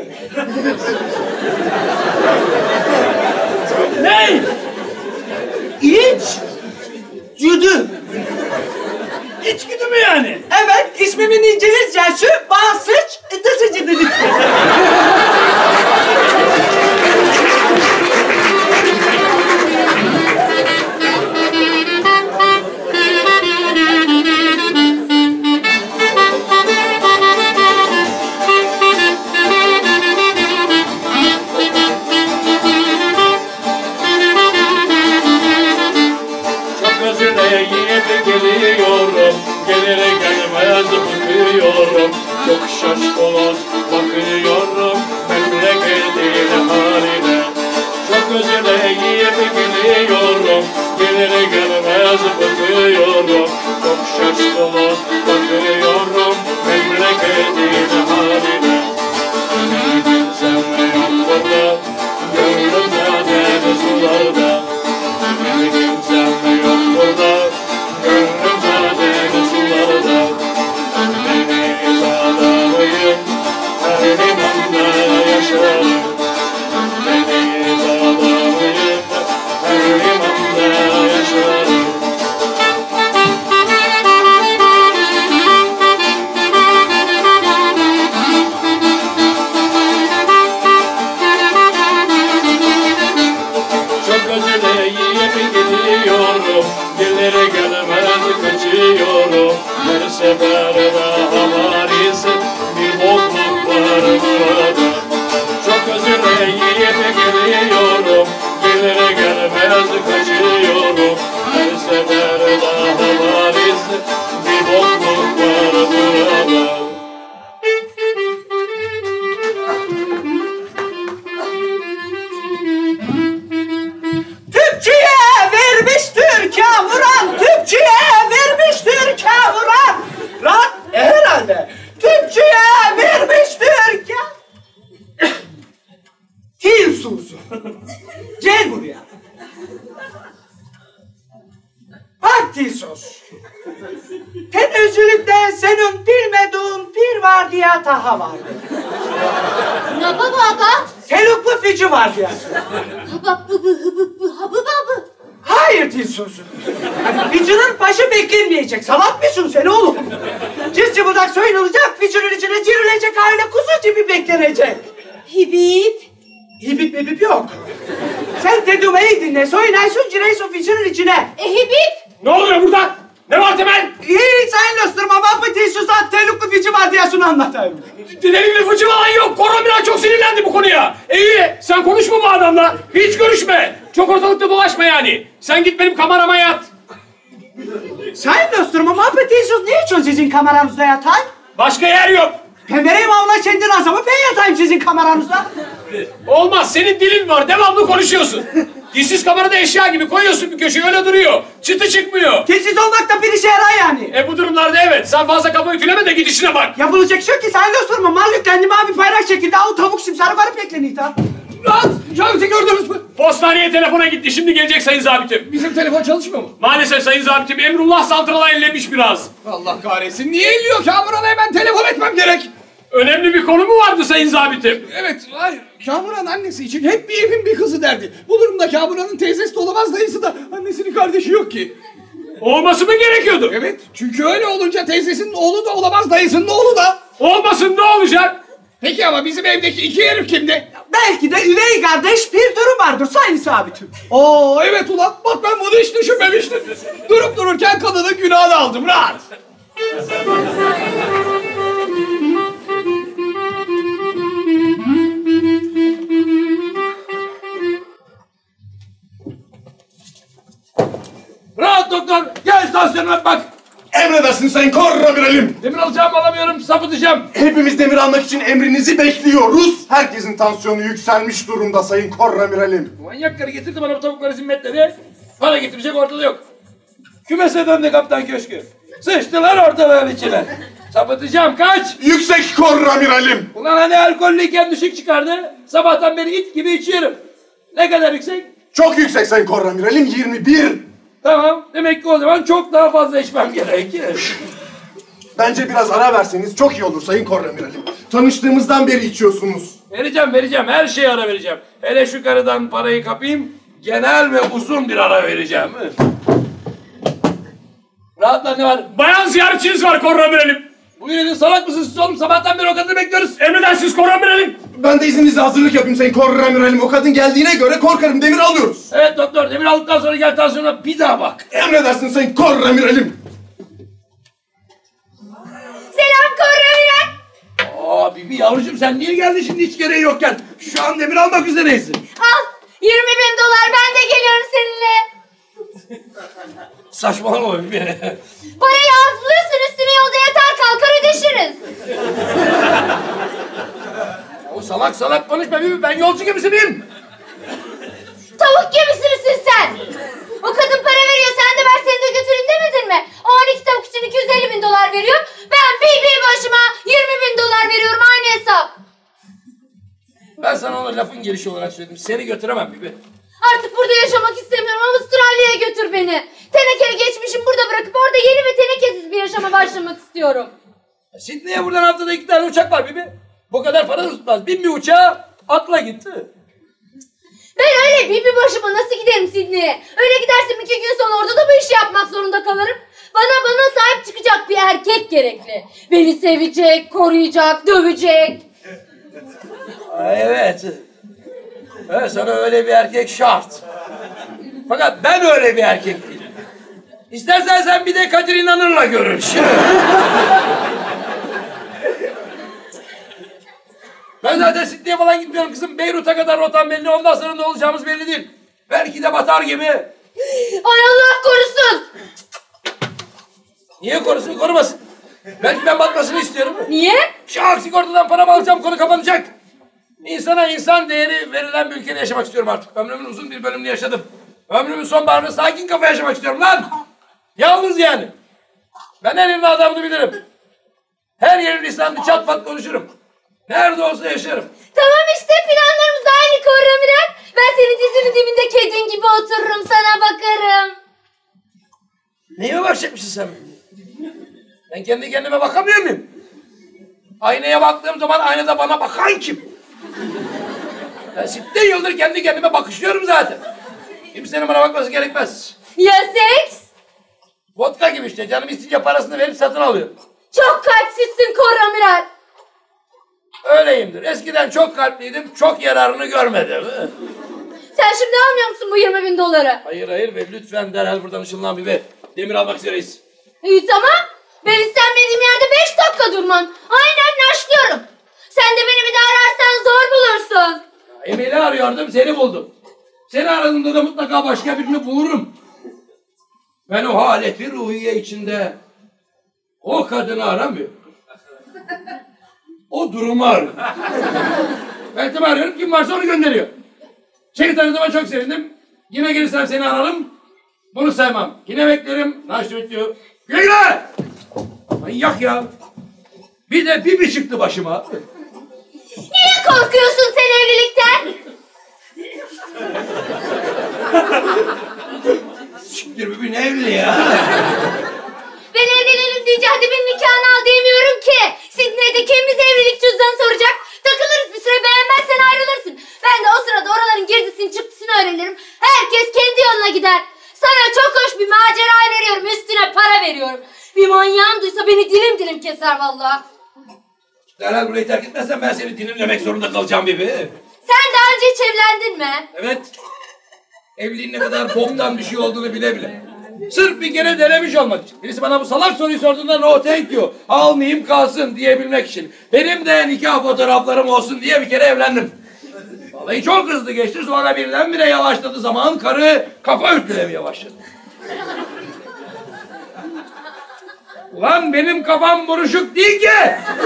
Ney? İç. Cüdü. İçgüdü mü yani? Evet, ismimin İngilizcesi basıç dısıcıdır. Geliyorum, gelir gelmez bakıyorum. Çok şaşkaloz bakıyorum memleketin haline. Çok özleyip geliyorum, gelir gelmez bakıyorum. Çok şaşkaloz bakıyorum memleketin haline. Sen yok burada, gönlüm zaten sularda. Sen yok burada. Gönlüm zaten sularda. Deniz adamıyım, her limanda yaşarım. Deniz adamıyım, her limanda yaşarım. beyaz kaçıyorum. Her sefer daha bariz bir bokluk var burada. Tüpçüye vermiştir kamuran, tüpçüye vermiştir kamuran. Rahat e, herhalde. Tüpçüye vermiştir kamuran. Til suzu. Gel buraya. Bak Tilsos. Tenezzülükte senin bilmediğin bir var diye daha var. Ne baba baba? Teluklu fici var diye. Habab bıbı hıbı bı habı babı. Hayır Tilsos'u. Yani ficinin başı beklenmeyecek. Salak mısın sen oğlum? Ciz cıbıldak soyunulacak, ficinin içine girilecek aile kuzu gibi beklenecek. Hibip. Hibip bibip yok. Sen dediğimi iyi dinle. Soyunaysın, gireysin ficinin içine. E hibip. Ne oluyor burada? Ne var Temel? İyi sayın Löstürm ama bu Tilsos'ta teluklu fici var diye şunu anlatayım. Dilerimle fıçı falan yok. Koromina çok sinirlendi bu konuya. E iyi, sen konuşma bu adamla. Hiç görüşme. Çok ortalıkta dolaşma yani. Sen git benim kamerama yat. Sayın Löstürm ama bu Tilsos niçin sizin kameranızda yatay? Başka yer yok. Ben vereyim avla kendin azamı, ben yatayım sizin kameranızda. Olmaz, senin dilin var. Devamlı konuşuyorsun. Dilsiz kamerada eşya gibi koyuyorsun bir köşeye, öyle duruyor. Çıtı çıkmıyor. Dilsiz olmak da bir işe yarar yani. E bu durumlarda evet. Sen fazla kafa ütüleme de git işine bak. Yapılacak şey ki Sayın Löstürm, mal yüklendi mavi bayrak şekilde av tavuk simsarı varıp bekleniyor tam. Rahat! Şahsı gördünüz mü? Postaneye telefona gitti. Şimdi gelecek sayın zabitim. Bizim telefon çalışmıyor mu? Maalesef sayın zabitim. Emrullah santrala ellemiş biraz. Allah kahretsin. Niye elliyor? Kamuran'a hemen telefon etmem gerek. Önemli bir konu mu vardı sayın zabitim? Evet, hayır. Kamuran annesi için hep bir evin bir kızı derdi. Bu durumda Kamuran'ın teyzesi de olamaz, dayısı da. Annesinin kardeşi yok ki. Olması mı gerekiyordu? Evet, çünkü öyle olunca teyzesinin oğlu da olamaz, dayısının oğlu da. Olmasın, ne olacak? Peki ama bizim evdeki iki herif kimdi? Belki de üvey kardeş bir durum vardır Sayın Sabitim. Oo evet ulan, bak ben bunu hiç düşünmemiştim. Durup dururken kadının günahını aldım, rahat. Rahat doktor. Gel istasyona bak. Emredersin Sayın Korramiralim. Demir alacağım, alamıyorum. Sapıtacağım. Hepimiz demir almak için emrinizi bekliyoruz. Herkesin tansiyonu yükselmiş durumda Sayın Korramiralim. Manyak karı getirdi bana bu tavukları zimmetleri. Para getirecek, ortada yok. Kümese döndü kaptan köşkü. Sıçtılar ortalığın içine. Sapıtacağım, kaç. Yüksek Korramiralim. Ulan hani alkollüyken düşük çıkardı. Sabahtan beri it gibi içiyorum. Ne kadar yüksek? Çok yüksek Sayın Korramiralim, yirmi bir. Tamam, demek ki o zaman çok daha fazla içmem gerekir. Bence biraz ara verseniz çok iyi olur Sayın Korramiralim. Tanıştığımızdan beri içiyorsunuz. Vereceğim, vereceğim. Her şeye ara vereceğim. Hele şu karıdan parayı kapayım, genel ve uzun bir ara vereceğim. Rahatla, ne var? Bayan ziyaretçiniz var Korramiralim. Buyurun, salak mısınız siz oğlum? Sabahtan beri o kadını bekliyoruz. Emredersiniz Korramiralim. Ben de izninizle hazırlık yapayım Sayın Korramiralim. O kadın geldiğine göre korkarım demir alıyoruz. Evet doktor, demir aldıktan sonra gel tansiyona bir daha bak. Emredersin Sayın Korramiralim. Selam Korramiralim. Aa Bibi yavrucuğum, sen niye geldin şimdi hiç gereği yokken? Şu an demir almak üzereyiz. Al yirmi bin dolar, ben de geliyorum seninle. Saçmalama Bibi. Parayı az bulursun, üstüne yolda yatar kalkar ödeşiriz. O salak salak konuşma Bibi, ben yolcu gemisi miyim? Tavuk gemisi misin sen? O kadın para veriyor, sen de ver seni de götürün demedin mi? O on iki tavuk için iki yüz elli bin dolar veriyor. Ben bir bir başıma yirmi bin dolar veriyorum, aynı hesap. Ben sana onu lafın gelişi olarak söyledim. Seni götüremem Bibi. Artık burada yaşamak istemiyorum, Avustralya'ya götür beni. Tenekeli geçmişim burada bırakıp orada yeni ve tenekesiz bir yaşama başlamak istiyorum. Sydney'e buradan haftada iki tane uçak var Bibi. Bu kadar para tutmaz. Bin bir uçağa atla gitti. Ben öyle bir bir başıma nasıl giderim Sydney'e? Öyle gidersem iki gün sonra orada da bu işi yapmak zorunda kalırım. Bana bana sahip çıkacak bir erkek gerekli. Beni sevecek, koruyacak, dövecek. Evet. Evet, sana öyle bir erkek şart. Fakat ben öyle bir erkek değilim. İstersen sen bir de Kadir İnanır'la görüş. Ben zaten Sydney'e falan gitmiyorum kızım. Beyrut'a kadar rotam belli. Ondan sonra ne olacağımız belli değil. Belki de batar gemi. Ay Allah korusun. Niye korusun, korumasın. Belki ben batmasını istiyorum. Niye? Şak, sigortadan paramı alacağım, konu kapanacak. İnsana insan değeri verilen bir ülkede yaşamak istiyorum artık. Ömrümün uzun bir bölümünü yaşadım. Ömrümün sonbaharında sakin kafa yaşamak istiyorum lan. Yalnız yani. Ben her yerin adamını bilirim. Her yerin lisanını çat pat konuşurum. Nerede olsa yaşarım. Tamam işte, planlarımız aynı Korra Miray. Ben senin dizinin dibinde kedin gibi otururum, sana bakarım. Neyime bakacakmışsın sen? Ben kendi kendime bakamıyor muyum? Aynaya baktığım zaman aynada bana bakan kim? Ben sitten yıldır kendi kendime bakışıyorum zaten. Kimsenin bana bakması gerekmez. Ya seks? Vodka gibi işte, canım istince parasını verip satın alıyor. Çok kalpsizsin Korra Miray. Öyleyimdir. Eskiden çok kalpliydim, çok yararını görmedim. Sen şimdi almıyor musun bu yirmi bin doları? Hayır hayır ve lütfen derhal buradan ışınlan bir be. Demir almak üzereyiz. İyi tamam. Ben istenmediğim yerde beş dakika durmam. Aynen naşlıyorum. Sen de beni bir daha ararsan zor bulursun. Emel'i arıyordum, seni buldum. Seni aradığımda da mutlaka başka birini bulurum. Ben o haleti ruhiye içinde o kadını aramıyorum. O durumu arıyorum. Ben de arıyorum, kim varsa onu gönderiyor. Seni tanıdığıma çok sevindim. Yine gelirsem seni ararım. Bunu saymam. Yine beklerim. Naşlı bitiyor. Güle güle! Manyak ya. Bir de bir bir çıktı başıma. Niye korkuyorsun sen evlilikten? Siktir bir ne evli ya? Ben evlenelim deyince hadi benim nikahını al demiyorum ki. Sydney'de kimimiz evlilik cüzdanı soracak. Takılırız bir süre, beğenmezsen ayrılırsın. Ben de o sırada oraların girdisini çıktısını öğrenirim. Herkes kendi yoluna gider. Sana çok hoş bir macera veriyorum, üstüne para veriyorum. Bir manyağım duysa beni dilim dilim keser vallahi. Derhal burayı terk etmezsen ben seni dilimlemek zorunda kalacağım bebi. Sen daha önce hiç evlendin mi? Evet. Evliliğin ne kadar boktan bir şey olduğunu bile bile. Sırf bir kere denemiş olmak için. Birisi bana bu salak soruyu sorduğunda no thank you, almayayım kalsın diyebilmek için. Benim de nikah fotoğraflarım olsun diye bir kere evlendim. Vallahi çok hızlı geçti, sonra birdenbire yavaşladı zaman, karı kafa ürkülemeye başladı. Ulan benim kafam buruşuk değil ki.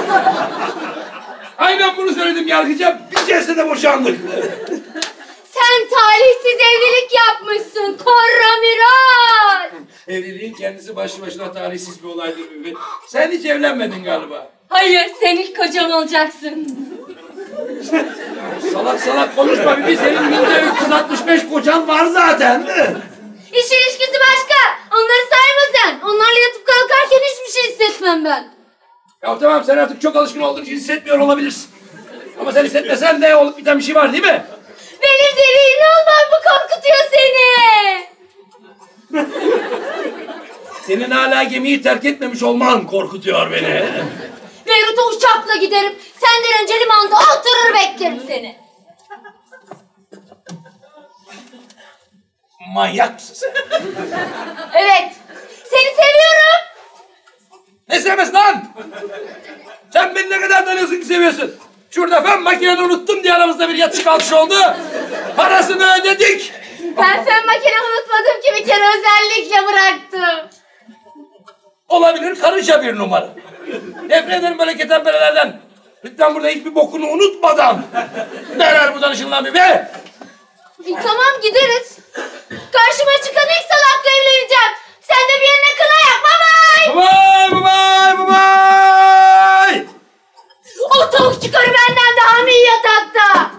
Aynen bunu söyledim yargıca, bir celsede boşandık. Sen talihsiz evlilik yapmışsın Korra Miray. Evliliğin kendisi başlı başına talihsiz bir olaydır bebeğim. Sen hiç evlenmedin galiba. Hayır, sen ilk kocam olacaksın. Salak salak konuşma bebeğim, senin binde üç yüz altmış beş kocan var zaten. İş ilişkisi başka, onları sayma sen. Onlarla yatıp kalkarken hiçbir şey hissetmem ben. Ya tamam, sen artık çok alışkın olduğun için hissetmiyor olabilirsin. Ama sen hissetmesen de olup biten bir şey var değil mi? Benim delirli olmam mı korkutuyor seni? Senin hala gemiyi terk etmemiş olman korkutuyor beni. Beyrut'a uçakla giderim. Senden önce limanda oturur beklerim seni. Manyak mısın sen? Evet, seni seviyorum. Ne sevmesi lan? Sen beni ne kadar tanıyorsun ki seviyorsun? Şurada fen makineni unuttum diye aramızda bir yatış kalkış oldu. Parasını ödedik. Ben fen makinemi unutmadım ki, bir kere özellikle bıraktım. Olabilir, karınca bir numara. Nefret ederim böyle ketenperelerden. Lütfen burada hiçbir bokunu unutmadan derhal buradan ışınlan bir be. E, tamam gideriz. Karşıma çıkan ilk salakla evleneceğim. Sen de bir yerine kına yak. Bye bye. Bye bye bye bye. O tavuk çıkarı benden daha mı iyi yatakta?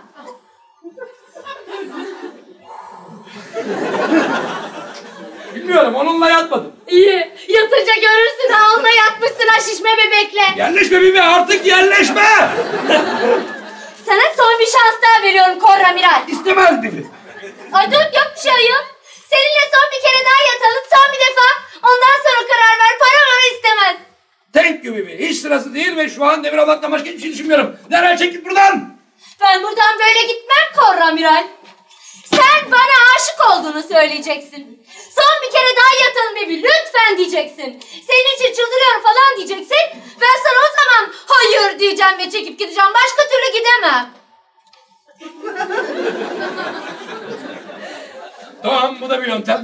Bilmiyorum, onunla yatmadım. İyi. Yatınca görürsün ha, onunla yatmışsın ha şişme bebekle. Yerleşme Bibi, artık yerleşme. Sana son bir şans daha veriyorum Korra Miray. İstemez Bibi. Ay dur, yok bir şey ayol. Seninle son bir kere daha yatalım, son bir defa. Ondan sonra karar ver, para var istemez. Thank you Bibi. Hiç sırası değil ve şu an Demir Allah'tan başka hiçbir şey düşünmüyorum. Derhal çek git buradan. Ben buradan böyle gitmem Korra Miray. Sen bana aşık olduğunu söyleyeceksin. Son bir kere daha yatalım bebi, lütfen diyeceksin. Senin için çıldırıyorum falan diyeceksin. Ben sana o zaman hayır diyeceğim ve çekip gideceğim. Başka türlü gidemem. Tamam, bu da bir yöntem.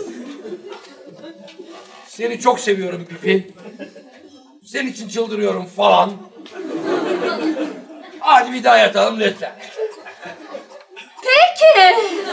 Seni çok seviyorum Pipi. Senin için çıldırıyorum falan. Hadi bir daha yatalım lütfen. Peki.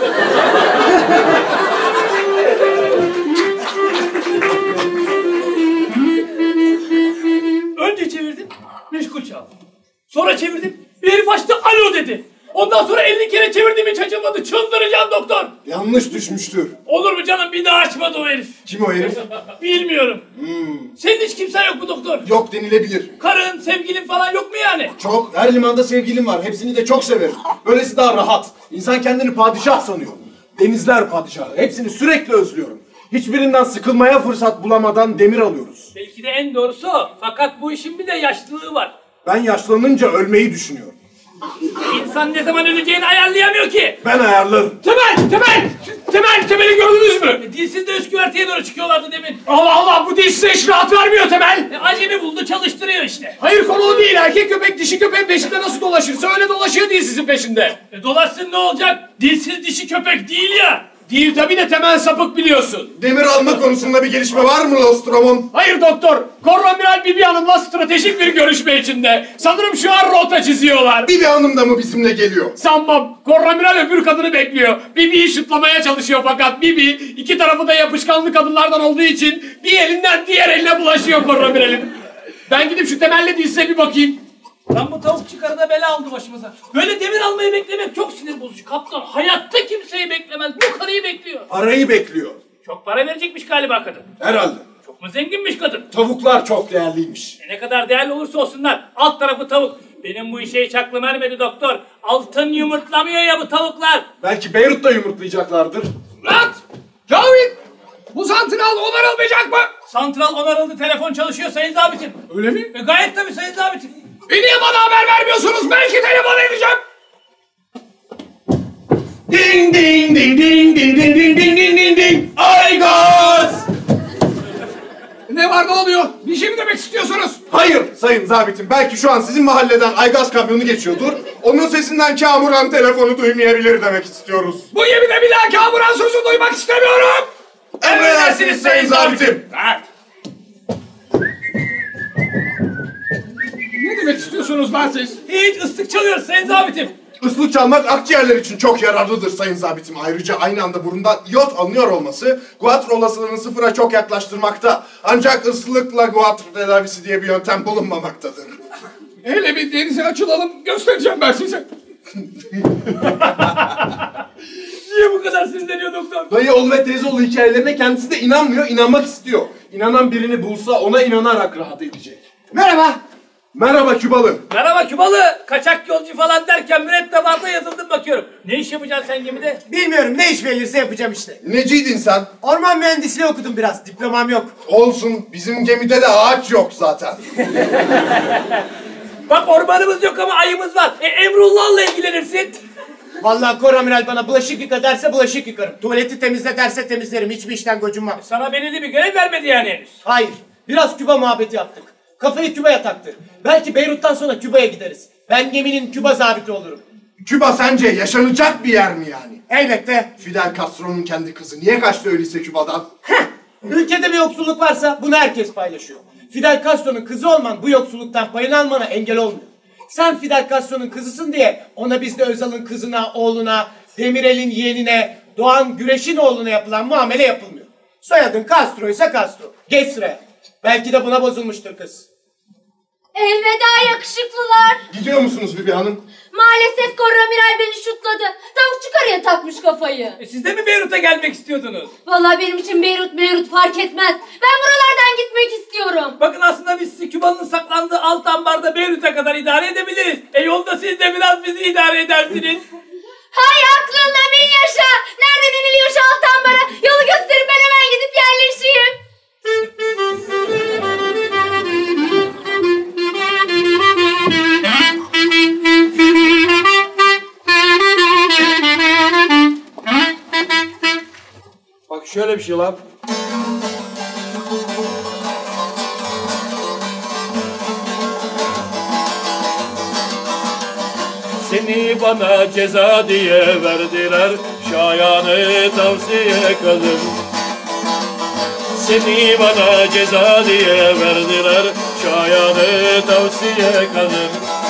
Önce çevirdim, meşgul çaldı. Sonra çevirdim, bir herif açtı, alo dedi. Ondan sonra elli kere çevirdim, hiç açılmadı. Çıldıracağım doktor. Yanlış düşmüştür. Olur mu canım, bir daha açmadı o herif. Kim o herif? Bilmiyorum. Hmm. Senin hiç kimsen yok mu doktor? Yok denilebilir. Karın, sevgilin falan yok mu yani? Çok. Her limanda sevgilim var. Hepsini de çok severim. Böylesi daha rahat. İnsan kendini padişah sanıyor. Denizler padişahı. Hepsini sürekli özlüyorum. Hiçbirinden sıkılmaya fırsat bulamadan demir alıyoruz. Belki de en doğrusu o. Fakat bu işin bir de yaşlılığı var. Ben yaşlanınca ölmeyi düşünüyorum. İnsan ne zaman öleceğini ayarlayamıyor ki. Ben ayarlarım. Temel! Temel! Temel! Temel'i gördünüz mü? E, dilsiz de üst güverteye doğru çıkıyorlardı demin. Allah Allah! Bu dil size hiç rahat vermiyor Temel. E, acemi buldu, çalıştırıyor işte. Hayır, konu o değil. Erkek köpek dişi köpeğin peşinde nasıl dolaşırsa öyle dolaşıyor dilsizin peşinde. E, dolaşsın ne olacak? Dilsiz dişi köpek değil ya. Değil tabii de Temel sapık biliyorsun. Demir alma konusunda bir gelişme var mı Lostrom'un? Hayır doktor. Koramiral Bibi Hanım'la stratejik bir görüşme içinde. Sanırım şu an rota çiziyorlar. Bibi Hanım da mı bizimle geliyor? Sanmam. Koramiral öbür kadını bekliyor. Bibi'yi şutlamaya çalışıyor fakat Bibi iki tarafı da yapışkanlı kadınlardan olduğu için bir elinden diğer eline bulaşıyor Koramiral'in. Ben gidip şu Temel'le dilsize bir bakayım. Lan bu tavuk çıkarı da bela aldı başımıza. Böyle demir almayı beklemek çok sinir bozucu kaptan. Hayatta kimseyi beklemez. Bu karıyı bekliyor. Parayı bekliyor. Çok para verecekmiş galiba kadın. Herhalde. Çok mu zenginmiş kadın? Tavuklar çok değerliymiş. E ne kadar değerli olursa olsunlar. Alt tarafı tavuk. Benim bu işe hiç aklım ermedi doktor. Altın yumurtlamıyor ya bu tavuklar. Belki Beyrut'ta yumurtlayacaklardır. Murat! Cavit! Bu santral onarılmayacak mı? Santral onarıldı, telefon çalışıyor sayın zabitim. Öyle mi? E gayet tabii sayın zabitim. E niye bana haber vermiyorsunuz? Belki telefon edeceğim. Ding ding ding ding ding ding ding ding ding ding ding. Aygaz! Ne var, ne oluyor? Bir şey mi demek istiyorsunuz? Hayır sayın zabitim. Belki şu an sizin mahalleden Aygaz kamyonu geçiyordur. Onun sesinden kamuran telefonu duymayabilir demek istiyoruz. Bu yemine bir daha kamuran sözü duymak istemiyorum. Emredersiniz sayın zabitim. Ne demek istiyorsunuz lan siz? Hiç ıslık çalıyoruz sayın zabitim. Islık çalmak akciğerler için çok yararlıdır sayın zabitim. Ayrıca aynı anda burundan iot alınıyor olması guatr olasılığını sıfıra çok yaklaştırmakta. Ancak ıslıkla guatr tedavisi diye bir yöntem bulunmamaktadır. Hele bir denize açılalım, göstereceğim ben size. Niye bu kadar sinirleniyor doktor? Dayı oğlu ve teyze oğlu hikayelerine kendisi de inanmıyor, inanmak istiyor. İnanan birini bulsa ona inanarak rahat edecek. Merhaba. Merhaba Kübalı. Merhaba Kübalı. Kaçak yolcu falan derken mürettebatta yazıldım bakıyorum. Ne iş yapacaksın sen gemide? Bilmiyorum, ne iş verilirse yapacağım işte. Neciydin sen? Orman mühendisliği okudum biraz. Diplomam yok. Olsun, bizim gemide de ağaç yok zaten. Bak ormanımız yok ama ayımız var. E Emrullah'la ilgilenirsin. Vallahi Koramiral bana bulaşık yıka derse bulaşık yıkarım. Tuvaleti temizle derse temizlerim. Hiçbir işten gocunmam. Sana belirli bir görev vermedi yani henüz. Hayır. Biraz Küba muhabbeti yaptık. Kafayı Küba'ya taktı. Belki Beyrut'tan sonra Küba'ya gideriz. Ben geminin Küba zabiti olurum. Küba sence yaşanacak bir yer mi yani? Elbette. Fidel Castro'nun kendi kızı niye kaçtı öyleyse Küba'dan? Heh. Ülkede bir yoksulluk varsa bunu herkes paylaşıyor. Fidel Castro'nun kızı olman bu yoksulluktan payını almana engel olmuyor. Sen Fidel Castro'nun kızısın diye ona bizde Özal'ın kızına, oğluna, Demirel'in yeğenine, Doğan Güreş'in oğluna yapılan muamele yapılmıyor. Soyadın Castro'ysa Castro. Geç sıraya. Belki de buna bozulmuştur kız. Elveda yakışıklılar. Gidiyor musunuz Bibi Hanım? Maalesef Koramiral beni şutladı. Tavukçu karıya takmış kafayı. E siz de mi Beyrut'a gelmek istiyordunuz? Vallahi benim için Beyrut Beyrut fark etmez. Ben buralardan gitmek istiyorum. Bakın aslında biz sizi Küba'nın saklandığı alt ambarda Beyrut'a kadar idare edebiliriz. E yolda siz de biraz bizi idare edersiniz. Hay aklınla bin yaşa. Nereden iniliyor şu alt ambara? Yolu gösterip ben hemen gidip yerleşeyim. Bak şöyle bir şey lan. Senin Seni bana ceza diye verdiler, şayanı tavsiye kadın. Seni bana ceza diye verdiler, şayanı tavsiye kadın.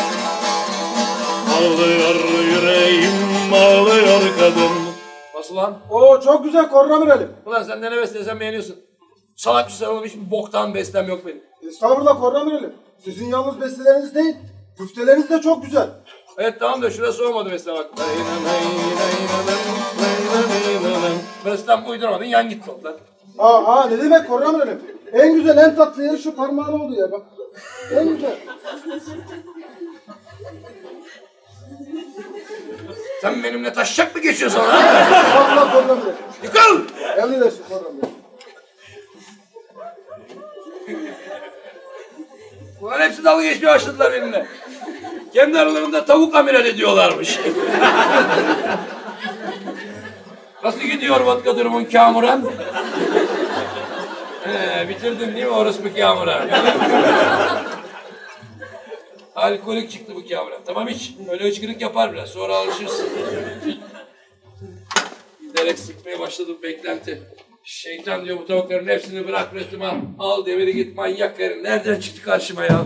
Ağlıyor yüreğim, ağlıyor kadın. Nasıl lan? Oo çok güzel Korram İreli. Ulan sen de ne beslesen beğeniyorsun. Salak bir oğlum, hiç boktan beslem yok benim. Estağfurullah Korram İreli. Sizin yalnız besteleriniz değil, güfteleriniz de çok güzel. Evet tamam da şurası olmadı besle bak. Beslem uyduramadın, yan git topla. Aa, aa ne demek Korram İreli? En güzel, en tatlı yeri şu parmağın oldu ya bak. En güzel. Sen benimle taşacak mı geçiyorsun ha? Estağfurullah Korram İreli. Yıkıl! Emredersin Korram İreli. Bunlar hepsi dalga geçmeye başladılar benimle. Kendi aralarında tavuk amiral ediyorlarmış. Nasıl gidiyor vodka durumun Kamuran? He, bitirdin değil mi orospu Kamuran? Alkolik çıktı bu Kamuran. Tamam hiç. Öyle hıçkırık yapar biraz. Sonra alışırsın. Giderek sıkmaya başladım beklenti. Şeytan diyor bu tavukların hepsini bırak üretime al. Al deviri git manyak karın. Nereden çıktı karşıma ya?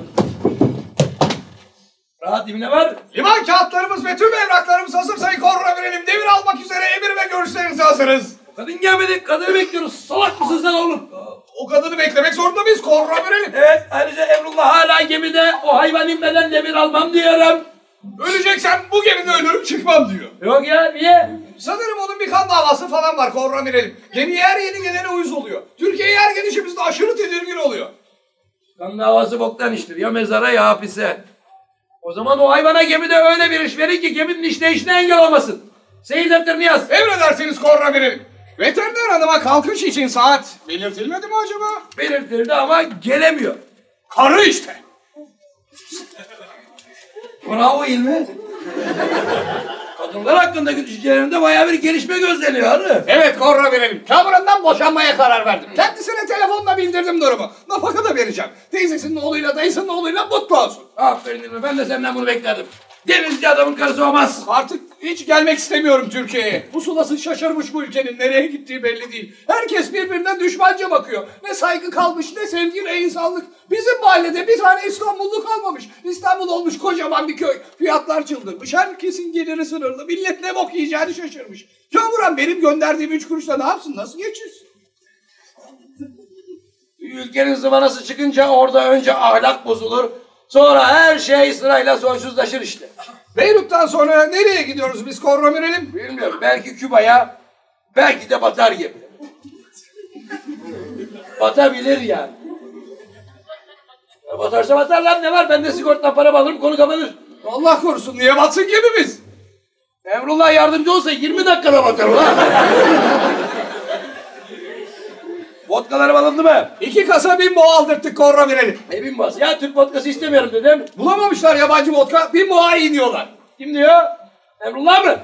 Rahat dibine var. Liman kağıtlarımız ve tüm evraklarımız hazır Sayın Korram İreli'm. Devir almak üzere emir ve görüşlerinize hazırız. Kadın gelmedi. Kadını bekliyoruz. Salak mısın sen oğlum? O kadını beklemek zorunda mıyız Korram İreli'm? Evet. Ayrıca Emrullah hala gemide. O hayvan inmeden demir almam diyorum. Öleceksem bu gemide ölürüm çıkmam diyor. Yok ya niye? Sanırım onun bir kan davası falan var Korram İreli'm. Gemiye her yeni gelene uyuz oluyor. Türkiye'ye her gelişimizde aşırı tedirgin oluyor. Kan davası boktan iştir. Ya mezara ya hapise. O zaman o hayvana gemide öyle bir iş verin ki geminin işleyişine engel olmasın. Seyir defterini yaz. Emredersiniz Korram İreli'm. Veteriner hanıma kalkış için saat belirtilmedi mi acaba? Belirtildi ama gelemiyor. Karı işte. Bravo İlmi. Kadınlar hakkındaki düşüncelerinde bayağı bir gelişme gözleniyor abi. Evet Korram İreli'm. Kamuran'dan boşanmaya karar verdim. Kendisine telefonla bildirdim durumu. Nafaka da vereceğim. Teyzesinin oğluyla dayısının oğluyla mutlu olsun. Aferin İlmi. Ben de senden bunu beklerdim. Denizci adamın karısı olmaz. Artık hiç gelmek istemiyorum Türkiye'ye. Pusulası şaşırmış bu ülkenin. Nereye gittiği belli değil. Herkes birbirine düşmanca bakıyor. Ne saygı kalmış, ne sevgi, ne insanlık. Bizim mahallede bir tane İstanbullu kalmamış. İstanbul olmuş kocaman bir köy. Fiyatlar çıldırmış. Herkesin geliri sınırlı. Millet ne bok yiyeceğini şaşırmış. Kamuran benim gönderdiğim üç kuruşla ne yapsın? Nasıl geçirsin? Ülkenin zıvanası çıkınca orada önce ahlak bozulur. Sonra her şey sırayla sonsuzlaşır işte. Beyrut'tan sonra nereye gidiyoruz biz Korram İreli'm? Bilmiyorum. Belki Küba'ya, belki de batar gibi. Batabilir yani. Ya batarsa batar lan ne var? Ben de sigortadan para alırım konu kapanır. Allah korusun niye batsın gemimiz? Emrullah yardımcı olsa yirmi dakikada batar ulan. Vodkalarım alındı mı? İki kasa bin boğa aldırttık Korram İreli'm. Ne bin boğası? Ya Türk vodkası istemiyorum dedim. Bulamamışlar yabancı vodka. Bin boğa iyi diyorlar. Kim diyor? Emrullah mı?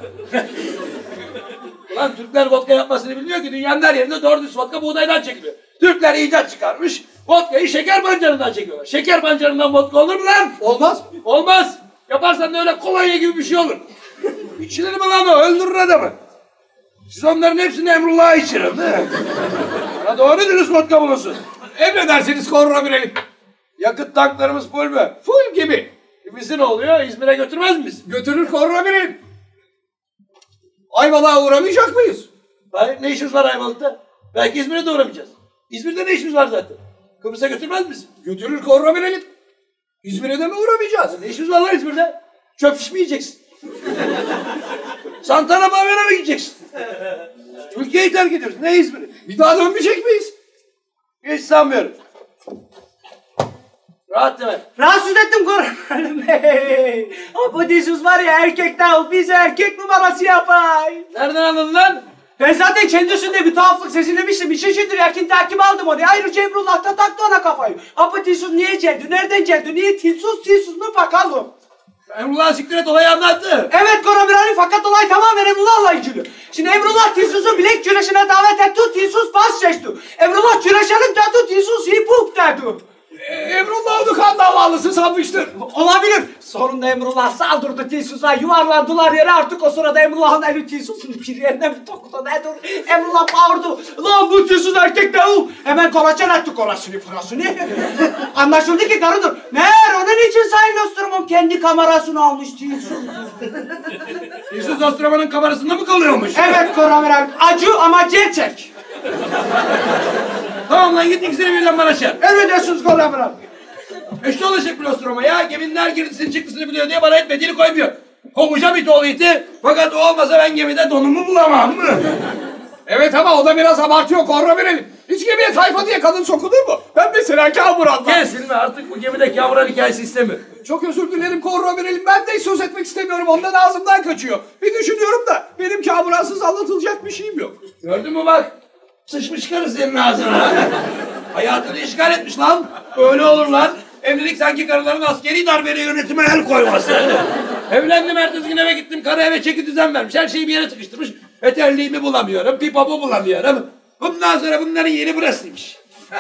Ulan Türkler vodka yapmasını bilmiyor ki dünyanın her yerinde doğru düz vodka buğdaydan çekiliyor. Türkler icat çıkarmış, vodkayı şeker pancarından çekiyorlar. Şeker pancarından vodka olur mu lan? Olmaz. Olmaz. Yaparsan da öyle kolonya gibi bir şey olur. İçilir mi lan o? Öldürür adamı. Siz onların hepsini Emrullah'a içirin değil mi? Ya doğru dürüst vodka bulunsun. Emredersiniz Korram İreli'm. Yakıt tanklarımız full mü? Full gibi. Bizi ne oluyor? İzmir'e götürmez miyiz? Götürür Korram İreli'm. Ayvalık'a uğramayacak mıyız? Hayır, ne işimiz var Ayvalık'ta? Belki İzmir'e de uğramayacağız. İzmir'de ne işimiz var zaten? Kıbrıs'a götürmez misin? Götürür Korram İreli'm. İzmir'e de mi uğramayacağız? Ne işimiz var lan İzmir'de? Çöp şiş mi yiyeceksin? Santana Pavyon'a mı gideceksin? Ülkeyi terk ediyoruz. Ne İzmir'i? Bir daha dönmeyecek miyiz? Hiç sanmıyorum. Rahat deme. Rahatsız ettim Korram Bey. Apodisius var ya erkekten bize erkek numarası yapay. Nereden anladın lan? Ben zaten kendisinde bir tuhaflık sezinlemiştim. Bir çeşittir erkin takip aldım onu. Ayrıca Emrullah da taktı ona kafayı. Apodisius niye geldi? Nereden geldi? Niye tilsuz tilsuz mu bakalım? Emrullah siktir et olayı anlattı. Evet Korram Bey fakat olay tamamen Emrullah'la ilgili. Şimdi Emrullah Tilsus'u bilek güreşine davet etti. Tilsus pas geçti. Emrullah güreşelim dedi. Tilsus hip hop dedi. Emrullah onu kan davalısı sanmıştır. Olabilir. Sonunda Emrullah saldırdı Tilsuz'a, yuvarlandılar yere, artık o sırada Emrullah'ın eli Tilsuz'un bir yerine bir dokudu. Ne dur? Emrullah bağırdı. Lan bu Tilsuz erkek ne o? Hemen kolaçan attı kolasını pırasını. Anlaşıldı ki karıdır. Meğer onun için Sayın Nostromo'nun kendi kamerasını almış Tilsuz. Tilsuz Nostromo'nun kamerasında mı kalıyormuş? Evet Korameral, acı ama gerçek. Tamam lan git ikisini birden bana çağır. Emredersiniz Korameral. Eşli olacak bir Nostromo ya. Geminin her girdisini çıktısını biliyor diye bana etmediğini koymuyor. Kovacağım it oğlu iti. Fakat o olmasa ben gemide donumu bulamam mı? Evet ama o da biraz abartıyor, korna verelim. Hiç gemiye tayfa diye kadın sokulur mu? Ben mesela kamuran. Kesilme artık bu gemide kamuran hikayesi istemiyorum. Çok özür dilerim korna verelim. Ben de söz etmek istemiyorum. Ondan ağzımdan kaçıyor. Bir düşünüyorum da benim kamuransız anlatılacak bir şeyim yok. Gördün mü bak? Sıçmış karı senin ağzına. Hayatını işgal etmiş lan. Öyle olur lan. Evlilik sanki karıların askeri darbeli yönetime el koyması. Evlendim, ertesi gün eve gittim. Karı eve çeki düzen vermiş. Her şeyi bir yere sıkıştırmış. Eterliğimi bulamıyorum. Pipomu bulamıyorum. Bundan sonra bunların yeri burasıymış.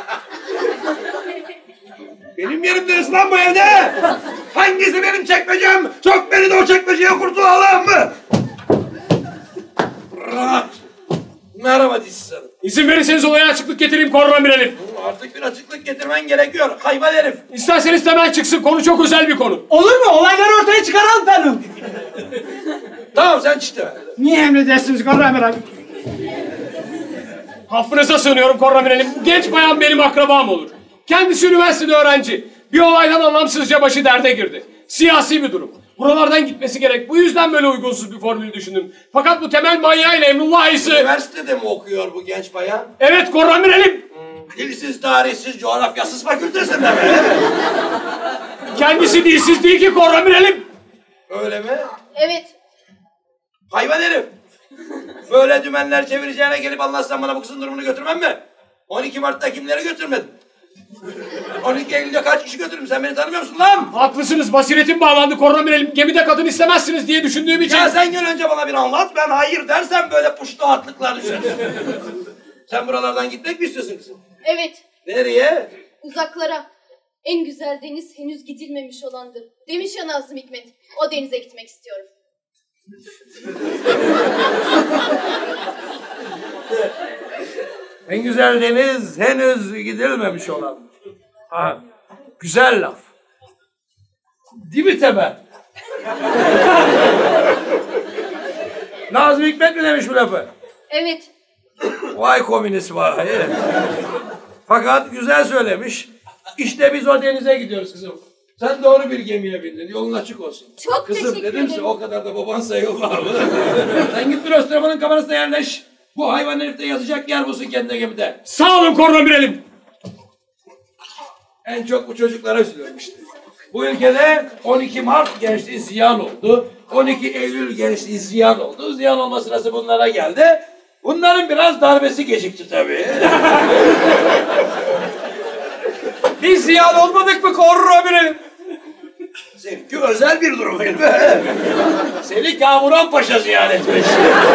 Benim yerim neresi lan bu evde? Hangisi benim çekmecem? Çok beni de o çekmeceye kurtulalım mı? Rahat. Merhaba Dilsiz Hanım. İzin verirseniz olaya açıklık getireyim, korna verelim. Artık bir açıklık getirmen gerekiyor. Hayvan herif. İsterseniz temel çıksın, konu çok özel bir konu. Olur mu? Olayları ortaya çıkaralım benim. Tamam sen çıktı. Niye emredersiniz Korameral? Affınıza sığınıyorum korna verelim. Genç bayan benim akrabam olur. Kendisi üniversitede öğrenci. Bir olaydan anlamsızca başı derde girdi. Siyasi bir durum. Buralardan gitmesi gerek. Bu yüzden böyle uygunsuz bir formülü düşündüm. Fakat bu temel manyağıyla Emrullah ise... Üniversitede mi okuyor bu genç bayan? Evet korna verelim. Dilsiz, tarihsiz, coğrafyasız fakültesinde mi? Kendisi dilsiz değil ki korna verelim. Öyle mi? Evet. Hayvan herif. Böyle dümenler çevireceğine gelip anlatsan bana bu kızın durumunu götürmem mi? on iki Mart'ta kimleri götürmedin? on iki Eylül'de kaç kişi götürdüm, sen beni tanımıyor musun lan? Haklısınız, basiretim bağlandı korna verelim. Gemide kadın istemezsiniz diye düşündüğüm için... Ya sen gel önce bana bir anlat, ben hayır dersem böyle puştu atlıklar düşer. Sen buralardan gitmek mi istiyorsun kızım? Evet. Nereye? Uzaklara. En güzel deniz henüz gidilmemiş olandır. Demiş ya Nazım Hikmet. O denize gitmek istiyorum. En güzel deniz henüz gidilmemiş olan. Ha, güzel laf. Değil mi Temel? Nazım Hikmet mi demiş bu lafı? Evet. Vay komünist vay. Fakat güzel söylemiş. İşte biz o denize gidiyoruz kızım. Sen doğru bir gemiye bindin. Yolun açık olsun. Çok kızım, teşekkür ederim. dedimse o kadar da baban sayılmaz. Sen git bir Nostromo'nun kamerasına yerleş. Bu hayvan herifte yazacak yer bulsun kendine gemide. Sağ olun korna verelim. En çok bu çocuklara üzülüyorum işte. Bu ülkede on iki Mart gençliği ziyan oldu. on iki Eylül gençliği ziyan oldu. Ziyan olma sırası bunlara geldi. Bunların biraz darbesi gecikti tabii. Biz ziyan olmadık mı korna verelim? Seninki özel bir durum değil mi? Seni Kamuran Paşa ziyan etmiş.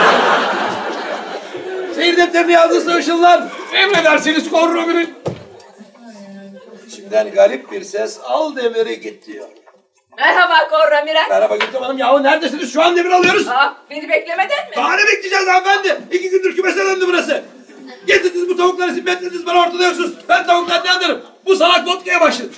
Seyir defterini yazdıysa ışınlar. Emredersiniz korna verelim. İçimden garip bir ses al demiri git diyor. Merhaba Korra Miray. Merhaba Gültem Hanım. Yahu neredesiniz? Şu an demir alıyoruz. Aa, beni beklemeden mi? Daha ne bekleyeceğiz hanımefendi? İki gündür kümese döndü burası. Getirdiniz bu tavukları, simetlediniz, bana ortada yoksunuz. Ben tavuktan ne anlarım? Bu salak vodkaya başladı.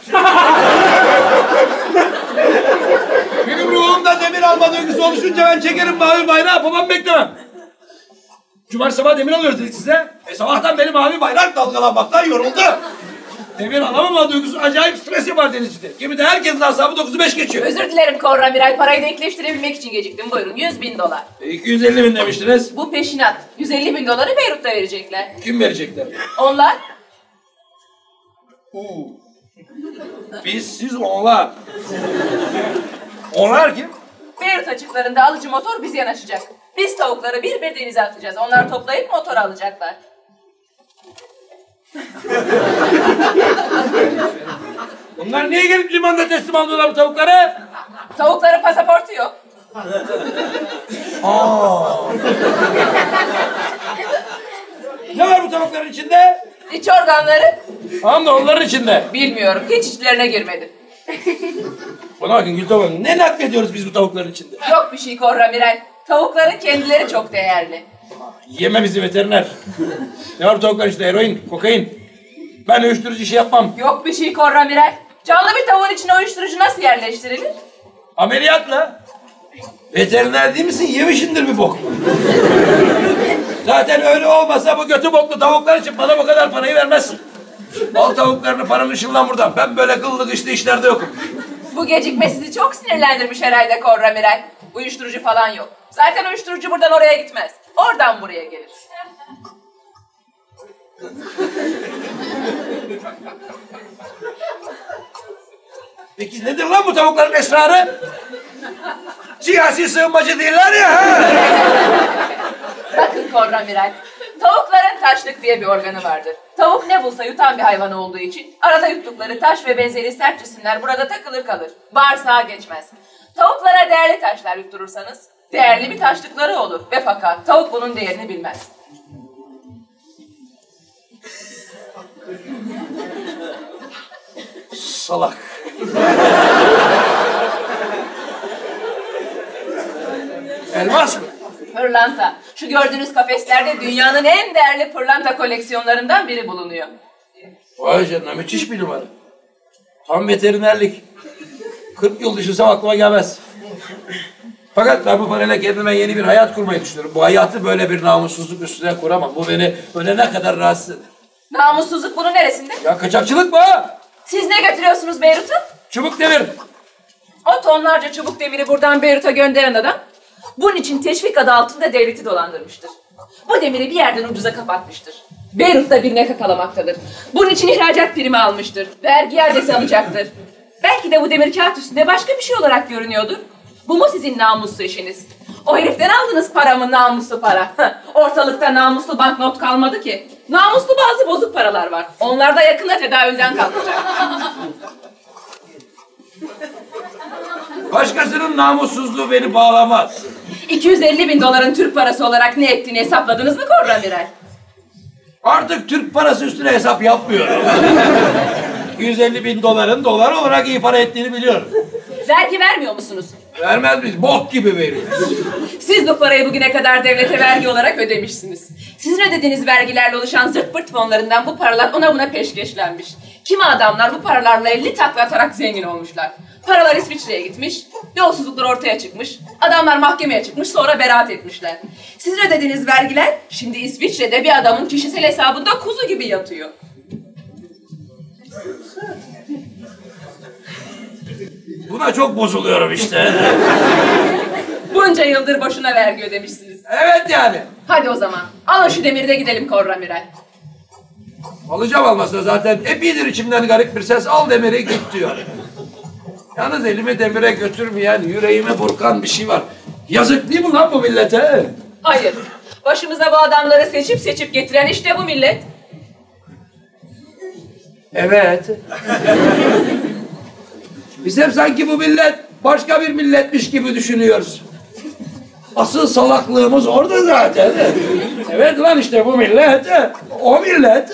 Benim ruhumda demir alma duygusu oluşunca ben çekerim mavi bayrağı, babam beklemem. Cumartesi sabah demir alıyoruz dedik size. E sabahtan beri mavi bayrak dalgalanmaktan yoruldu. Demir alamama duygusu acayip stres yapar denizcide. Gemide herkesin asabı dokuzu beş geçiyor. Özür dilerim Korra Miray. Parayı denkleştirebilmek için geciktim. Buyurun yüz bin dolar. E, iki yüz elli bin demiştiniz. Bu peşinat. yüz elli bin doları Beyrut'ta verecekler. Kim verecekler? Onlar? Uu. Biz, siz, onlar. Onlar kim? Beyrut açıklarında alıcı motor bize yanaşacak. Biz tavukları bir bir denize atacağız. Onlar toplayıp motoru alacaklar. Bunlar niye gelip limanda teslim alıyorlar bu tavukları? Tavukların pasaportu yok. Aa. Ne var bu tavukların içinde? İç organları, Tamam da onların içinde. Bilmiyorum, hiç içlerine girmedim. Bana bakın Gülten Hanım, ne naklediyoruz biz bu tavukların içinde? Yok bir şey Korramiral. Tavukların kendileri çok değerli. Yeme bizi veteriner. Ne var bu tavuklar işte? Eroin, kokain. Ben uyuşturucu işi yapmam. Yok bir şey Korramiral. Canlı bir tavuğun içine uyuşturucu nasıl yerleştirilir? Ameliyatla. Veteriner değil misin? Yemişindir bir bok. Zaten öyle olmasa bu götü boklu tavuklar için bana bu kadar parayı vermezsin. Al tavuklarını, paranı ışınlan buradan. Ben böyle kıllı kışlı işlerde yokum. Bu gecikme sizi çok sinirlendirmiş herhalde Korramiral. Uyuşturucu falan yok. Zaten uyuşturucu buradan oraya gitmez. Oradan buraya gelir. Peki nedir lan bu tavukların esrarı? Siyasi sığınmacı değiller ya. Ha? Bakın Korramiral. Tavukların taşlık diye bir organı vardır. Tavuk ne bulsa yutan bir hayvan olduğu için arada yuttukları taş ve benzeri sert cisimler burada takılır kalır. Bağırsağa geçmez. Tavuklara değerli taşlar yutturursanız değerli bir taşlıkları olur ve fakat tavuk bunun değerini bilmez. Salak. Elmas mı? Pırlanta. Şu gördüğünüz kafeslerde dünyanın en değerli pırlanta koleksiyonlarından biri bulunuyor. Vay canına, müthiş bir numara. Tam veterinerlik. kırk yıl düşünsem aklıma gelmez. Fakat ben bu parayla kendime yeni bir hayat kurmayı düşünüyorum. Bu hayatı böyle bir namussuzluk üstüne kuramam. Bu beni böyle ne kadar rahatsız eder. Namussuzluk bunun neresinde? Ya kaçakçılık mı? Siz ne götürüyorsunuz Beyrut'a? Çubuk demir. O tonlarca çubuk demiri buradan Beyrut'a gönderen adam bunun için teşvik adı altında devleti dolandırmıştır. Bu demiri bir yerden ucuza kapatmıştır. Beyrut'ta birine kakalamaktadır. Bunun için ihracat primi almıştır. Vergi iadesi alacaktır. Belki de bu demir kağıt üstünde başka bir şey olarak görünüyordur. Bu mu sizin namuslu işiniz? O heriften aldınız paramı, namuslu para. Ortalıkta namuslu banknot kalmadı ki. Namuslu bazı bozuk paralar var. Onlar da yakında tedavülden kalkacak. Başkasının namussuzluğu beni bağlamaz. iki yüz elli bin doların Türk parası olarak ne ettiğini hesapladınız mı Korramiral? Artık Türk parası üstüne hesap yapmıyorum. iki yüz elli bin doların dolar olarak iyi para ettiğini biliyorum. Vergi vermiyor musunuz? Vermez miyiz? Bok gibi veriyoruz. Siz bu parayı bugüne kadar devlete vergi olarak ödemişsiniz. Sizin ödediğiniz vergilerle oluşan zırt pırt fonlarından bu paralar ona buna peşkeşlenmiş. Kimi adamlar bu paralarla elli takla atarak zengin olmuşlar. Paralar İsviçre'ye gitmiş, yolsuzluklar ortaya çıkmış, adamlar mahkemeye çıkmış sonra beraat etmişler. Sizin ödediğiniz vergiler şimdi İsviçre'de bir adamın kişisel hesabında kuzu gibi yatıyor. Buna çok bozuluyorum işte. Bunca yıldır boşuna vergi ödemişsiniz. Evet yani. Hadi o zaman, alın şu demiri de gidelim Korramiral. Alacağım almasına zaten. Epeydir içimden garip bir ses, al demiri git diyor. Yalnız elimi demire götürmeyen, yüreğime burkan bir şey var. Yazık değil mi lan bu millete? Hayır, başımıza bu adamları seçip seçip getiren işte bu millet. Evet. Biz hep sanki bu millet başka bir milletmiş gibi düşünüyoruz. Asıl salaklığımız orada zaten. Evet lan işte bu millet, o millet.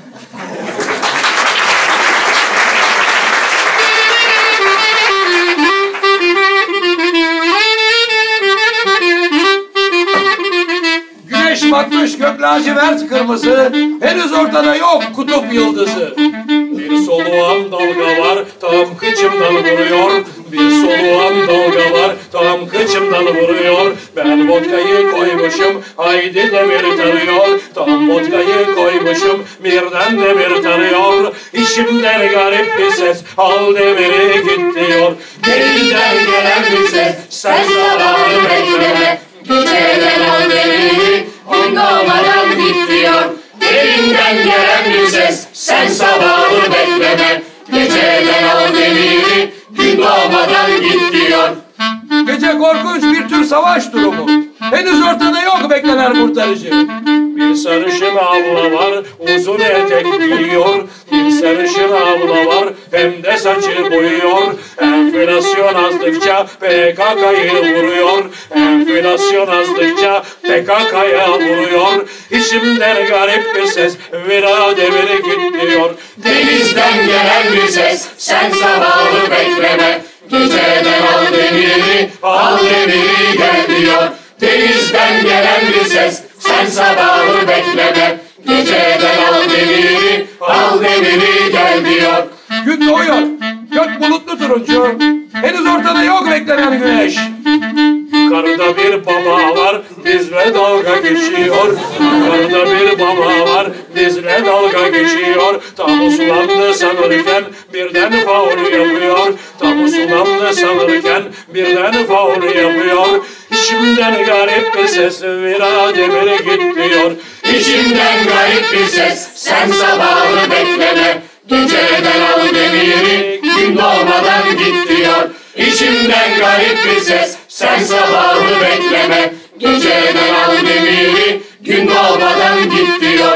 Güneş batmış, gök lacivert kırmızı, henüz ortada yok kutup yıldızı. Bir soluğan dalga var, tam kıçımdan vuruyor. Bir soluğan dalga var, tam kıçımdan vuruyor. Ben vodkayı koymuşum, haydi demir tarıyor. Tam vodkayı koymuşum, birden demir tarıyor. İçimden garip bir ses, al demiri git diyor. Derinden gelen bir ses, sen sabahı bekleme. Geceden al demiri, gün doğmadan git diyor. Derinden gelen bir ses, sen sabahı bekleme. Geceden al demiri, gün doğmadan git diyor. Gece korkunç bir tür savaş durumu. Henüz ortada yok beklenen kurtarıcı. Bir sarışın abla var, uzun etek giyiyor. Bir sarışın abla var, hem de saçı boyuyor. Enflasyon azdıkça P K K'yı vuruyor. Enflasyon azdıkça P K K'ya vuruyor. İçimden garip bir ses vira deviri git diyor. Denizden gelen bir ses, sen sabahı bekleme. Geceden al demiri, al demiri gel diyor. Denizden gelen bir ses, sen sabahı bekleme. Geceden al demiri, al demiri gel diyor. Gün doğuyor. Gök bulutlu turuncu. Henüz ortada yok beklenen güneş. Yukarıda bir baba var, bizle dalga geçiyor. Yukarıda bir baba var, bizle dalga geçiyor. Tam usulandı sanırken birden faul yapıyor. Tam usulandı sanırken birden faul yapıyor. İçimden garip bir ses vira demiri git diyor. İçimden garip bir ses, sen sabahı bekleme. Geceden al demiri, gün doğmadan git diyor. İçimden garip bir ses, sen sabahı bekleme. Geceden al demiri, gün doğmadan git diyor.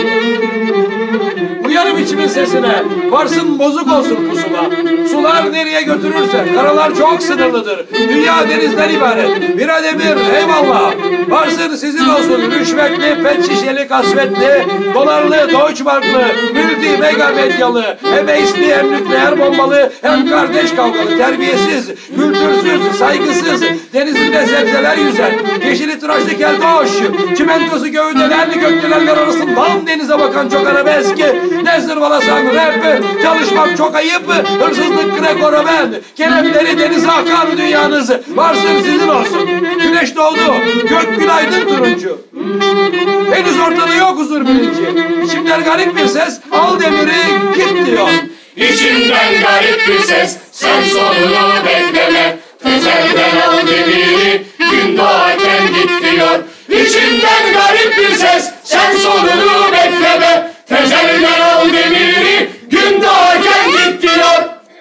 Uyarım içimin sesine, varsın bozuk olsun pusula. Sular nereye götürürse, karalar çok sınırlıdır. Dünya denizden ibaret, bir ademir eyvallah. Varsın sizin olsun, rüşvetli, pet şişeli, kasvetli, dolarlı, Deutschmarklı, multi mega medyalı, hem eşli hem nükleer bombalı, hem kardeş kavgalı, terbiyesiz, kültürsüz, saygısız, denizinde sebzeler yüzer, yeşili tıraşlı keltoş, çimentosu gövdelerli gökdelenler arasından denize bakan çok arabesk, ne zırvalasan rap, çalışmak çok ayıp, hırsızlık Greco-Romen, kelepleri denize akan dünyanız, varsın sizin olsun. Güneş doğdu, gök gün aydın turuncu. Henüz ortada yok huzur bilinci. İçimden garip bir ses, al demiri git diyor. İçimden garip bir ses, sen sonunu bekleme. Tezelden al demiri, gün doğarken git diyor. İçimden garip bir ses, sen sonunu bekleme. Tezelden al demiri, gün doğarken git diyor.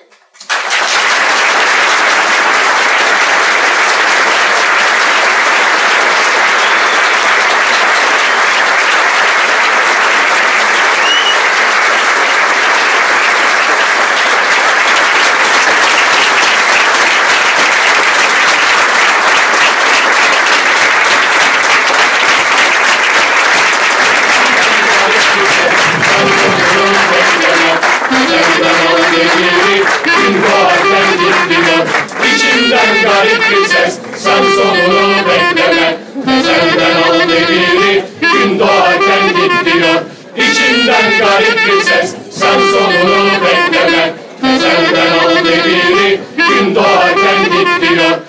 İçimden garip bir ses, sen sonunu bekleme. Tezelden al demiri, gün doğarken git diyor. İçimden garip bir ses, sen sonunu bekleme. Tezelden al demiri, gün doğarken git diyor.